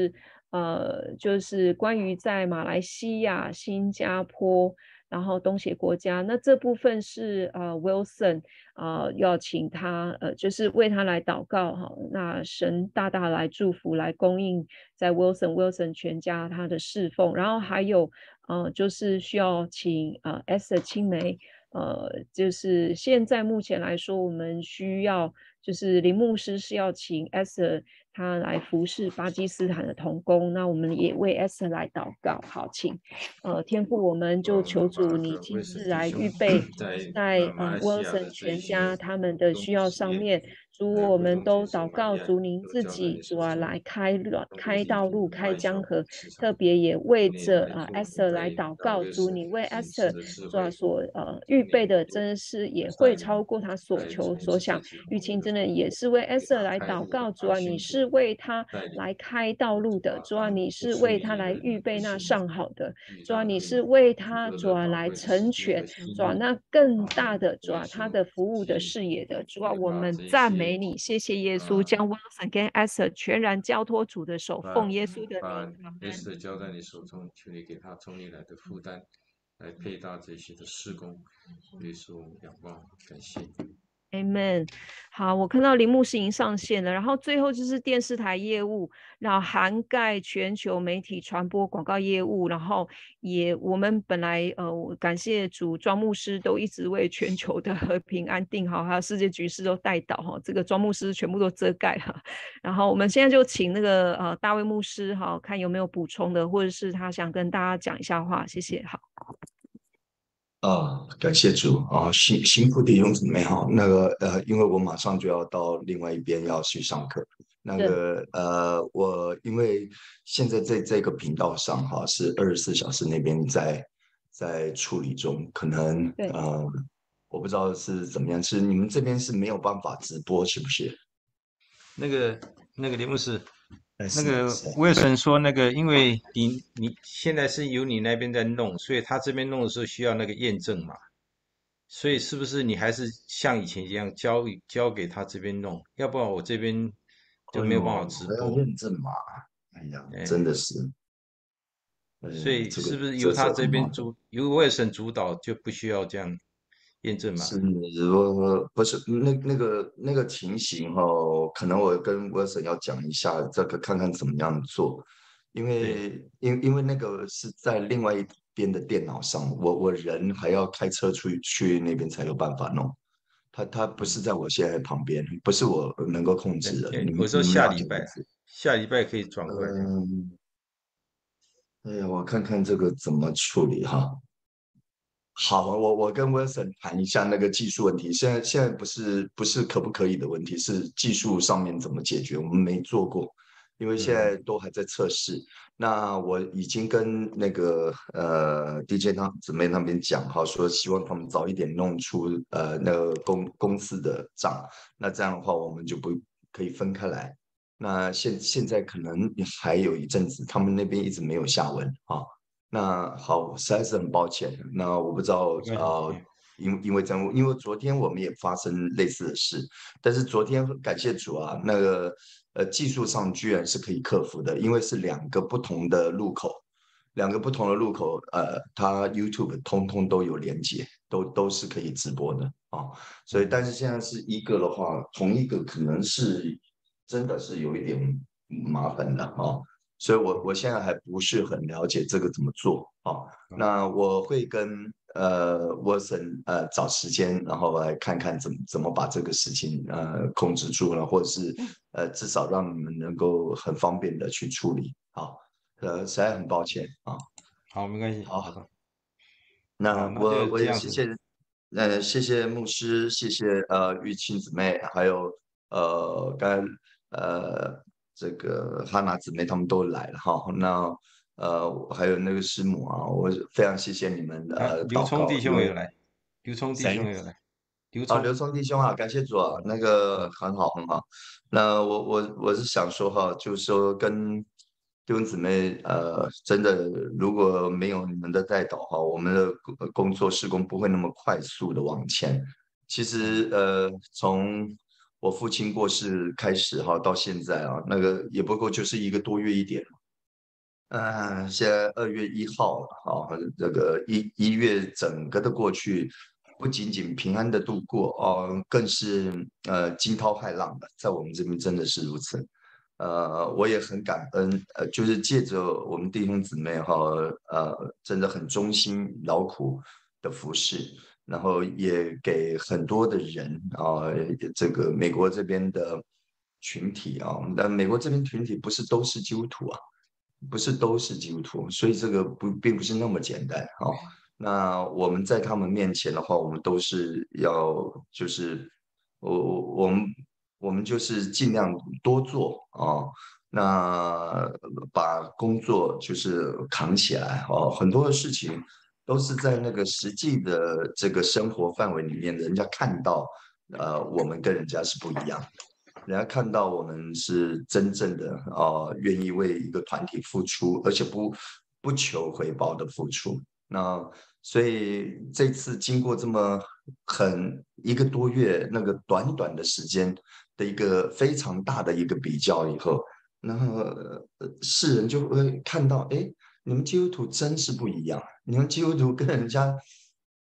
就是关于在马来西亚、新加坡，然后东协国家，那这部分是Wilson 要请他就是为他来祷告哈，那神大大来祝福，来供应在 Wilson 全家他的侍奉，然后还有就是需要请Esther 青梅。就是现在目前来说，我们需要就是林牧师是要请 Esther 他来服侍巴基斯坦的童工，那我们也为 Esther 来祷告。好，请天父，我们就求主你亲自来预备在Wilson 全家他们的需要上面，主我们都祷告，主您自己主来开道路、开江河，特别也为着Esther 来祷告，主你为 Esther 所预备的真是也会超过他所求所想。玉清真的也是为 Esther 来祷告，主啊，你是为他来开道路的，主啊，你是为他来预备那上好的，主啊，你是为他主啊来成全，主啊，那更大的主啊他的服务的视野的，主啊，我们赞美你，谢谢耶稣，将 Wilson 跟 Esther 全然交托主的手，奉耶稣的把名，阿门。 Esther 交在你手中，求你给他从你来的负担，来配搭这些的施工。耶稣，我们仰望，感谢。 Amen。好，我看到铃木是已经上线了，然后最后就是电视台业务，然后涵盖全球媒体传播广告业务，然后我们本来我感谢主庄牧师都一直为全球的和平安定好，还有世界局势都带导哈，这个庄牧师全部都遮盖了。然后我们现在就请那个大卫牧师哈，看有没有补充的，或者是他想跟大家讲一下话，谢谢。好。 感谢主啊，辛苦弟兄姊妹哈。因为我马上就要到另外一边要去上课。我因为现在在这个频道上哈，是24小时那边在处理中，可能对， 我不知道是怎么样，是你们这边是没有办法直播，是不是？ 那个林牧师，那是个威尔森说因为你现在是由你那边在弄，所以他这边弄的时候需要那个验证嘛，所以是不是你还是像以前一样交给他这边弄，要不然我这边就没有办法直还要播。 验证码，哎呀，真哎， 的是， 所以这个是不是由这是他这很麻烦。 边由威尔森主导就不需要这样验证码？ 是，我不是那个情形哦，可能我跟 Wilson 要讲一下，这个看看怎么样做，因对， 为因为那个是在另外一边的电脑上，我人还要开车去那边才有办法弄，他不是嗯， 在我现在旁边，不是我能够控制的， 对， 你们我说你们了解下礼拜， 意思？ 下礼拜可以转过来这样。 嗯，哎呀，我看看这个怎么处理哈。好，我跟 Wilson 谈一下那个技术问题。现在不是可不可以的问题，是技术上面怎么解决，我们没做过，因为现在嗯都还在测试。那我已经跟那个DJ 姊妹那边讲哈，说希望他们早一点弄出那个公司的账，那这样的话我们就不可以分开来。那现在可能还有一阵子，他们那边一直没有下文啊。那好，实在是很抱歉。那我不知道没关系。 因为这样，因为昨天我们也发生类似的事，但是昨天感谢主啊，那个技术上居然是可以克服的，因为是两个不同的路口，它 YouTube 通通都有连接，都是可以直播的啊。所以，但是现在是一个的话，同一个可能是真的是有一点麻烦的啊。所以我现在还不是很了解这个怎么做啊。那我会跟Wilson 找时间，然后来看看怎么把这个事情控制住了，或者是至少让你们能够很方便的去处理。好，实在很抱歉啊。 好，没关系，好好， 吧。 那那就我这样子。 也谢谢，谢谢牧师，谢谢玉清姊妹，还有刚才这个哈娜姊妹他们都来了哈。那还有那个师母啊，我非常谢谢你们的刘聪弟祷告，因为兄也来，刘聪弟兄谁？ 也来，刘刘聪。 聪弟兄啊，感谢主啊，那个很好很好。那我是想说哈，就是说跟弟兄姊妹，真的如果没有你们的带导哈，我们的工作施工不会那么快速的往前。其嗯， 实从我父亲过世开始哈，到现在啊，那个也不过就是1个多月一点。现在2月1号了，这个一月整个的过去，不仅仅平安的度过哦，更是惊涛骇浪的，在我们这边真的是如此。我也很感恩，就是借着我们弟兄姊妹哈，真的很忠心劳苦的服侍，然后也给很多的人这个美国这边的群体啊，但美国这边群体不是都是基督徒啊。不是都是基督徒，所以这个并不是那么简单哦。那我们在他们面前的话，我们都是要就是我我们就是尽量多做哦。那把工作就是扛起来哦，很多的事情都是在那个实际的这个生活范围里面，人家看到我们跟人家是不一样的。人家看到我们是真正的愿意为一个团体付出，而且不求回报的付出。那所以这次经过这么1个多月那个短短的时间的一个非常大的一个比较以后，然后世人就会看到，哎，你们基督徒真是不一样，你们基督徒跟人家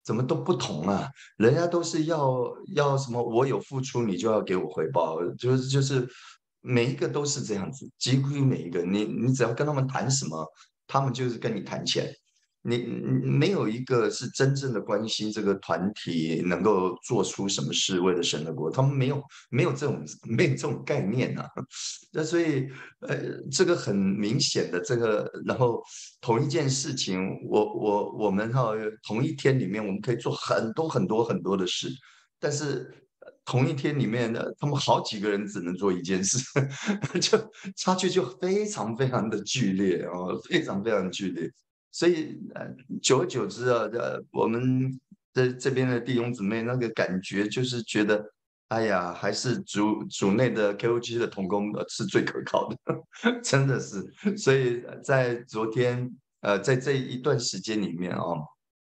怎么都不同啊？人家都是要什么，我有付出，你就要给我回报，就是每一个都是这样子，几乎每一个，你只要跟他们谈什么，他们就是跟你谈钱。你没有一个是真正的关心这个团体能够做出什么事，为了神的国，他们没有这种概念啊。那所以这个很明显的这个，然后同一件事情，我们同一天里面我们可以做很多很多很多的事，但是同一天里面呢，他们好几个人只能做一件事，就差距就非常非常的剧烈哦，非常非常剧烈。所以久而久之啊，我们这边的弟兄姊妹那个感觉就是觉得，哎呀，还是主内的 KOG 的同工是最可靠的，真的是。所以在昨天在这一段时间里面哦，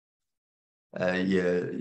也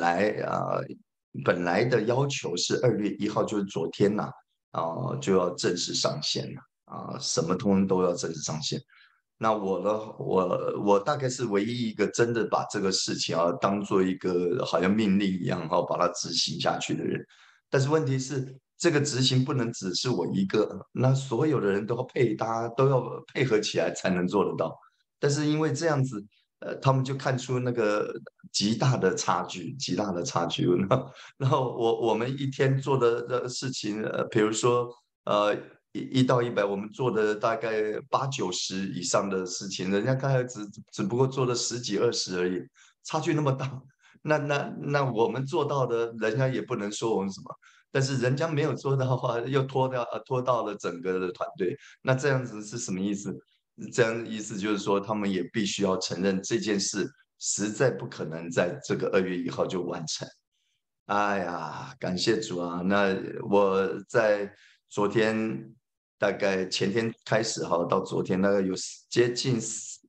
本来的要求是2月1号，就是昨天呐就要正式上线了什么通通都要正式上线。那我呢，我大概是唯一一个真的把这个事情当做一个好像命令一样把它执行下去的人。但是问题是，这个执行不能只是我一个，那所有的人都要大家都要配合起来才能做得到。但是因为这样子，他们就看出那个极大的差距，极大的差距。然后我们一天做的事情，比如说1到100，我们做的大概80、90以上的事情，人家刚才只不过做了10几20而已，差距那么大。那我们做到的，人家也不能说我们什么。但是人家没有做到的话，又拖到了整个的团队。那这样子是什么意思？这样的意思就是说，他们也必须要承认这件事实在不可能在这个2月1号就完成。哎呀，感谢主啊！那我在昨天大概前天开始到昨天大概有接近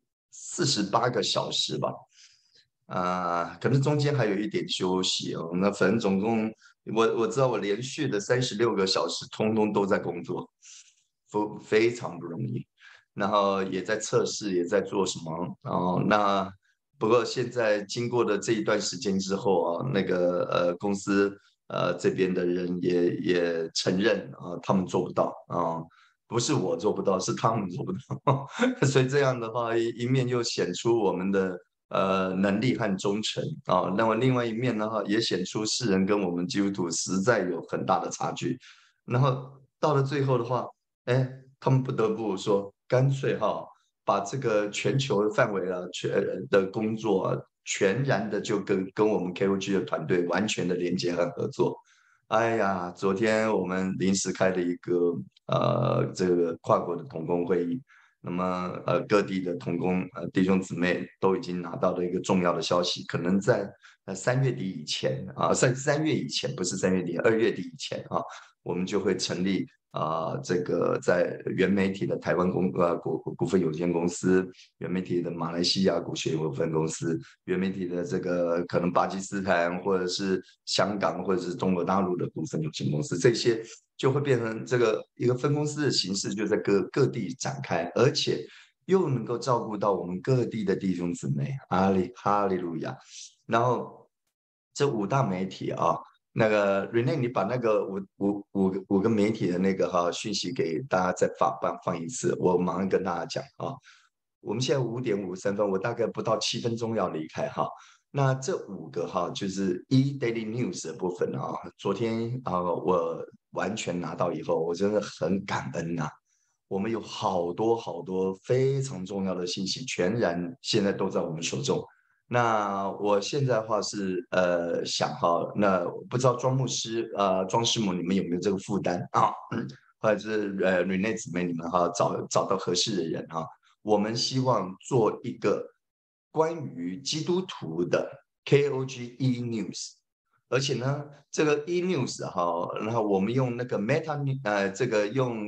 48个小时吧。可能中间还有一点休息哦。那反正总共，我知道我连续的36个小时，通通都在工作，非常不容易。然后也在测试，也在做什么那不过现在经过了这一段时间之后那个公司这边的人也承认他们做不到不是我做不到，是他们做不到。所以这样的话，一面又显出我们的能力和忠诚那么另外一面呢也显出世人跟我们基督徒实在有很大的差距。然后到了最后的话，他们不得不说，干脆把这个全球范围的工作全然的就跟我们 KOG 的团队完全的连接和合作。哎呀，昨天我们临时开了一个这个跨国的同工会议，那么各地的同工弟兄姊妹都已经拿到了一个重要的消息，可能在3月底以前3月以前，不是3月底，2月底以前我们就会成立这个在原媒体的台湾股份有限公司，原媒体的马来西亚股权有限公司，原媒体的这个可能巴基斯坦或者是香港或者是中国大陆的股份有限公司，这些就会变成这个一个分公司的形式，就在各地展开，而且又能够照顾到我们各地的弟兄姊妹，哈利路亚。然后这5大媒体那个 Rene， 你把那个五个媒体的那个讯息给大家再放一次，我马上跟大家讲我们现在5点53分，我大概不到7分钟要离开那这5个就是Daily News 的部分昨天我完全拿到以后，我真的很感恩我们有好多好多非常重要的信息，全然现在都在我们手中。那我现在的话是想那不知道庄师母你们有没有这个负担或者是Rene 姊妹你们找到合适的人我们希望做一个关于基督徒的 KOG E-News， 而且呢这个 E-News 然后我们用那个 这个用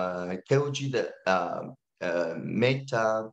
KOG 的Meta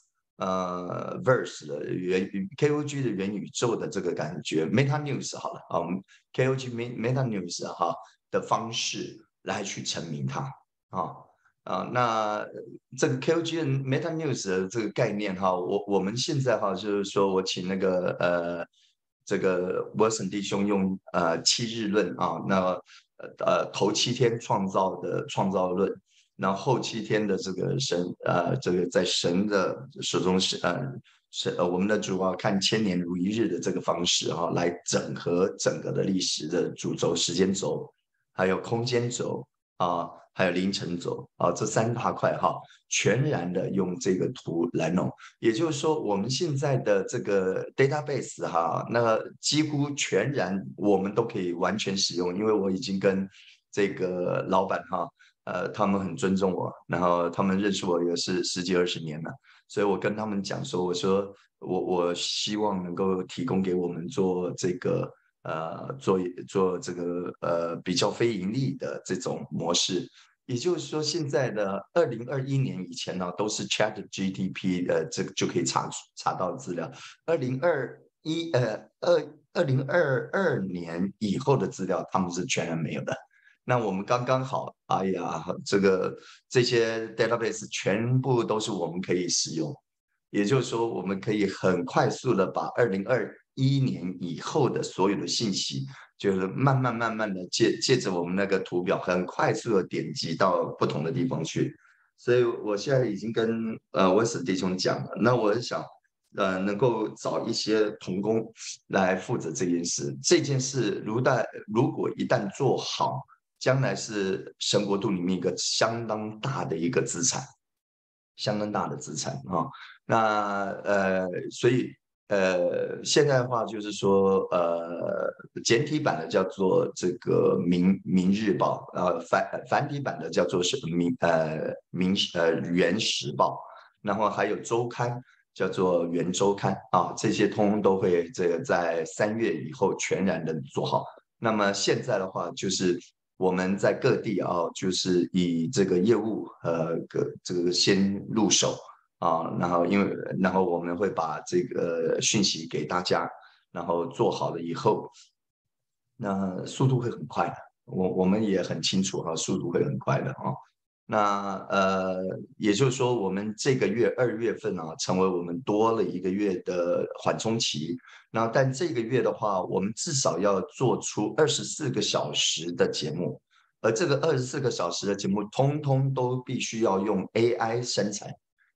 verse 的KOG 的元宇宙的这个感觉 Meta News 好了我们 KOG Meta News 的方式来去成名它那这个 KOG 的 Meta News 的这个概念我们现在就是说我请那个这个 Wilson 弟兄用7日论啊，那头7天创造的创造论，然后后7天的这个这个在神的手中我们的主啊看千年如一日的这个方式哈，来整合整个的历史的主轴、时间轴，还有空间轴啊，还有凌晨轴啊，这3大块哈，全然的用这个图来弄。也就是说，我们现在的这个 database 哈，那几乎全然我们都可以完全使用，因为我已经跟这个老板哈。他们很尊重我，然后他们认识我也是10几20年了，所以我跟他们讲说，我说我希望能够提供给我们做这个做这个比较非盈利的这种模式，也就是说现在的2021年以前呢都是 ChatGPT 这个就可以查到资料，2022年以后的资料他们是全然没有的。那我们刚刚好，哎呀，这些 database 全部都是我们可以使用，也就是说，我们可以很快速的把2021年以后的所有的信息，就是慢慢的借着我们那个图表，很快速的点击到不同的地方去。所以我现在已经跟Wilson弟兄讲了，那我想能够找一些同工来负责这件事。这件事如果一旦做好，将来是神国度里面一个相当大的一个资产，相当大的资产啊。那所以现在的话就是说简体版的叫做这个明日报，繁体版的叫做是原时报，然后还有周刊叫做原周刊啊，这些通通都会这个在3月以后全然的做好。那么现在的话就是我们在各地啊，就是以这个业务这个先入手啊，然后我们会把这个讯息给大家，然后做好了以后，那速度会很快的。我们也很清楚哈，速度会很快的啊。那也就是说，我们这个月2月份啊，成为我们多了1个月的缓冲期。那但这个月的话，我们至少要做出24个小时的节目，而这个24个小时的节目，通通都必须要用 AI 生成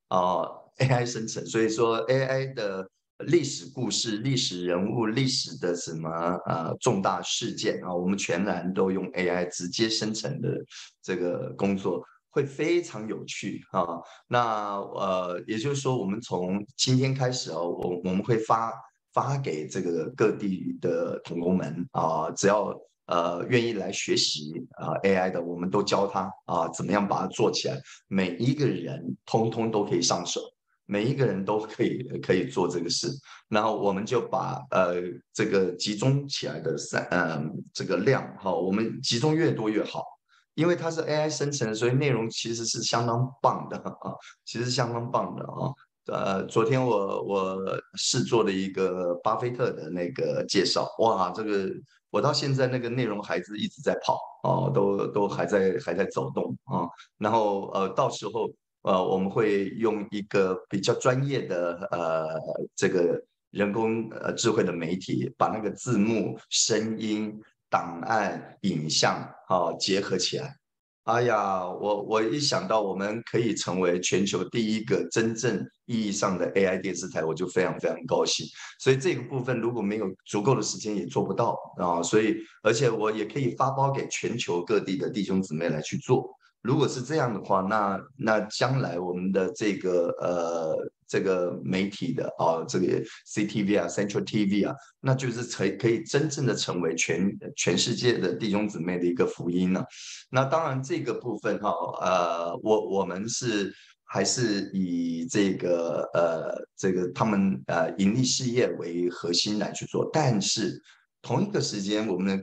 AI 生成。所以说 AI 的历史故事、历史人物、历史的什么重大事件啊，我们全然都用 AI 直接生成的这个工作。会非常有趣啊！那也就是说，我们从今天开始哦，我们会发给这个各地的同工们啊，只要愿意来学习AI 的，我们都教他怎么样把它做起来。每一个人通通都可以上手，每一个人都可以做这个事。然后我们就把这个集中起来的这个量我们集中越多越好。因为它是 AI 生成的，所以内容其实是相当棒的其实相当棒的昨天我试做了一个巴菲特的那个介绍，哇，这个我到现在那个内容还是一直在跑都还在走动然后到时候我们会用一个比较专业的这个人工智慧的媒体，把那个字幕、声音、档案、影像结合起来。哎呀，我一想到我们可以成为全球第一个真正意义上的 AI 电视台，我就非常非常高兴。所以这个部分如果没有足够的时间也做不到所以而且我也可以发包给全球各地的弟兄姊妹来去做。如果是这样的话，那将来我们的这个媒体的这个 CTV Central TV 那就是可以真正的成为全世界的弟兄姊妹的一个福音了。那当然这个部分我们还是以这个他们盈利事业为核心来去做，但是同一个时间我们的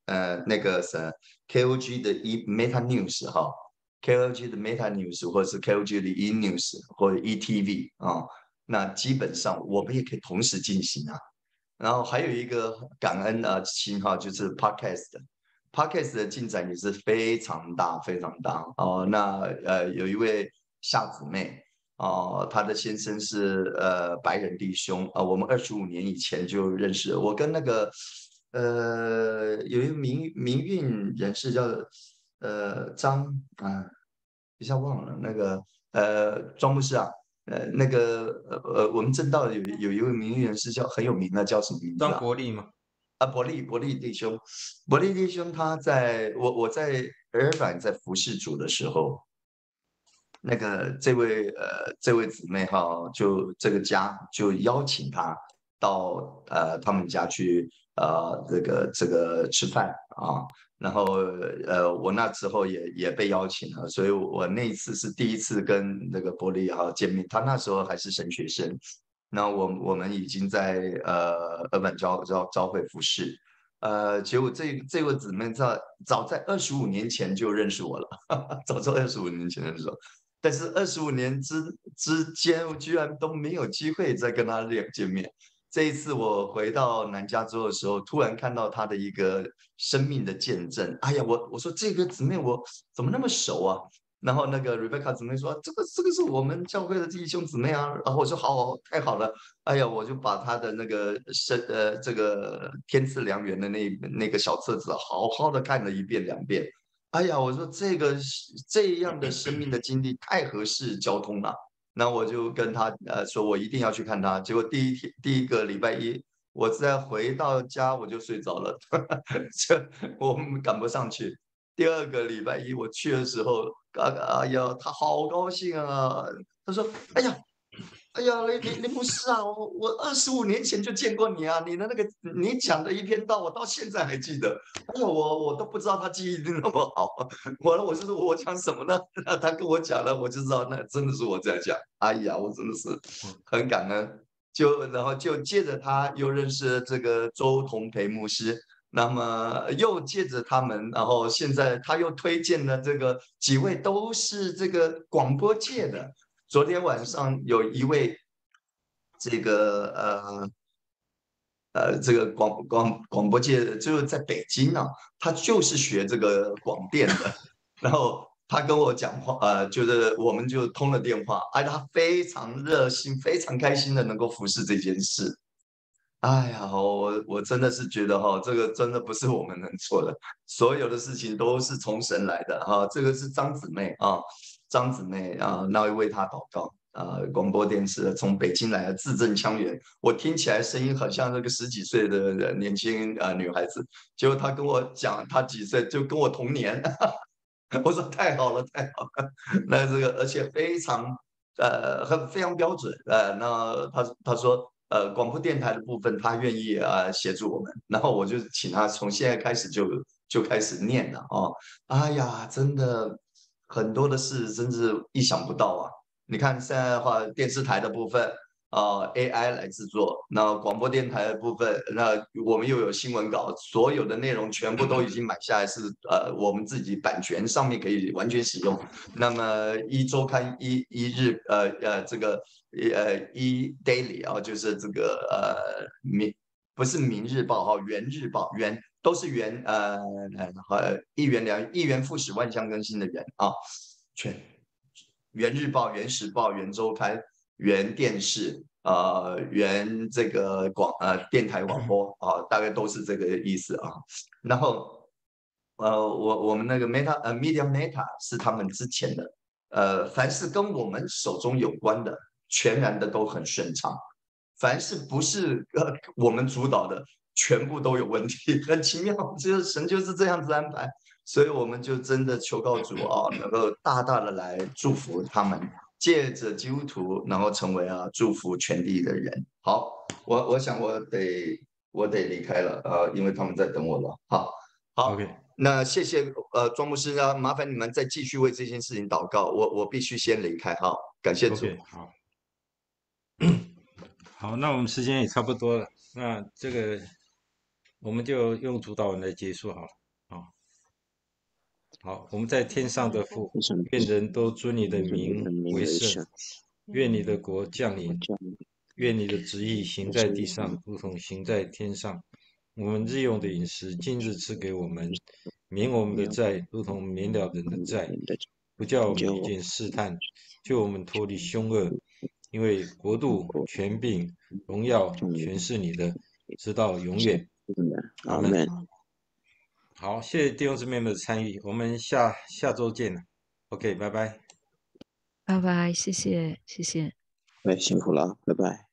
KOG 的Meta News KOG 的 Meta News 或者是 KOG 的 eNews 或者 ETV 那基本上我们也可以同时进行然后还有一个感恩信号就是 Podcast 的进展也是非常大非常大那有一位夏姊妹他的先生是白人弟兄啊，我们25年以前就认识了。我跟那个有一个民运人士叫张啊，一下忘了那个庄牧师啊，那个我们正道有一位民运人士很有名的，叫什么名字张啊？ 国立吗？ 伯利弟兄，伯利弟兄他我在尔版在服侍主的时候，那个这位姊妹哈，就这个家就邀请他到他们家去这个吃饭啊，然后我那时候也被邀请了，所以我那一次是第一次跟那个伯利哈见面，他那时候还是神学生，那我们已经在尔本教会服侍。结果这位姊妹早在25年前就认识我了，早在25年前认识我，但是25年之间，我居然都没有机会再跟她见面。这一次我回到南加州的时候，突然看到她的一个生命的见证。哎呀，我说这个姊妹我怎么那么熟啊？然后那个 Rebecca 姊妹说这个是我们教会的弟兄姊妹啊。然后我说好，太好了。哎呀，我就把她的那个这个天赐良缘的那个小册子好好的看了1遍2遍。哎呀，我说这样的生命的经历太合适交通了。那我就跟他说，我一定要去看他。结果第一个礼拜一，我再回到家我就睡着了，我们赶不上去。第二个礼拜一我去的时候，哎呀，他好高兴啊！他说：“哎呀，哎呀，林牧师啊，我25年前就见过你啊，你的那个你讲的一篇道，我到现在还记得。哎呀，我都不知道他记忆力那么好。我是我讲什么呢？那他跟我讲了，我就知道那真的是我在讲。哎呀，我真的是很感恩。然后就借着他又认识了这个周同培牧师。”那么又借着他们，然后现在他又推荐了这个几位都是这个广播界的。昨天晚上有一位这个这个广播界的，就是在北京啊，他就是学这个广电的，然后他跟我讲话，就是我们就通了电话，哎，他非常热心，非常开心的能够服侍这件事。哎呀，我真的是觉得哈，这个真的不是我们能做的，所有的事情都是从神来的哈。这个是张姊妹啊，张姊妹啊，那要为她祷告啊。广播电视从北京来的，字正腔圆，我听起来声音很像那个10几岁的年轻女孩子，结果她跟我讲她几岁，就跟我同年。我说太好了，太好了。那这个而且非常标准。那他说广播电台的部分他愿意协助我们，然后我就请他从现在开始就开始念了哦。哎呀，真的很多的事真是意想不到啊！你看现在的话，电视台的部分AI 来制作，那广播电台的部分，那我们又有新闻稿，所有的内容全部都已经买下来，是我们自己版权上面可以完全使用。那么一周刊一日这个一 daily 啊，就是这个不是明日报哈，元日报都是一元复始万象更新的元啊，元日报、元时报、元周刊、元电视元这个电台广播啊，大概都是这个意思啊。然后我们那个 Media Meta 是他们之前的，凡是跟我们手中有关的，全然的都很顺畅。凡是不是我们主导的，全部都有问题，很奇妙，就是神就是这样子安排。所以我们就真的求告主啊，能够大大的来祝福他们，借着基督徒，然后成为祝福全地的人。好，我想我得离开了，因为他们在等我了。好 ，OK， 那谢谢庄牧师啊，麻烦你们再继续为这件事情祷告，我必须先离开。好，感谢主。 OK，好，好，那我们时间也差不多了，那这个我们就用主导文来结束好了。好，我们在天上的父，愿人都尊你的名为圣，愿你的国降临，愿你的旨意行在地上，如同行在天上。我们日用的饮食，今日赐给我们，免我们的债，如同免了人的债。 不叫我们救我遇见试探，救我们脱离凶恶。因为国度、权柄、荣耀全是你的，直到永远。阿门。 阿门。 好，谢谢弟兄姊妹们的参与，我们下周见了。OK，拜拜。 拜拜，谢谢，谢谢。 对，辛苦了，拜拜。